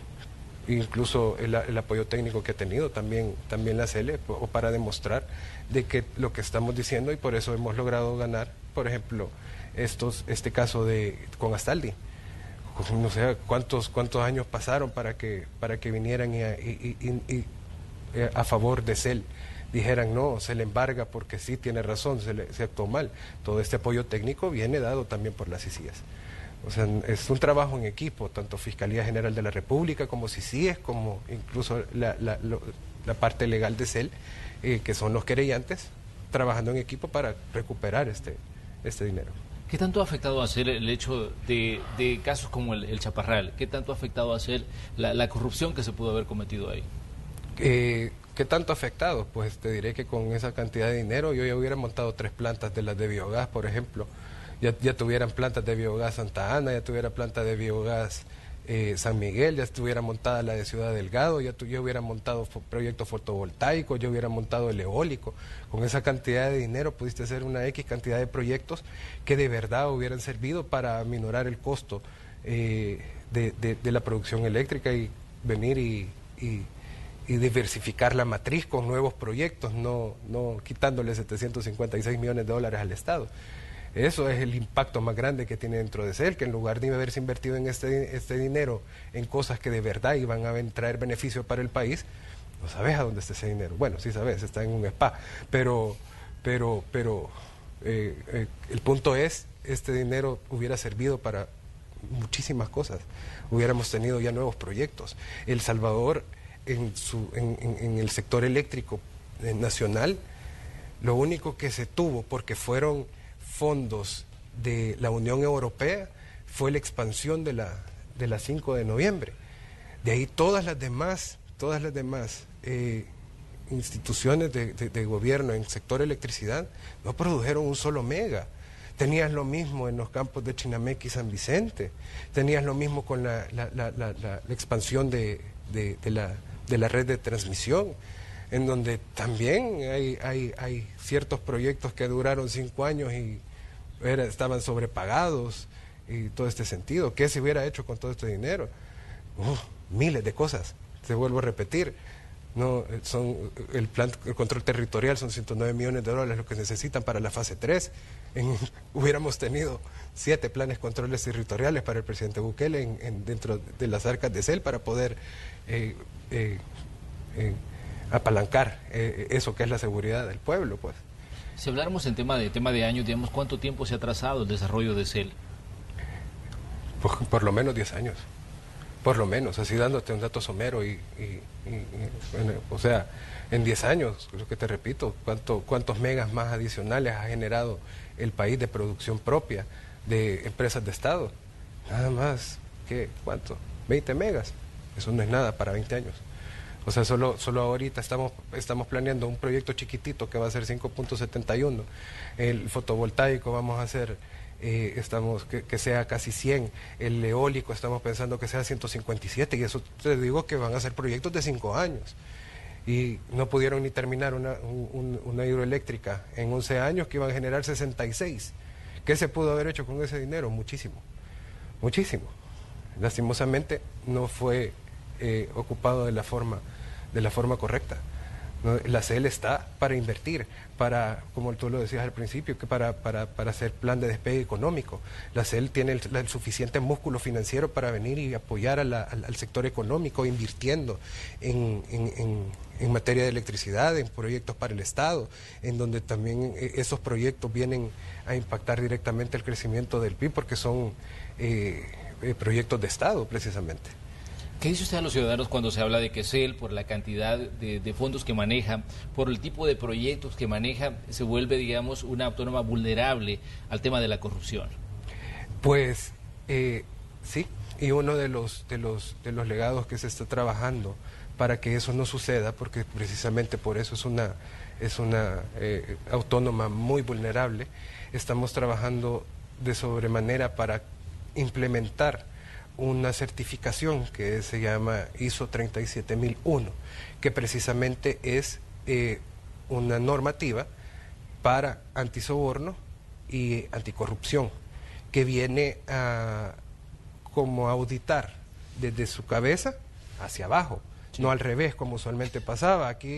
incluso el, el apoyo técnico que ha tenido también, también la C E L, o para demostrar de que lo que estamos diciendo, y por eso hemos logrado ganar, por ejemplo, estos, este caso de con Astaldi. no sé cuántos cuántos años pasaron para que para que vinieran y, y, y, y, y a favor de C E L dijeran no, se le embarga porque sí tiene razón, se, le, se actuó mal. Todo este apoyo técnico viene dado también por las I C I E S. O sea, es un trabajo en equipo, tanto Fiscalía General de la República como C I C I E S, como incluso la, la, lo, la parte legal de C E L, eh, que son los querellantes, trabajando en equipo para recuperar este, este dinero. ¿Qué tanto ha afectado a C E L el hecho de, de casos como el, el Chaparral? ¿Qué tanto ha afectado a C E L la, la corrupción que se pudo haber cometido ahí? Eh, ¿Qué tanto ha afectado? Pues te diré que con esa cantidad de dinero yo ya hubiera montado tres plantas de las de biogás, por ejemplo. Ya, ya tuvieran plantas de biogás Santa Ana, ya tuviera planta de biogás eh, San Miguel, ya estuviera montada la de Ciudad Delgado, ya, tu, ya hubiera montado proyectos fotovoltaicos, ya hubiera montado el eólico. Con esa cantidad de dinero pudiste hacer una X cantidad de proyectos que de verdad hubieran servido para minorar el costo eh, de, de, de la producción eléctrica y venir y, y, y diversificar la matriz con nuevos proyectos, no, no quitándole setecientos cincuenta y seis millones de dólares al Estado. Eso es el impacto más grande que tiene dentro de C E L, que en lugar de haberse invertido en este, este dinero en cosas que de verdad iban a traer beneficio para el país, no sabes a dónde está ese dinero. Bueno, sí sabes, está en un spa, pero, pero, pero eh, eh, el punto es, este dinero hubiera servido para muchísimas cosas. Hubiéramos tenido ya nuevos proyectos. El Salvador, en, su, en, en, en el sector eléctrico eh, nacional, lo único que se tuvo, porque fueron fondos de la Unión Europea, fue la expansión de la, de la cinco de noviembre. De ahí todas las demás, todas las demás eh, instituciones de, de, de gobierno en el sector electricidad no produjeron un solo mega. Tenías lo mismo en los campos de Chinameque y San Vicente, tenías lo mismo con la, la, la, la, la expansión de, de, de, la, de la red de transmisión, en donde también hay, hay, hay ciertos proyectos que duraron cinco años y era, estaban sobrepagados y todo este sentido. ¿Qué se hubiera hecho con todo este dinero? Uf, miles de cosas, te vuelvo a repetir. No, son, el plan el control territorial son ciento nueve millones de dólares lo que necesitan para la fase tres. En, hubiéramos tenido siete planes controles territoriales para el presidente Bukele en, en, dentro de las arcas de C E L para poder eh, eh, eh, apalancar eh, eso que es la seguridad del pueblo, pues. Si habláramos en tema de tema de años, digamos, ¿cuánto tiempo se ha trazado el desarrollo de C E L? Por, por lo menos diez años, por lo menos, así dándote un dato somero y, y, y, y bueno, o sea, en diez años, lo que te repito, ¿cuánto, cuántos megas más adicionales ha generado el país de producción propia de empresas de Estado? Nada más, ¿qué? ¿Cuánto? veinte megas, eso no es nada para veinte años. O sea, solo, solo ahorita estamos, estamos planeando un proyecto chiquitito que va a ser cinco punto setenta y uno. El fotovoltaico vamos a hacer, eh, estamos que, que sea casi cien. El eólico estamos pensando que sea ciento cincuenta y siete. Y eso te digo que van a ser proyectos de cinco años. Y no pudieron ni terminar una, un, una hidroeléctrica en once años que iban a generar sesenta y seis. ¿Qué se pudo haber hecho con ese dinero? Muchísimo, muchísimo. Lastimosamente no fue eh, ocupado de la forma de la forma correcta. ¿No? La C E L está para invertir, para, como tú lo decías al principio, que para, para, para hacer plan de despegue económico. La C E L tiene el, el suficiente músculo financiero para venir y apoyar a la, al, al sector económico, invirtiendo en, en, en, en materia de electricidad, en proyectos para el Estado, en donde también esos proyectos vienen a impactar directamente el crecimiento del P I B, porque son eh, eh, proyectos de Estado, precisamente. ¿Qué dice usted a los ciudadanos cuando se habla de que C E L, por la cantidad de, de fondos que maneja, por el tipo de proyectos que maneja, se vuelve, digamos, una autónoma vulnerable al tema de la corrupción? Pues eh, sí, y uno de los, de, los, de los legados que se está trabajando para que eso no suceda, porque precisamente por eso es una, es una eh, autónoma muy vulnerable, estamos trabajando de sobremanera para implementar una certificación que se llama I S O treinta y siete mil uno, que precisamente es eh, una normativa para antisoborno y anticorrupción, que viene a como auditar desde su cabeza hacia abajo, sí. No al revés como usualmente pasaba. Aquí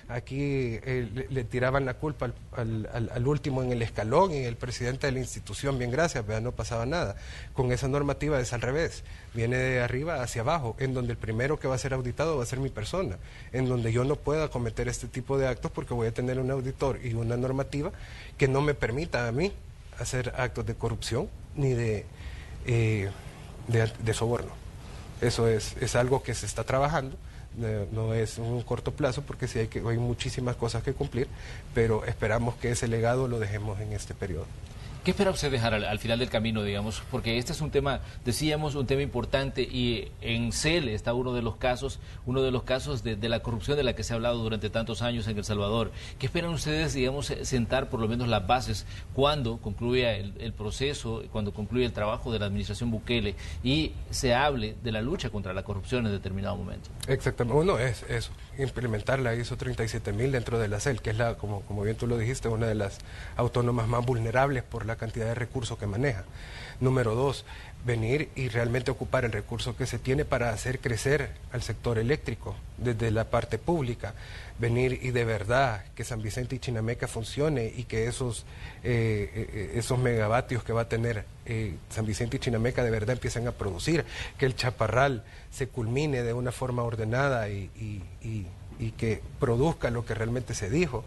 aquí eh, le, le tiraban la culpa al, al, al último en el escalón y el presidente de la institución, bien gracias, ¿verdad? No pasaba nada. Con esa normativa es al revés, viene de arriba hacia abajo, en donde el primero que va a ser auditado va a ser mi persona, en donde yo no pueda cometer este tipo de actos porque voy a tener un auditor y una normativa que no me permita a mí hacer actos de corrupción ni de, eh, de, de soborno. Eso es, es algo que se está trabajando. No es un corto plazo porque sí hay, que, hay muchísimas cosas que cumplir, pero esperamos que ese legado lo dejemos en este periodo. ¿Qué espera usted dejar al, al final del camino, digamos? Porque este es un tema, decíamos, un tema importante y en C E L está uno de los casos, uno de los casos de, de la corrupción de la que se ha hablado durante tantos años en El Salvador. ¿Qué esperan ustedes, digamos, sentar por lo menos las bases cuando concluya el, el proceso, cuando concluya el trabajo de la administración Bukele y se hable de la lucha contra la corrupción en determinado momento? Exactamente, uno es eso, implementar la I S O treinta y siete mil dentro de la C E L, que es la, como, como bien tú lo dijiste, una de las autónomas más vulnerables por la cantidad de recursos que maneja. Número dos, venir y realmente ocupar el recurso que se tiene para hacer crecer al sector eléctrico desde la parte pública, venir y de verdad que San Vicente y Chinameca funcione y que esos, eh, esos megavatios que va a tener eh, San Vicente y Chinameca de verdad empiecen a producir, que el Chaparral se culmine de una forma ordenada y, y, y y que produzca lo que realmente se dijo,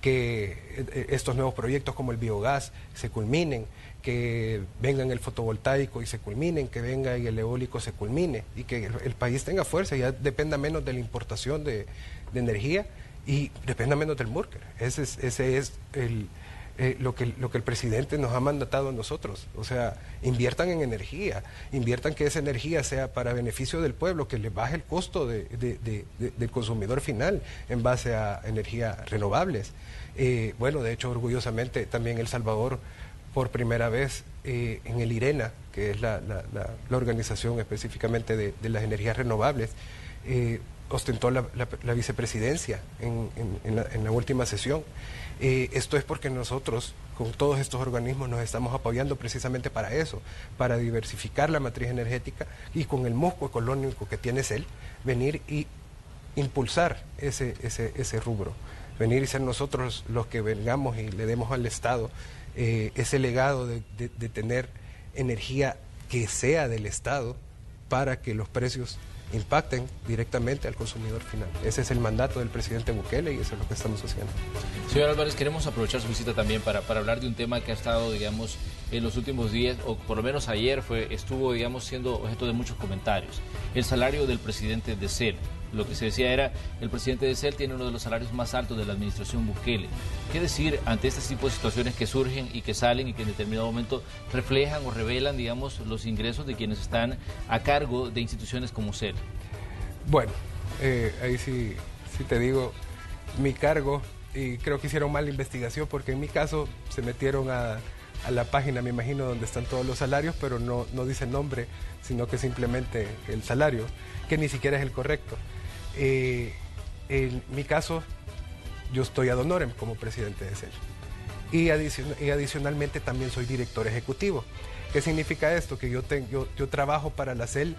que estos nuevos proyectos como el biogás se culminen, que vengan el fotovoltaico y se culminen, que venga y el eólico se culmine y que el, el país tenga fuerza y ya dependa menos de la importación de, de energía y dependa menos del Murker. Ese es, ese es el... Eh, lo, que, lo que el presidente nos ha mandatado a nosotros, o sea, inviertan en energía, inviertan que esa energía sea para beneficio del pueblo, que le baje el costo de, de, de, de, del consumidor final en base a energías renovables. Eh, bueno, de hecho, orgullosamente también El Salvador, por primera vez eh, en el IRENA, que es la, la, la, la organización específicamente de, de las energías renovables, eh, ostentó la, la, la vicepresidencia en, en, en, la, en la última sesión. Eh, esto es porque nosotros, con todos estos organismos, nos estamos apoyando precisamente para eso, para diversificar la matriz energética y con el músculo económico que tiene C E L, venir y impulsar ese, ese, ese rubro, venir y ser nosotros los que vengamos y le demos al Estado eh, ese legado de, de, de tener energía que sea del Estado para que los precios impacten directamente al consumidor final. Ese es el mandato del presidente Bukele y eso es lo que estamos haciendo. Señor Álvarez, queremos aprovechar su visita también para, para hablar de un tema que ha estado, digamos, en los últimos días, o por lo menos ayer, fue estuvo, digamos, siendo objeto de muchos comentarios. El salario del presidente de C E L. Lo que se decía era, el presidente de C E L tiene uno de los salarios más altos de la administración Bukele. ¿Qué decir ante este tipo de situaciones que surgen y que salen y que en determinado momento reflejan o revelan, digamos, los ingresos de quienes están a cargo de instituciones como C E L? Bueno, eh, ahí sí, sí te digo, mi cargo, y creo que hicieron mal la investigación porque en mi caso se metieron a, a la página, me imagino, donde están todos los salarios, pero no, no dice nombre, sino que simplemente el salario, que ni siquiera es el correcto. Eh, en mi caso, yo estoy ad honorem como presidente de C E L y, adicion y adicionalmente también soy director ejecutivo. ¿Qué significa esto? Que yo, te yo, yo trabajo para la C E L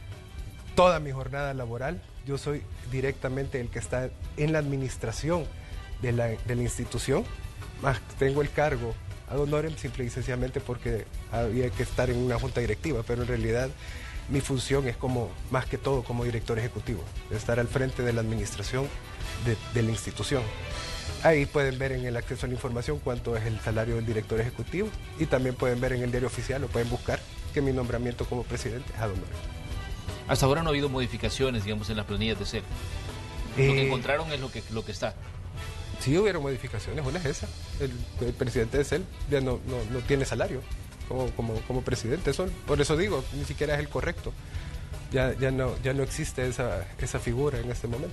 toda mi jornada laboral, yo soy directamente el que está en la administración de la, de la institución, más tengo el cargo ad honorem simple y sencillamente porque había que estar en una junta directiva, pero en realidad mi función es como, más que todo, como director ejecutivo, estar al frente de la administración de, de la institución. Ahí pueden ver en el acceso a la información cuánto es el salario del director ejecutivo y también pueden ver en el diario oficial, o pueden buscar que mi nombramiento como presidente es ad honorem. Hasta ahora no ha habido modificaciones, digamos, en las planillas de C E L. Eh, lo que encontraron es lo que, lo que está. Sí hubieron modificaciones, una es esa. El, el presidente de C E L ya no, no, no tiene salario como, como, como presidente. Eso, por eso digo, ni siquiera es el correcto. Ya, ya, no, ya no existe esa, esa figura en este momento.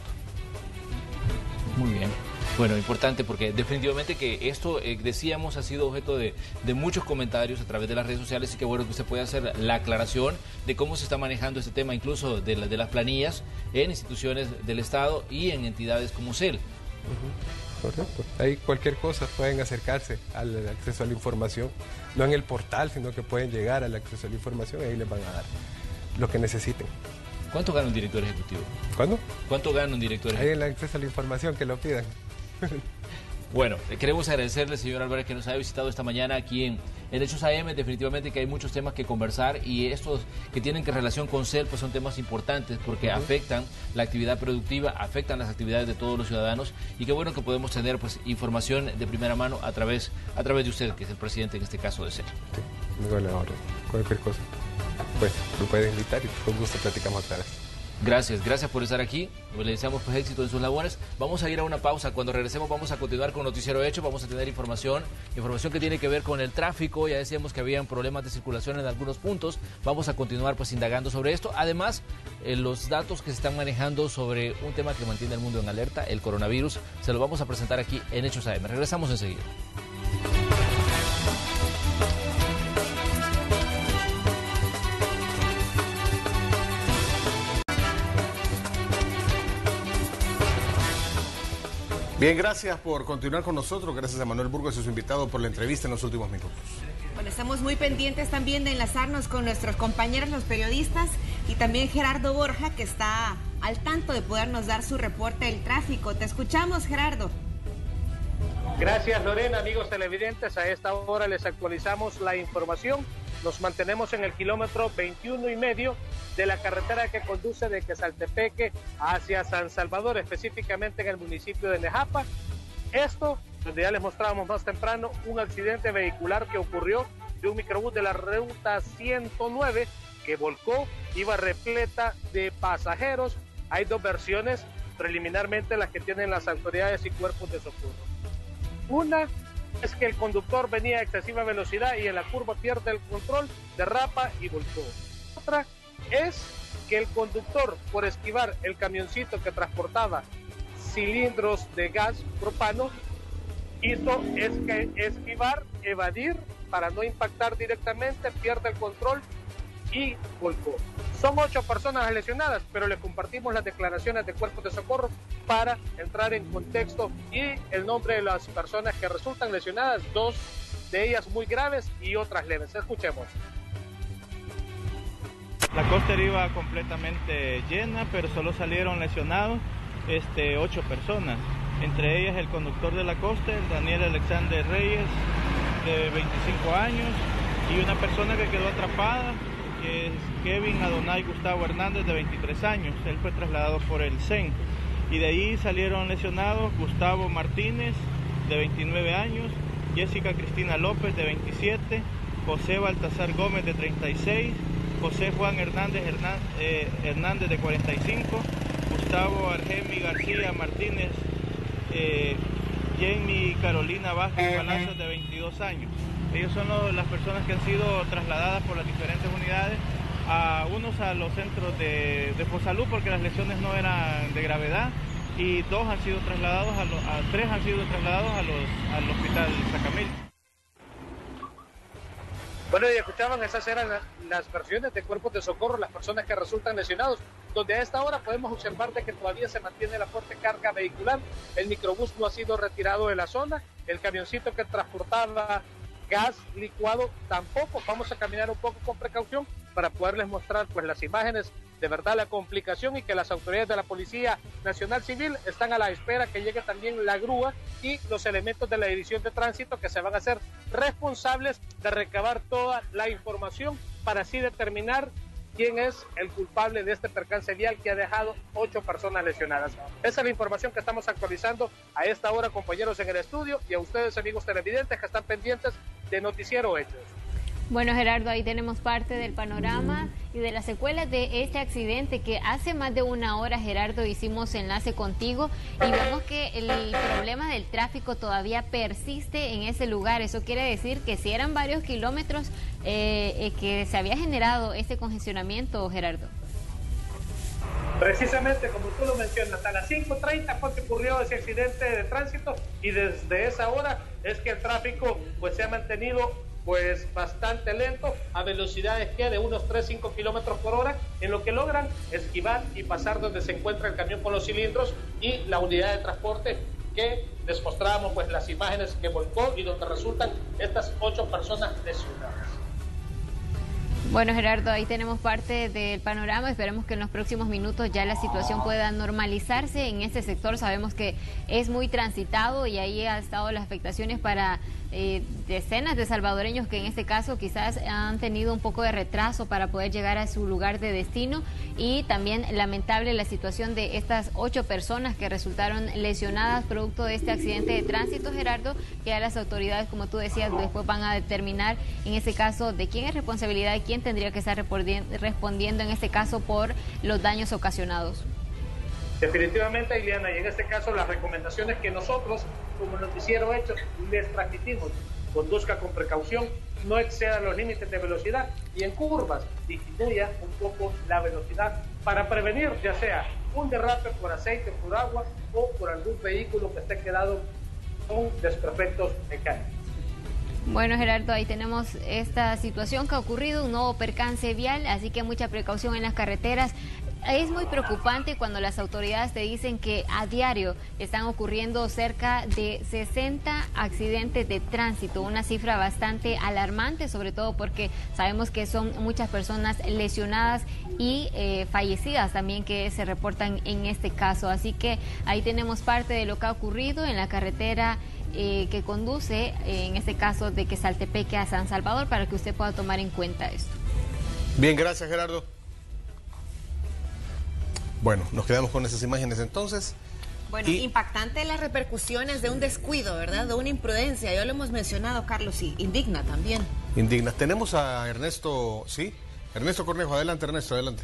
Muy bien. Bueno, importante porque definitivamente que esto, eh, decíamos, ha sido objeto de, de muchos comentarios a través de las redes sociales y que bueno que usted pueda hacer la aclaración de cómo se está manejando este tema, incluso de, la, de las planillas en instituciones del Estado y en entidades como C E L. Uh-huh. Correcto. Ahí cualquier cosa pueden acercarse al acceso a la información, no en el portal, sino que pueden llegar al acceso a la información y ahí les van a dar lo que necesiten. ¿Cuánto gana un director ejecutivo? ¿Cuándo? ¿Cuánto gana un director ejecutivo? Ahí en el acceso a la información, que lo pidan. Bueno, queremos agradecerle, señor Álvarez, que nos haya visitado esta mañana aquí en, en Hechos A M. Definitivamente que hay muchos temas que conversar y estos que tienen que relación con C E L pues son temas importantes porque uh-huh. afectan la actividad productiva, afectan las actividades de todos los ciudadanos y qué bueno que podemos tener pues información de primera mano a través, a través de usted, que es el presidente en este caso de C E L. Sí, muy buena hora. Cualquier cosa, pues lo pueden invitar y con gusto platicamos otra vez. Gracias, gracias por estar aquí. Le deseamos pues éxito en sus labores. Vamos a ir a una pausa. Cuando regresemos vamos a continuar con Noticiero Hecho. Vamos a tener información, información que tiene que ver con el tráfico. Ya decíamos que habían problemas de circulación en algunos puntos. Vamos a continuar pues indagando sobre esto. Además, eh, los datos que se están manejando sobre un tema que mantiene el mundo en alerta, el coronavirus, se lo vamos a presentar aquí en Hechos A M. Regresamos enseguida. Bien, gracias por continuar con nosotros. Gracias a Manuel Burgos y su invitado por la entrevista en los últimos minutos. Bueno, estamos muy pendientes también de enlazarnos con nuestros compañeros, los periodistas, y también Gerardo Borja, que está al tanto de podernos dar su reporte del tráfico. Te escuchamos, Gerardo. Gracias, Lorena. Amigos televidentes, a esta hora les actualizamos la información. Nos mantenemos en el kilómetro veintiuno y medio de la carretera que conduce de Quesaltepeque hacia San Salvador, específicamente en el municipio de Nejapa. Esto, donde ya les mostrábamos más temprano, un accidente vehicular que ocurrió de un microbús de la ruta ciento nueve que volcó, iba repleta de pasajeros. Hay dos versiones, preliminarmente las que tienen las autoridades y cuerpos de socorro. Una es que el conductor venía a excesiva velocidad y en la curva pierde el control, derrapa y volcó. Otra es que el conductor, por esquivar el camioncito que transportaba cilindros de gas propano, hizo es que esquivar, evadir para no impactar directamente, pierde el control y volcó. Son ocho personas lesionadas, pero le compartimos las declaraciones de cuerpos de socorro para entrar en contexto y el nombre de las personas que resultan lesionadas, dos de ellas muy graves y otras leves. Escuchemos. La coaster iba completamente llena, pero solo salieron lesionados este, ocho personas, entre ellas el conductor de la coaster, Daniel Alexander Reyes, de veinticinco años, y una persona que quedó atrapada, que es Kevin Adonai Gustavo Hernández, de veintitrés años. Él fue trasladado por el C E N. Y de ahí salieron lesionados Gustavo Martínez, de veintinueve años, Jessica Cristina López, de veintisiete, José Baltasar Gómez, de treinta y seis, José Juan Hernández Hernández, eh, Hernández de cuarenta y cinco, Gustavo Argemi García Martínez, eh, Jamie Carolina Vázquez Palacios, de veintidós años. Ellos son los, las personas que han sido trasladadas por las diferentes unidades, a unos a los centros de, de Fosalud porque las lesiones no eran de gravedad, y dos han sido trasladados, a, lo, a tres han sido trasladados a los, al hospital Sacamil. Bueno, y escuchaban, esas eran las, las versiones de cuerpos de socorro, las personas que resultan lesionados, donde a esta hora podemos observar de que todavía se mantiene la fuerte carga vehicular. El microbús no ha sido retirado de la zona, el camioncito que transportaba gas licuado tampoco. Vamos a caminar un poco con precaución para poderles mostrar pues las imágenes de verdad, la complicación, y que las autoridades de la Policía Nacional Civil están a la espera que llegue también la grúa y los elementos de la División de Tránsito, que se van a hacer responsables de recabar toda la información para así determinar quién es el culpable de este percance vial que ha dejado ocho personas lesionadas. Esa es la información que estamos actualizando a esta hora, compañeros en el estudio, y a ustedes, amigos televidentes, que están pendientes de Noticiero Hechos. Bueno, Gerardo, ahí tenemos parte del panorama y de las secuelas de este accidente que hace más de una hora, Gerardo, hicimos enlace contigo y vemos que el problema del tráfico todavía persiste en ese lugar. Eso quiere decir que si eran varios kilómetros eh, eh, que se había generado este congestionamiento, Gerardo. Precisamente como tú lo mencionas, hasta las cinco treinta fue que ocurrió ese accidente de tránsito, y desde esa hora es que el tráfico pues se ha mantenido pues bastante lento, a velocidades que de unos tres a cinco kilómetros por hora, en lo que logran esquivar y pasar donde se encuentra el camión con los cilindros y la unidad de transporte que les mostrábamos pues las imágenes que volcó y donde resultan estas ocho personas lesionadas. Bueno, Gerardo, ahí tenemos parte del panorama. Esperemos que en los próximos minutos ya la situación pueda normalizarse en este sector. Sabemos que es muy transitado y ahí ha estado las afectaciones para eh, decenas de salvadoreños que en este caso quizás han tenido un poco de retraso para poder llegar a su lugar de destino, y también lamentable la situación de estas ocho personas que resultaron lesionadas producto de este accidente de tránsito, Gerardo, que ya las autoridades, como tú decías, después van a determinar en ese caso de quién es responsabilidad y quién tendría que estar respondiendo en este caso por los daños ocasionados. Definitivamente, Ileana, y en este caso las recomendaciones que nosotros como noticiero hecho les transmitimos: conduzca con precaución, no exceda los límites de velocidad y en curvas disminuya un poco la velocidad para prevenir ya sea un derrape por aceite, por agua o por algún vehículo que esté quedado con desperfectos mecánicos. Bueno, Gerardo, ahí tenemos esta situación que ha ocurrido, un nuevo percance vial, así que mucha precaución en las carreteras. Es muy preocupante cuando las autoridades te dicen que a diario están ocurriendo cerca de sesenta accidentes de tránsito, una cifra bastante alarmante, sobre todo porque sabemos que son muchas personas lesionadas y eh, fallecidas también que se reportan en este caso. Así que ahí tenemos parte de lo que ha ocurrido en la carretera Eh, que conduce, eh, en este caso, de Quesaltepeque a San Salvador, para que usted pueda tomar en cuenta esto. Bien, gracias, Gerardo. Bueno, nos quedamos con esas imágenes entonces. Bueno, y... impactante las repercusiones de un descuido, ¿verdad? De una imprudencia, ya lo hemos mencionado, Carlos, y indigna también. Indigna. Tenemos a Ernesto, ¿sí? Ernesto Cornejo, adelante, Ernesto, adelante.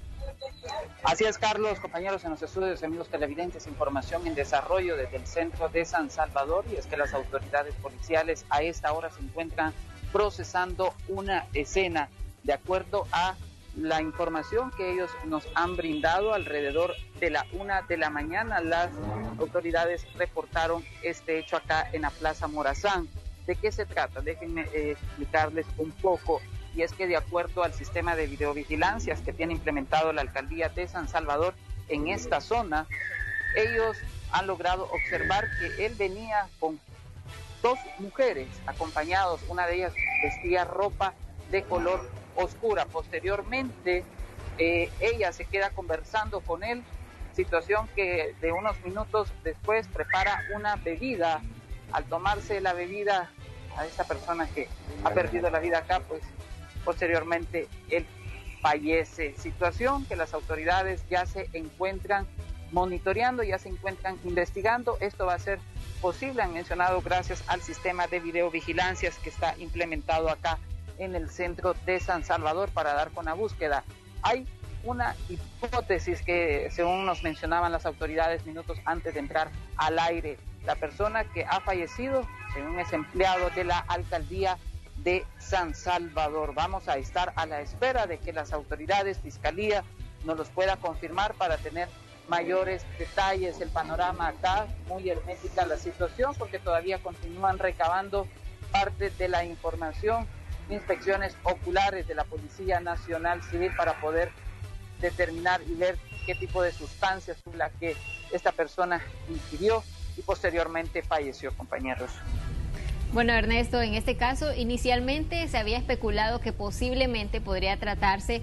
Así es, Carlos, compañeros en los estudios, amigos televidentes, información en desarrollo desde el centro de San Salvador, y es que las autoridades policiales a esta hora se encuentran procesando una escena. De acuerdo a la información que ellos nos han brindado, alrededor de la una de la mañana, las autoridades reportaron este hecho acá en la Plaza Morazán. ¿De qué se trata? Déjenme eh, explicarles un poco. Y es que de acuerdo al sistema de videovigilancias que tiene implementado la alcaldía de San Salvador en esta zona, ellos han logrado observar que él venía con dos mujeres acompañados, una de ellas vestía ropa de color oscura. Posteriormente, eh, ella se queda conversando con él, situación que de unos minutos después prepara una bebida. Al tomarse la bebida a esta persona que ha perdido la vida acá, pues posteriormente él fallece, situación que las autoridades ya se encuentran monitoreando, ya se encuentran investigando. Esto va a ser posible, han mencionado, gracias al sistema de videovigilancias que está implementado acá en el centro de San Salvador para dar con la búsqueda. Hay una hipótesis que, según nos mencionaban las autoridades minutos antes de entrar al aire, la persona que ha fallecido, según es empleado de la alcaldía de San Salvador. Vamos a estar a la espera de que las autoridades, Fiscalía, nos los pueda confirmar para tener mayores detalles. El panorama acá, muy hermética la situación, porque todavía continúan recabando parte de la información, inspecciones oculares de la Policía Nacional Civil para poder determinar y ver qué tipo de sustancias fue la que esta persona ingirió y posteriormente falleció, compañeros. Bueno, Ernesto, en este caso inicialmente se había especulado que posiblemente podría tratarse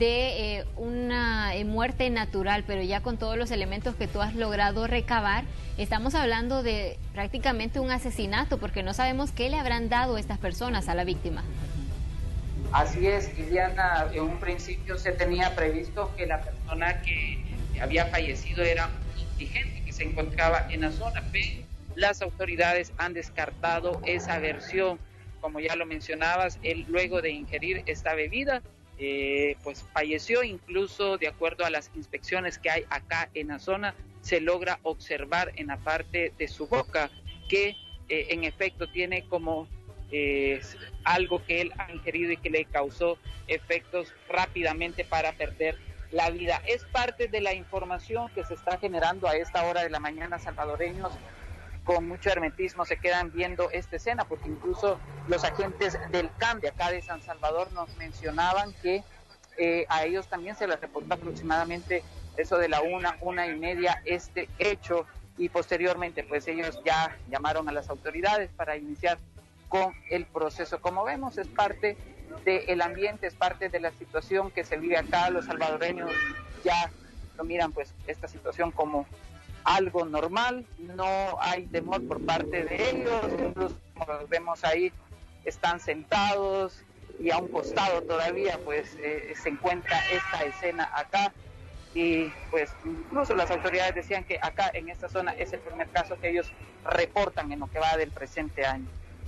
de eh, una eh, muerte natural, pero ya con todos los elementos que tú has logrado recabar, estamos hablando de prácticamente un asesinato, porque no sabemos qué le habrán dado estas personas a la víctima. Así es, Liliana, en un principio se tenía previsto que la persona que había fallecido era un indigente que se encontraba en la zona, pero las autoridades han descartado esa versión. Como ya lo mencionabas, él luego de ingerir esta bebida, eh, pues falleció. Incluso de acuerdo a las inspecciones que hay acá en la zona, se logra observar en la parte de su boca que eh, en efecto tiene como eh, algo que él ha ingerido y que le causó efectos rápidamente para perder la vida. Es parte de la información que se está generando a esta hora de la mañana. Salvadoreños con mucho hermetismo se quedan viendo esta escena, porque incluso los agentes del C A M de acá de San Salvador nos mencionaban que eh, a ellos también se les reportó aproximadamente eso de la una, una y media este hecho, y posteriormente pues ellos ya llamaron a las autoridades para iniciar con el proceso. Como vemos, es parte del ambiente, es parte de la situación que se vive acá. Los salvadoreños ya lo miran pues esta situación como algo normal, no hay temor por parte de ellos, incluso como los vemos ahí, están sentados y a un costado todavía pues eh, se encuentra esta escena acá, y pues incluso las autoridades decían que acá en esta zona es el primer caso que ellos reportan en lo que va del presente año.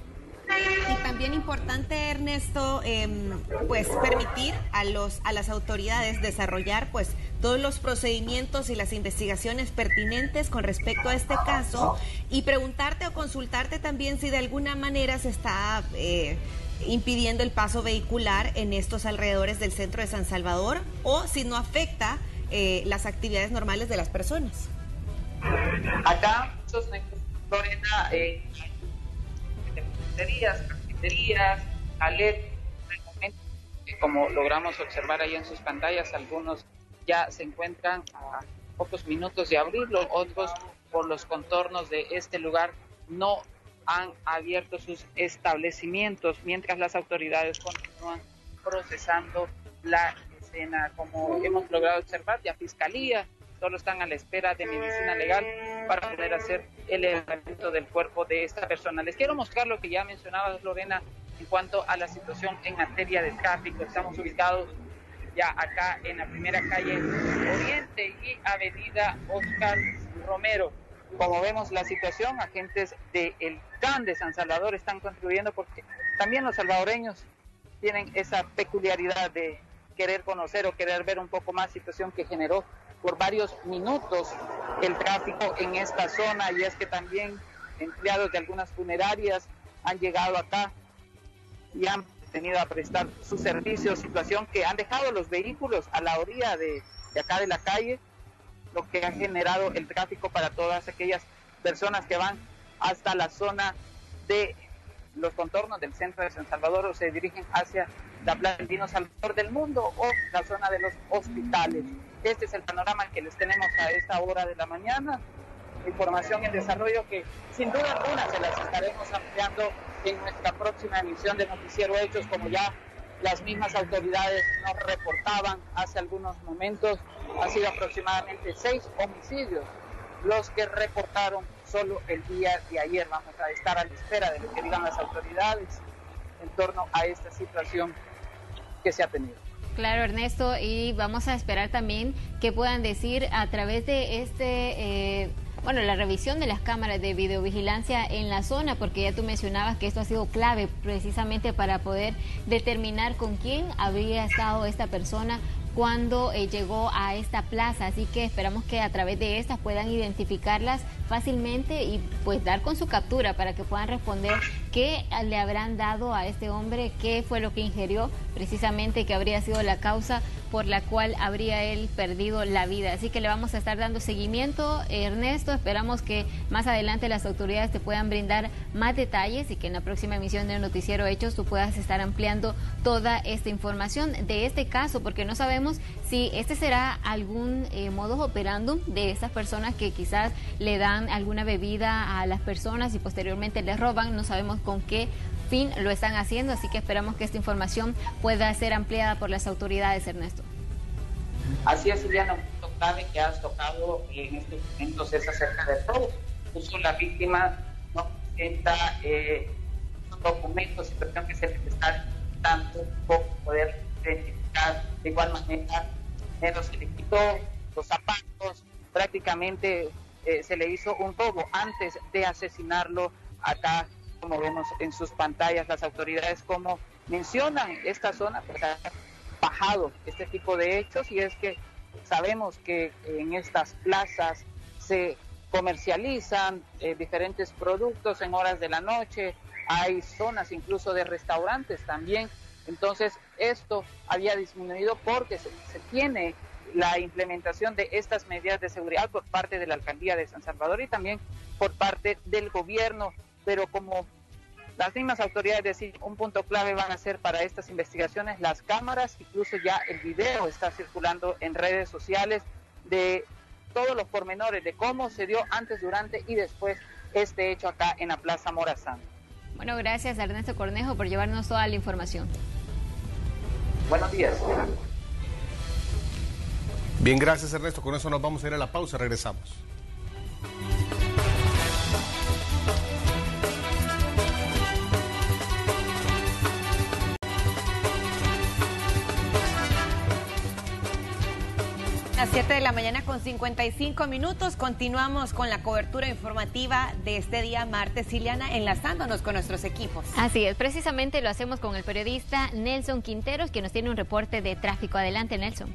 Y también importante, Ernesto, eh, pues permitir a los a las autoridades desarrollar pues todos los procedimientos y las investigaciones pertinentes con respecto a este caso, y preguntarte o consultarte también si de alguna manera se está eh, impidiendo el paso vehicular en estos alrededores del centro de San Salvador, o si no afecta eh, las actividades normales de las personas. Acá, muchos Lorena, eh, cafeterías, cafeterías, Alet, como logramos observar ahí en sus pantallas, algunos ya se encuentran a pocos minutos de abrirlo, otros por los contornos de este lugar no han abierto sus establecimientos, mientras las autoridades continúan procesando la escena. Como hemos logrado observar, ya Fiscalía solo están a la espera de medicina legal para poder hacer el levantamiento del cuerpo de esta persona. Les quiero mostrar lo que ya mencionaba Lorena en cuanto a la situación en materia de tráfico. Estamos ubicados ya acá en la primera calle Oriente y avenida Oscar Romero. Como vemos la situación, agentes del C A N de San Salvador están contribuyendo, porque también los salvadoreños tienen esa peculiaridad de querer conocer o querer ver un poco más, situación que generó por varios minutos el tráfico en esta zona, y es que también empleados de algunas funerarias han llegado acá y han tenido a prestar sus servicios, situación que han dejado los vehículos a la orilla de, de acá de la calle, lo que ha generado el tráfico para todas aquellas personas que van hasta la zona de los contornos del centro de San Salvador o se dirigen hacia la Plaza Andino Salvador del Mundo o la zona de los hospitales. Este es el panorama que les tenemos a esta hora de la mañana. Información en desarrollo que sin duda alguna se las estaremos ampliando en nuestra próxima emisión de Noticiero Hechos, como ya las mismas autoridades nos reportaban hace algunos momentos. Han sido aproximadamente seis homicidios los que reportaron solo el día de ayer. Vamos a estar a la espera de lo que digan las autoridades en torno a esta situación que se ha tenido. Claro, Ernesto, y vamos a esperar también que puedan decir a través de este, eh, bueno, la revisión de las cámaras de videovigilancia en la zona, porque ya tú mencionabas que esto ha sido clave precisamente para poder determinar con quién habría estado esta persona cuando eh, llegó a esta plaza, así que esperamos que a través de estas puedan identificarlas fácilmente y pues dar con su captura para que puedan responder qué le habrán dado a este hombre, qué fue lo que ingirió precisamente, que habría sido la causa por la cual habría él perdido la vida. Así que le vamos a estar dando seguimiento, Ernesto. Esperamos que más adelante las autoridades te puedan brindar más detalles y que en la próxima emisión de Noticiero Hechos tú puedas estar ampliando toda esta información de este caso, porque no sabemos si este será algún eh, modus operandum de estas personas que quizás le dan alguna bebida a las personas y posteriormente les roban. No sabemos con qué fin lo están haciendo, así que esperamos que esta información pueda ser ampliada por las autoridades, Ernesto. Así es, Ileana, un punto clave que has tocado en estos momentos es acerca del robo. Incluso la víctima no presenta eh, documentos, situación que se les está dando por poder identificar. De igual manera, dinero se le quitó, los zapatos, prácticamente eh, se le hizo un robo antes de asesinarlo. Acá, como vemos en sus pantallas, las autoridades como mencionan esta zona, pues ha bajado este tipo de hechos, y es que sabemos que en estas plazas se comercializan eh, diferentes productos en horas de la noche, hay zonas incluso de restaurantes también. Entonces esto había disminuido porque se, se tiene la implementación de estas medidas de seguridad por parte de la Alcaldía de San Salvador y también por parte del gobierno, pero como las mismas autoridades decían, un punto clave van a ser para estas investigaciones las cámaras, incluso ya el video está circulando en redes sociales de todos los pormenores de cómo se dio antes, durante y después este hecho acá en la Plaza Morazán. Bueno, gracias Ernesto Cornejo por llevarnos toda la información. Buenos días. Bien, gracias Ernesto. Con eso nos vamos a ir a la pausa. Regresamos. Las siete de la mañana con cincuenta y cinco minutos. Continuamos con la cobertura informativa de este día martes, Ileana, enlazándonos con nuestros equipos. Así es, precisamente lo hacemos con el periodista Nelson Quinteros, que nos tiene un reporte de tráfico. Adelante, Nelson.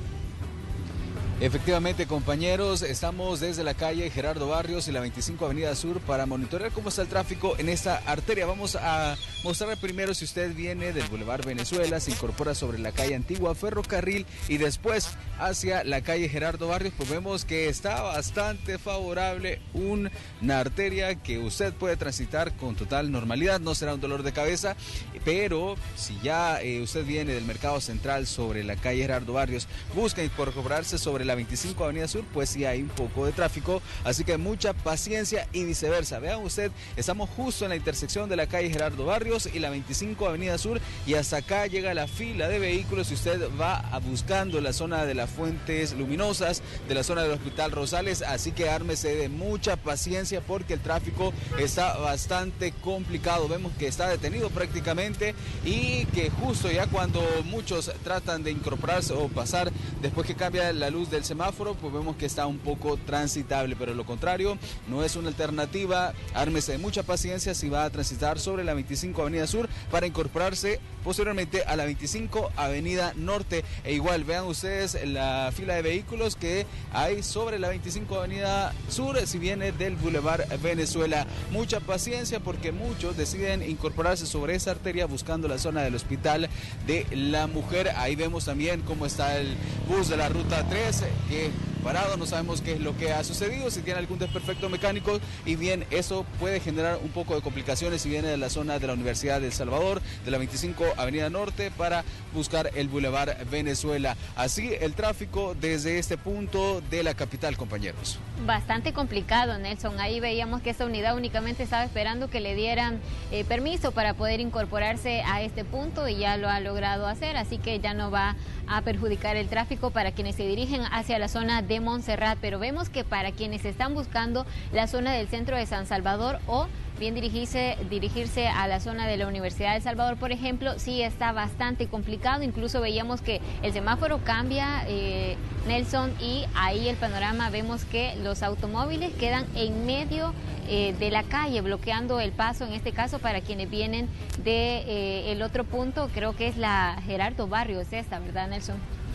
Efectivamente, compañeros, estamos desde la calle Gerardo Barrios y la veinticinco Avenida Sur para monitorear cómo está el tráfico en esta arteria. Vamos a mostrar primero, si usted viene del Boulevard Venezuela, se incorpora sobre la calle Antigua Ferrocarril y después hacia la calle Gerardo Barrios, pues vemos que está bastante favorable, una arteria que usted puede transitar con total normalidad, no será un dolor de cabeza, pero si ya eh, usted viene del Mercado Central sobre la calle Gerardo Barrios, busca incorporarse sobre la veinticinco Avenida Sur, pues sí hay un poco de tráfico, así que mucha paciencia y viceversa. Vean usted, estamos justo en la intersección de la calle Gerardo Barrios y la veinticinco Avenida Sur, y hasta acá llega la fila de vehículos si usted va a buscando la zona de las Fuentes Luminosas, de la zona del Hospital Rosales, así que ármese de mucha paciencia porque el tráfico está bastante complicado. Vemos que está detenido prácticamente y que justo ya cuando muchos tratan de incorporarse o pasar después que cambia la luz del semáforo, pues vemos que está un poco transitable, pero lo contrario no es una alternativa. Ármese de mucha paciencia si va a transitar sobre la veinticinco Avenida Sur para incorporarse posteriormente a la veinticinco Avenida Norte. E igual vean ustedes la fila de vehículos que hay sobre la veinticinco Avenida Sur si viene del Boulevard Venezuela. Mucha paciencia porque muchos deciden incorporarse sobre esa arteria buscando la zona del Hospital de la Mujer. Ahí vemos también cómo está el bus de la ruta tres que parado, no sabemos qué es lo que ha sucedido, si tiene algún desperfecto mecánico, y bien, eso puede generar un poco de complicaciones si viene de la zona de la Universidad de El Salvador, de la veinticinco Avenida Norte, para buscar el Boulevard Venezuela. Así el tráfico desde este punto de la capital, compañeros. Bastante complicado, Nelson. Ahí veíamos que esta unidad únicamente estaba esperando que le dieran eh, permiso para poder incorporarse a este punto y ya lo ha logrado hacer, así que ya no va a perjudicar el tráfico para quienes se dirigen hacia la zona de Montserrat, pero vemos que para quienes están buscando la zona del centro de San Salvador o bien dirigirse, dirigirse a la zona de la Universidad de El Salvador, por ejemplo, sí está bastante complicado. Incluso veíamos que el semáforo cambia, eh, Nelson, y ahí el panorama vemos que los automóviles quedan en medio eh, de la calle, bloqueando el paso, en este caso para quienes vienen de eh, el otro punto, creo que es la Gerardo Barrios esta, ¿verdad, Nelson?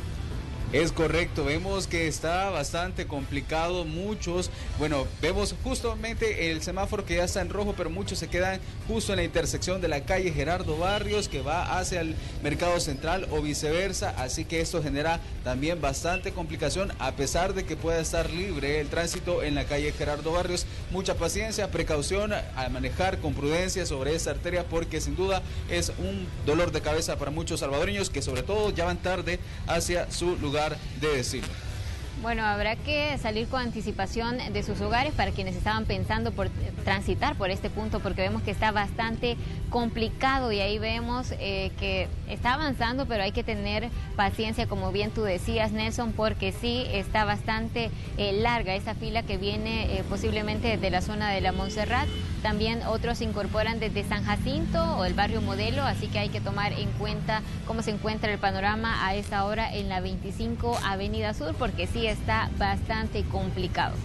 Es correcto, vemos que está bastante complicado, muchos, bueno, vemos justamente el semáforo que ya está en rojo, pero muchos se quedan justo en la intersección de la calle Gerardo Barrios que va hacia el Mercado Central o viceversa, así que esto genera también bastante complicación a pesar de que pueda estar libre el tránsito en la calle Gerardo Barrios. Mucha paciencia, precaución a manejar con prudencia sobre esta arteria porque sin duda es un dolor de cabeza para muchos salvadoreños que sobre todo ya van tarde hacia su lugar de destino. Bueno, habrá que salir con anticipación de sus hogares para quienes estaban pensando por transitar por este punto, porque vemos que está bastante complicado y ahí vemos eh, que está avanzando, pero hay que tener paciencia, como bien tú decías, Nelson, porque sí está bastante eh, larga esa fila que viene eh, posiblemente de la zona de la Montserrat. También otros se incorporan desde San Jacinto o el barrio Modelo, así que hay que tomar en cuenta cómo se encuentra el panorama a esta hora en la veinticinco Avenida Sur, porque sí está bastante complicado.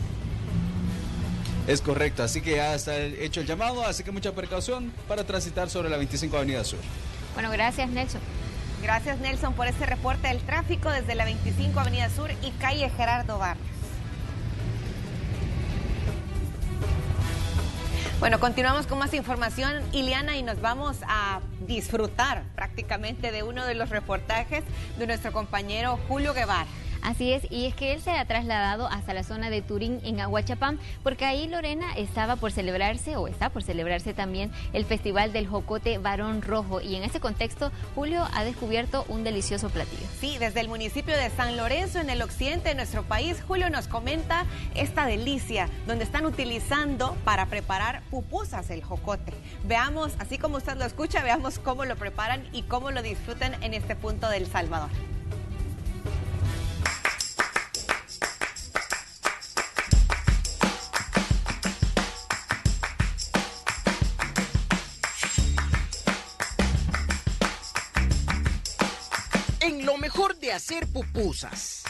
Es correcto, así que ya está hecho el llamado, así que mucha precaución para transitar sobre la veinticinco Avenida Sur. Bueno, gracias, Nelson. Gracias, Nelson, por este reporte del tráfico desde la veinticinco Avenida Sur y calle Gerardo Barrios. Bueno, continuamos con más información, Ileana, y nos vamos a disfrutar prácticamente de uno de los reportajes de nuestro compañero Julio Guevara. Así es, y es que él se ha trasladado hasta la zona de Turín, en Aguachapán, porque ahí, Lorena, estaba por celebrarse, o está por celebrarse también, el Festival del Jocote Barón Rojo, y en ese contexto, Julio ha descubierto un delicioso platillo. Sí, desde el municipio de San Lorenzo, en el occidente de nuestro país, Julio nos comenta esta delicia, donde están utilizando para preparar pupusas el jocote. Veamos, así como usted lo escucha, veamos cómo lo preparan y cómo lo disfrutan en este punto de El Salvador. En lo mejor de hacer pupusas.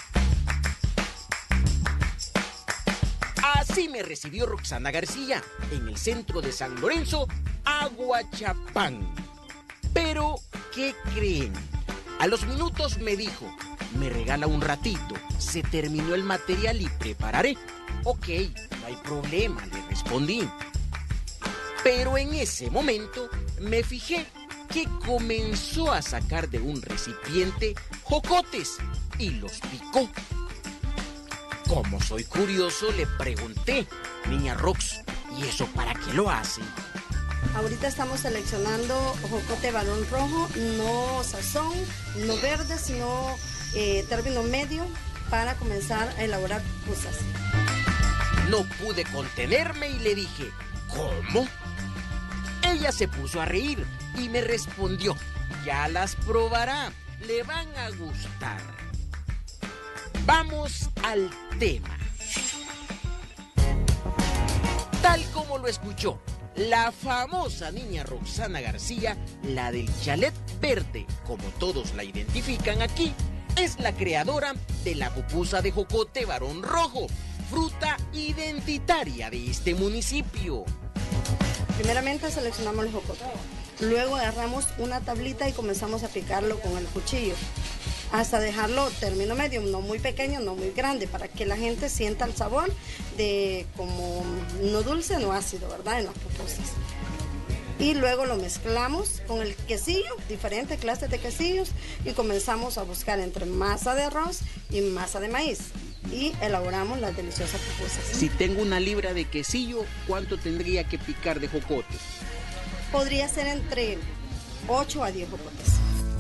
Así me recibió Roxana García en el centro de San Lorenzo, Aguachapán. Pero, ¿qué creen? A los minutos me dijo, me regala un ratito, se terminó el material y prepararé. Ok, no hay problema, le respondí. Pero en ese momento me fijé que comenzó a sacar de un recipiente jocotes y los picó. Como soy curioso, le pregunté, niña Rox, ¿y eso para qué lo hace? Ahorita estamos seleccionando jocote Barón Rojo, no sazón, no verde, sino eh, término medio para comenzar a elaborar pupusas. No pude contenerme y le dije, ¿cómo? Ella se puso a reír y me respondió, ya las probará, le van a gustar. Vamos al tema. Tal como lo escuchó, la famosa niña Roxana García, la del chalet verde, como todos la identifican aquí, es la creadora de la pupusa de jocote Barón Rojo, fruta identitaria de este municipio. Primeramente seleccionamos el jocote, luego agarramos una tablita y comenzamos a picarlo con el cuchillo, hasta dejarlo término medio, no muy pequeño, no muy grande, para que la gente sienta el sabor de como no dulce, no ácido, ¿verdad? En las pupusas. Y luego lo mezclamos con el quesillo, diferentes clases de quesillos, y comenzamos a buscar entre masa de arroz y masa de maíz. Y elaboramos las deliciosas pupusas. Si tengo una libra de quesillo, ¿cuánto tendría que picar de jocote? Podría ser entre ocho a diez jocotes.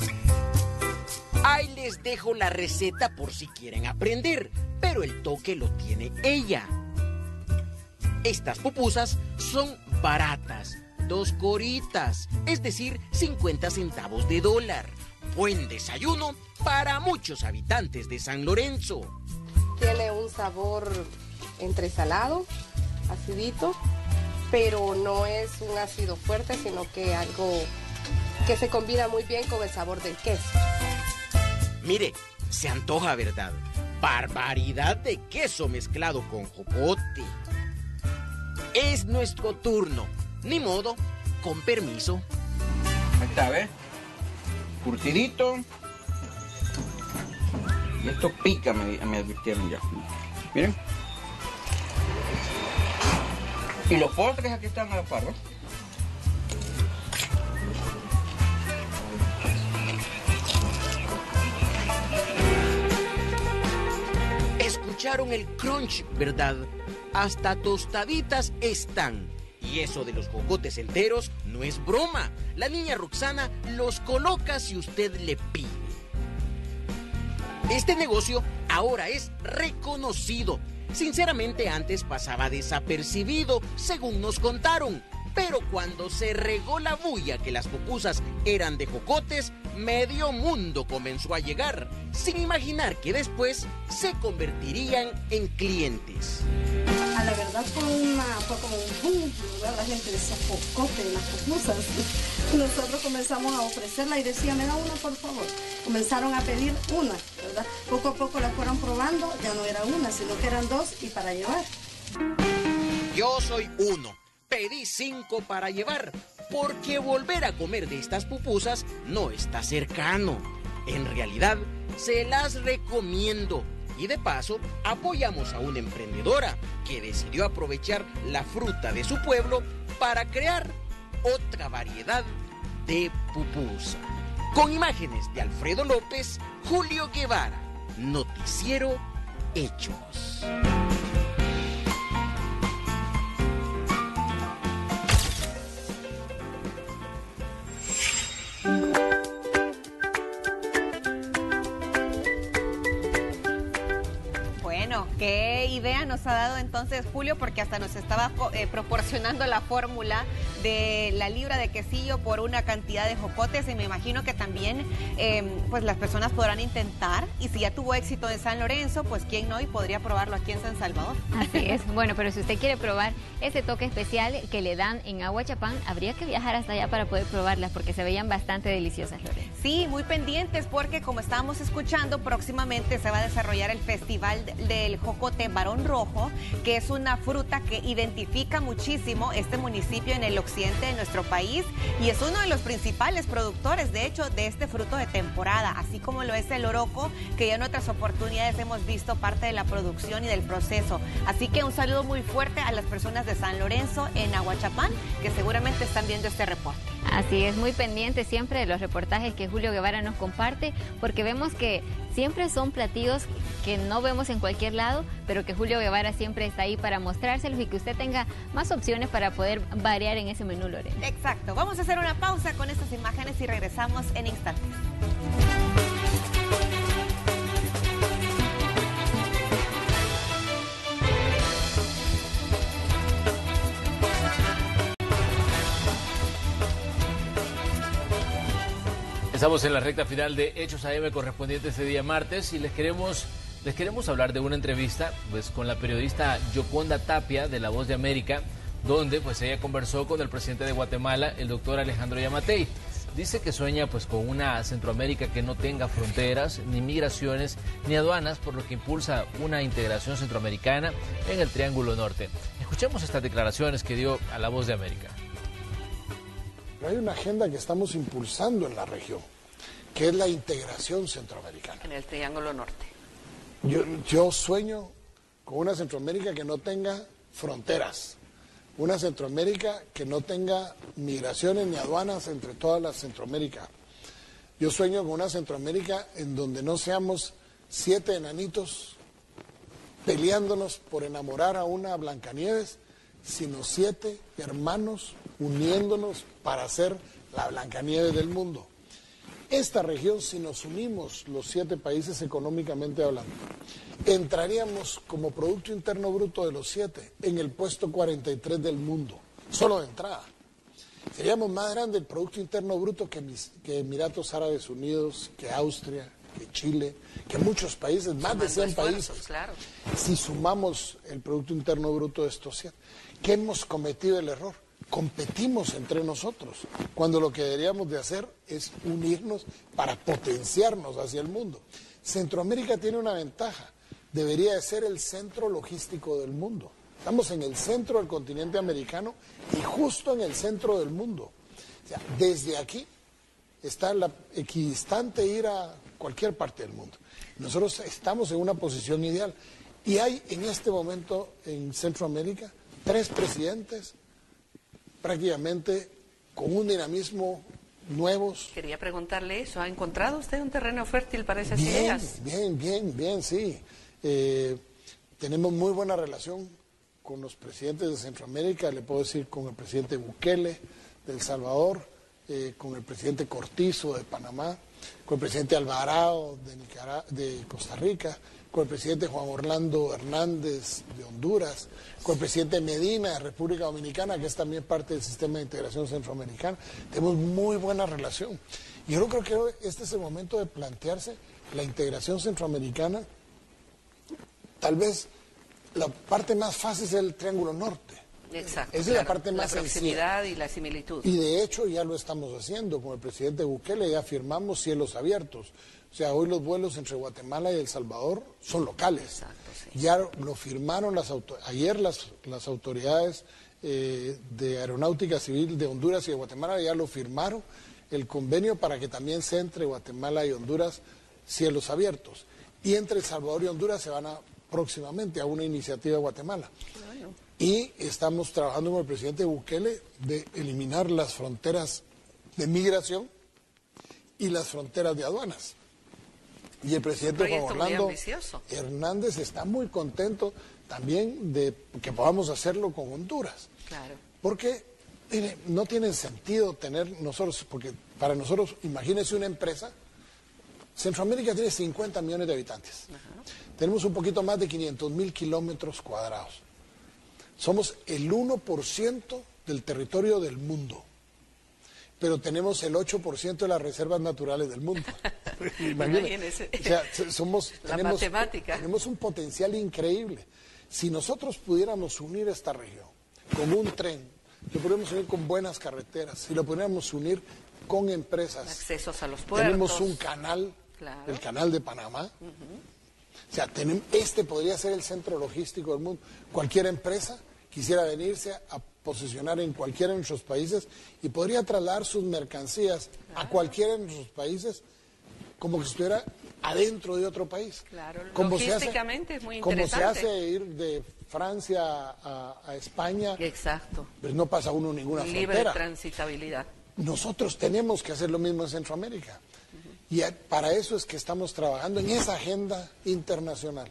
Ahí les dejo la receta por si quieren aprender, pero el toque lo tiene ella. Estas pupusas son baratas, dos coritas, es decir, cincuenta centavos de dólar. Buen desayuno para muchos habitantes de San Lorenzo. Tiene un sabor entre salado, acidito, pero no es un ácido fuerte, sino que algo que se combina muy bien con el sabor del queso. Mire, se antoja, ¿verdad? Barbaridad de queso mezclado con jocote. Es nuestro turno. Ni modo, con permiso. Ahí está, ¿ves? Curtidito. Y esto pica, me, me advirtieron ya. Miren. Y los postres aquí están a la par, ¿no? Escucharon el crunch, ¿verdad? Hasta tostaditas están. Y eso de los jocotes enteros no es broma. La niña Roxana los coloca si usted le pide. Este negocio ahora es reconocido. Sinceramente, antes pasaba desapercibido, según nos contaron. Pero cuando se regó la bulla que las pupusas eran de jocotes, medio mundo comenzó a llegar, sin imaginar que después se convertirían en clientes. A la verdad fue, una, fue como un boom, ¿verdad? La gente decía jocote en las pupusas. Nosotros comenzamos a ofrecerla y decía, me da una por favor. Comenzaron a pedir una, ¿verdad? Poco a poco la fueron probando, ya no era una, sino que eran dos y para llevar. Yo soy uno. Pedí cinco para llevar, porque volver a comer de estas pupusas no está cercano. En realidad, se las recomiendo. Y de paso, apoyamos a una emprendedora que decidió aprovechar la fruta de su pueblo para crear otra variedad de pupusa. Con imágenes de Alfredo López, Julio Guevara, Noticiero Hechos. ¿Qué idea nos ha dado entonces Julio? Porque hasta nos estaba eh, proporcionando la fórmula de la libra de quesillo por una cantidad de jocotes, y me imagino que también eh, pues las personas podrán intentar, y si ya tuvo éxito en San Lorenzo, pues quién no, y podría probarlo aquí en San Salvador. Así es. Bueno, pero si usted quiere probar ese toque especial que le dan en Aguachapán, habría que viajar hasta allá para poder probarlas, porque se veían bastante deliciosas, Lorena. Sí, muy pendientes, porque como estábamos escuchando, próximamente se va a desarrollar el Festival del Jocote Barón Rojo, que es una fruta que identifica muchísimo este municipio en el occidente de nuestro país, y es uno de los principales productores, de hecho, de este fruto de temporada, así como lo es el oroco, que ya en otras oportunidades hemos visto parte de la producción y del proceso. Así que un saludo muy fuerte a las personas de San Lorenzo en Aguachapán, que seguramente están viendo este reporte. Así es, muy pendiente siempre de los reportajes que Julio Guevara nos comparte, porque vemos que siempre son platillos que no vemos en cualquier lado, pero que Julio Guevara siempre está ahí para mostrárselos y que usted tenga más opciones para poder variar en ese menú, Lorena. Exacto. Vamos a hacer una pausa con estas imágenes y regresamos en instantes. Estamos en la recta final de Hechos A M correspondiente este día martes, y les queremos, les queremos hablar de una entrevista pues, con la periodista Yoconda Tapia de La Voz de América, donde pues ella conversó con el presidente de Guatemala, el doctor Alejandro Yamatei. Dice que sueña pues con una Centroamérica que no tenga fronteras, ni migraciones, ni aduanas, por lo que impulsa una integración centroamericana en el Triángulo Norte. Escuchemos estas declaraciones que dio a La Voz de América. Hay una agenda que estamos impulsando en la región, que es la integración centroamericana. En el Triángulo Norte. Yo, yo sueño con una Centroamérica que no tenga fronteras, una Centroamérica que no tenga migraciones ni aduanas entre todas las Centroamérica. Yo sueño con una Centroamérica en donde no seamos siete enanitos peleándonos por enamorar a una Blancanieves, sino siete hermanos uniéndonos para ser la Blancanieves del mundo. Esta región, si nos unimos los siete países económicamente hablando, entraríamos como Producto Interno Bruto de los siete en el puesto cuarenta y tres del mundo, solo de entrada. Seríamos más grande el Producto Interno Bruto que, que Emiratos Árabes Unidos, que Austria, que Chile, que muchos países, más de cien países, claro. Si sumamos el Producto Interno Bruto de estos siete. ¿Qué hemos cometido el error? Competimos entre nosotros, cuando lo que deberíamos de hacer es unirnos para potenciarnos hacia el mundo. Centroamérica tiene una ventaja, debería de ser el centro logístico del mundo. Estamos en el centro del continente americano y justo en el centro del mundo. O sea, desde aquí está la equidistante ir a cualquier parte del mundo. Nosotros estamos en una posición ideal y hay en este momento en Centroamérica tres presidentes prácticamente con un dinamismo nuevos. Quería preguntarle eso, ¿ha encontrado usted un terreno fértil para esas bien, ideas? Bien, bien, bien, sí. Eh, tenemos muy buena relación con los presidentes de Centroamérica, le puedo decir con el presidente Bukele de El Salvador, eh, con el presidente Cortizo de Panamá, con el presidente Alvarado de, Nicaragua, de Costa Rica, con el presidente Juan Orlando Hernández de Honduras, con el presidente Medina de República Dominicana, que es también parte del sistema de integración centroamericana. Tenemos muy buena relación. Y yo creo que este es el momento de plantearse la integración centroamericana. Tal vez la parte más fácil es el Triángulo Norte. Exacto. Esa claro, es la parte más la proximidad y la similitud. Y de hecho ya lo estamos haciendo. Con el presidente Bukele ya firmamos cielos abiertos. O sea, hoy los vuelos entre Guatemala y El Salvador son locales. Exacto, sí. Ya lo firmaron las ayer las, las autoridades eh, de Aeronáutica Civil de Honduras y de Guatemala, ya lo firmaron el convenio para que también sea entre Guatemala y Honduras cielos abiertos. Y entre El Salvador y Honduras se van a próximamente a una iniciativa de Guatemala. Bueno. Y estamos trabajando con el presidente Bukele de eliminar las fronteras de migración y las fronteras de aduanas. Y el presidente Juan Proyecto muy Orlando ambicioso. Hernández está muy contento también de que podamos hacerlo con Honduras. Claro. Porque, mire, no tiene sentido tener nosotros, porque para nosotros, imagínense una empresa, Centroamérica tiene cincuenta millones de habitantes. Ajá. Tenemos un poquito más de quinientos mil kilómetros cuadrados. Somos el uno por ciento del territorio del mundo, pero tenemos el ocho por ciento de las reservas naturales del mundo. Imagínese. O sea, somos, La tenemos, matemática. tenemos un potencial increíble. Si nosotros pudiéramos unir esta región con un tren, lo pudiéramos unir con buenas carreteras, si lo pudiéramos unir con empresas. Accesos a los puertos. Tenemos un canal, claro. el canal de Panamá. Uh-huh. O sea, tenemos, este podría ser el centro logístico del mundo. Cualquier empresa quisiera venirse a posicionar en cualquiera de nuestros países y podría trasladar sus mercancías claro. a cualquiera de nuestros países como que estuviera adentro de otro país. Claro, como logísticamente hace, es muy como interesante. se hace ir de Francia a, a España. Exacto. Pues no pasa uno ninguna Libre frontera. transitabilidad. Nosotros tenemos que hacer lo mismo en Centroamérica. Uh-huh. Y para eso es que estamos trabajando en esa agenda internacional.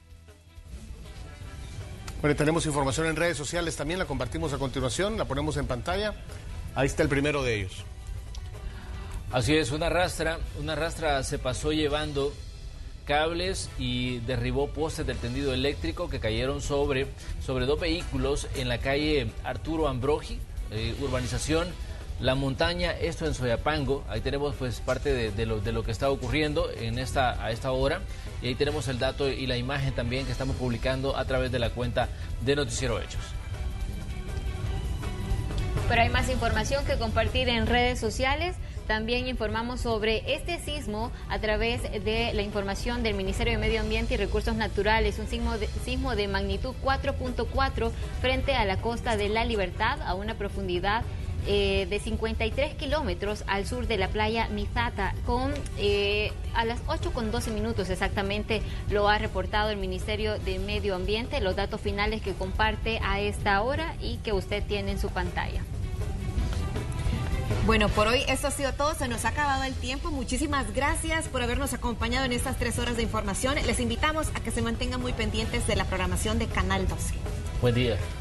Bueno, tenemos información en redes sociales también, la compartimos a continuación, la ponemos en pantalla. Ahí está el primero de ellos. Así es, una rastra, una rastra se pasó llevando cables y derribó postes del tendido eléctrico que cayeron sobre, sobre dos vehículos en la calle Arturo Ambrogi, eh, urbanización La Montaña, esto en Soyapango. Ahí tenemos pues parte de, de, lo, de lo que está ocurriendo en esta, a esta hora. Y ahí tenemos el dato y la imagen también que estamos publicando a través de la cuenta de Noticiero Hechos. Pero hay más información que compartir en redes sociales. También informamos sobre este sismo a través de la información del Ministerio de Medio Ambiente y Recursos Naturales. Un sismo de, sismo de magnitud cuatro punto cuatro frente a la costa de La Libertad, a una profundidad eh, de cincuenta y tres kilómetros al sur de la playa Mizata. Con, eh, a las ocho con doce minutos exactamente lo ha reportado el Ministerio de Medio Ambiente. Los datos finales que comparte a esta hora y que usted tiene en su pantalla. Bueno, por hoy esto ha sido todo, se nos ha acabado el tiempo. Muchísimas gracias por habernos acompañado en estas tres horas de información. Les invitamos a que se mantengan muy pendientes de la programación de Canal doce. Buen día.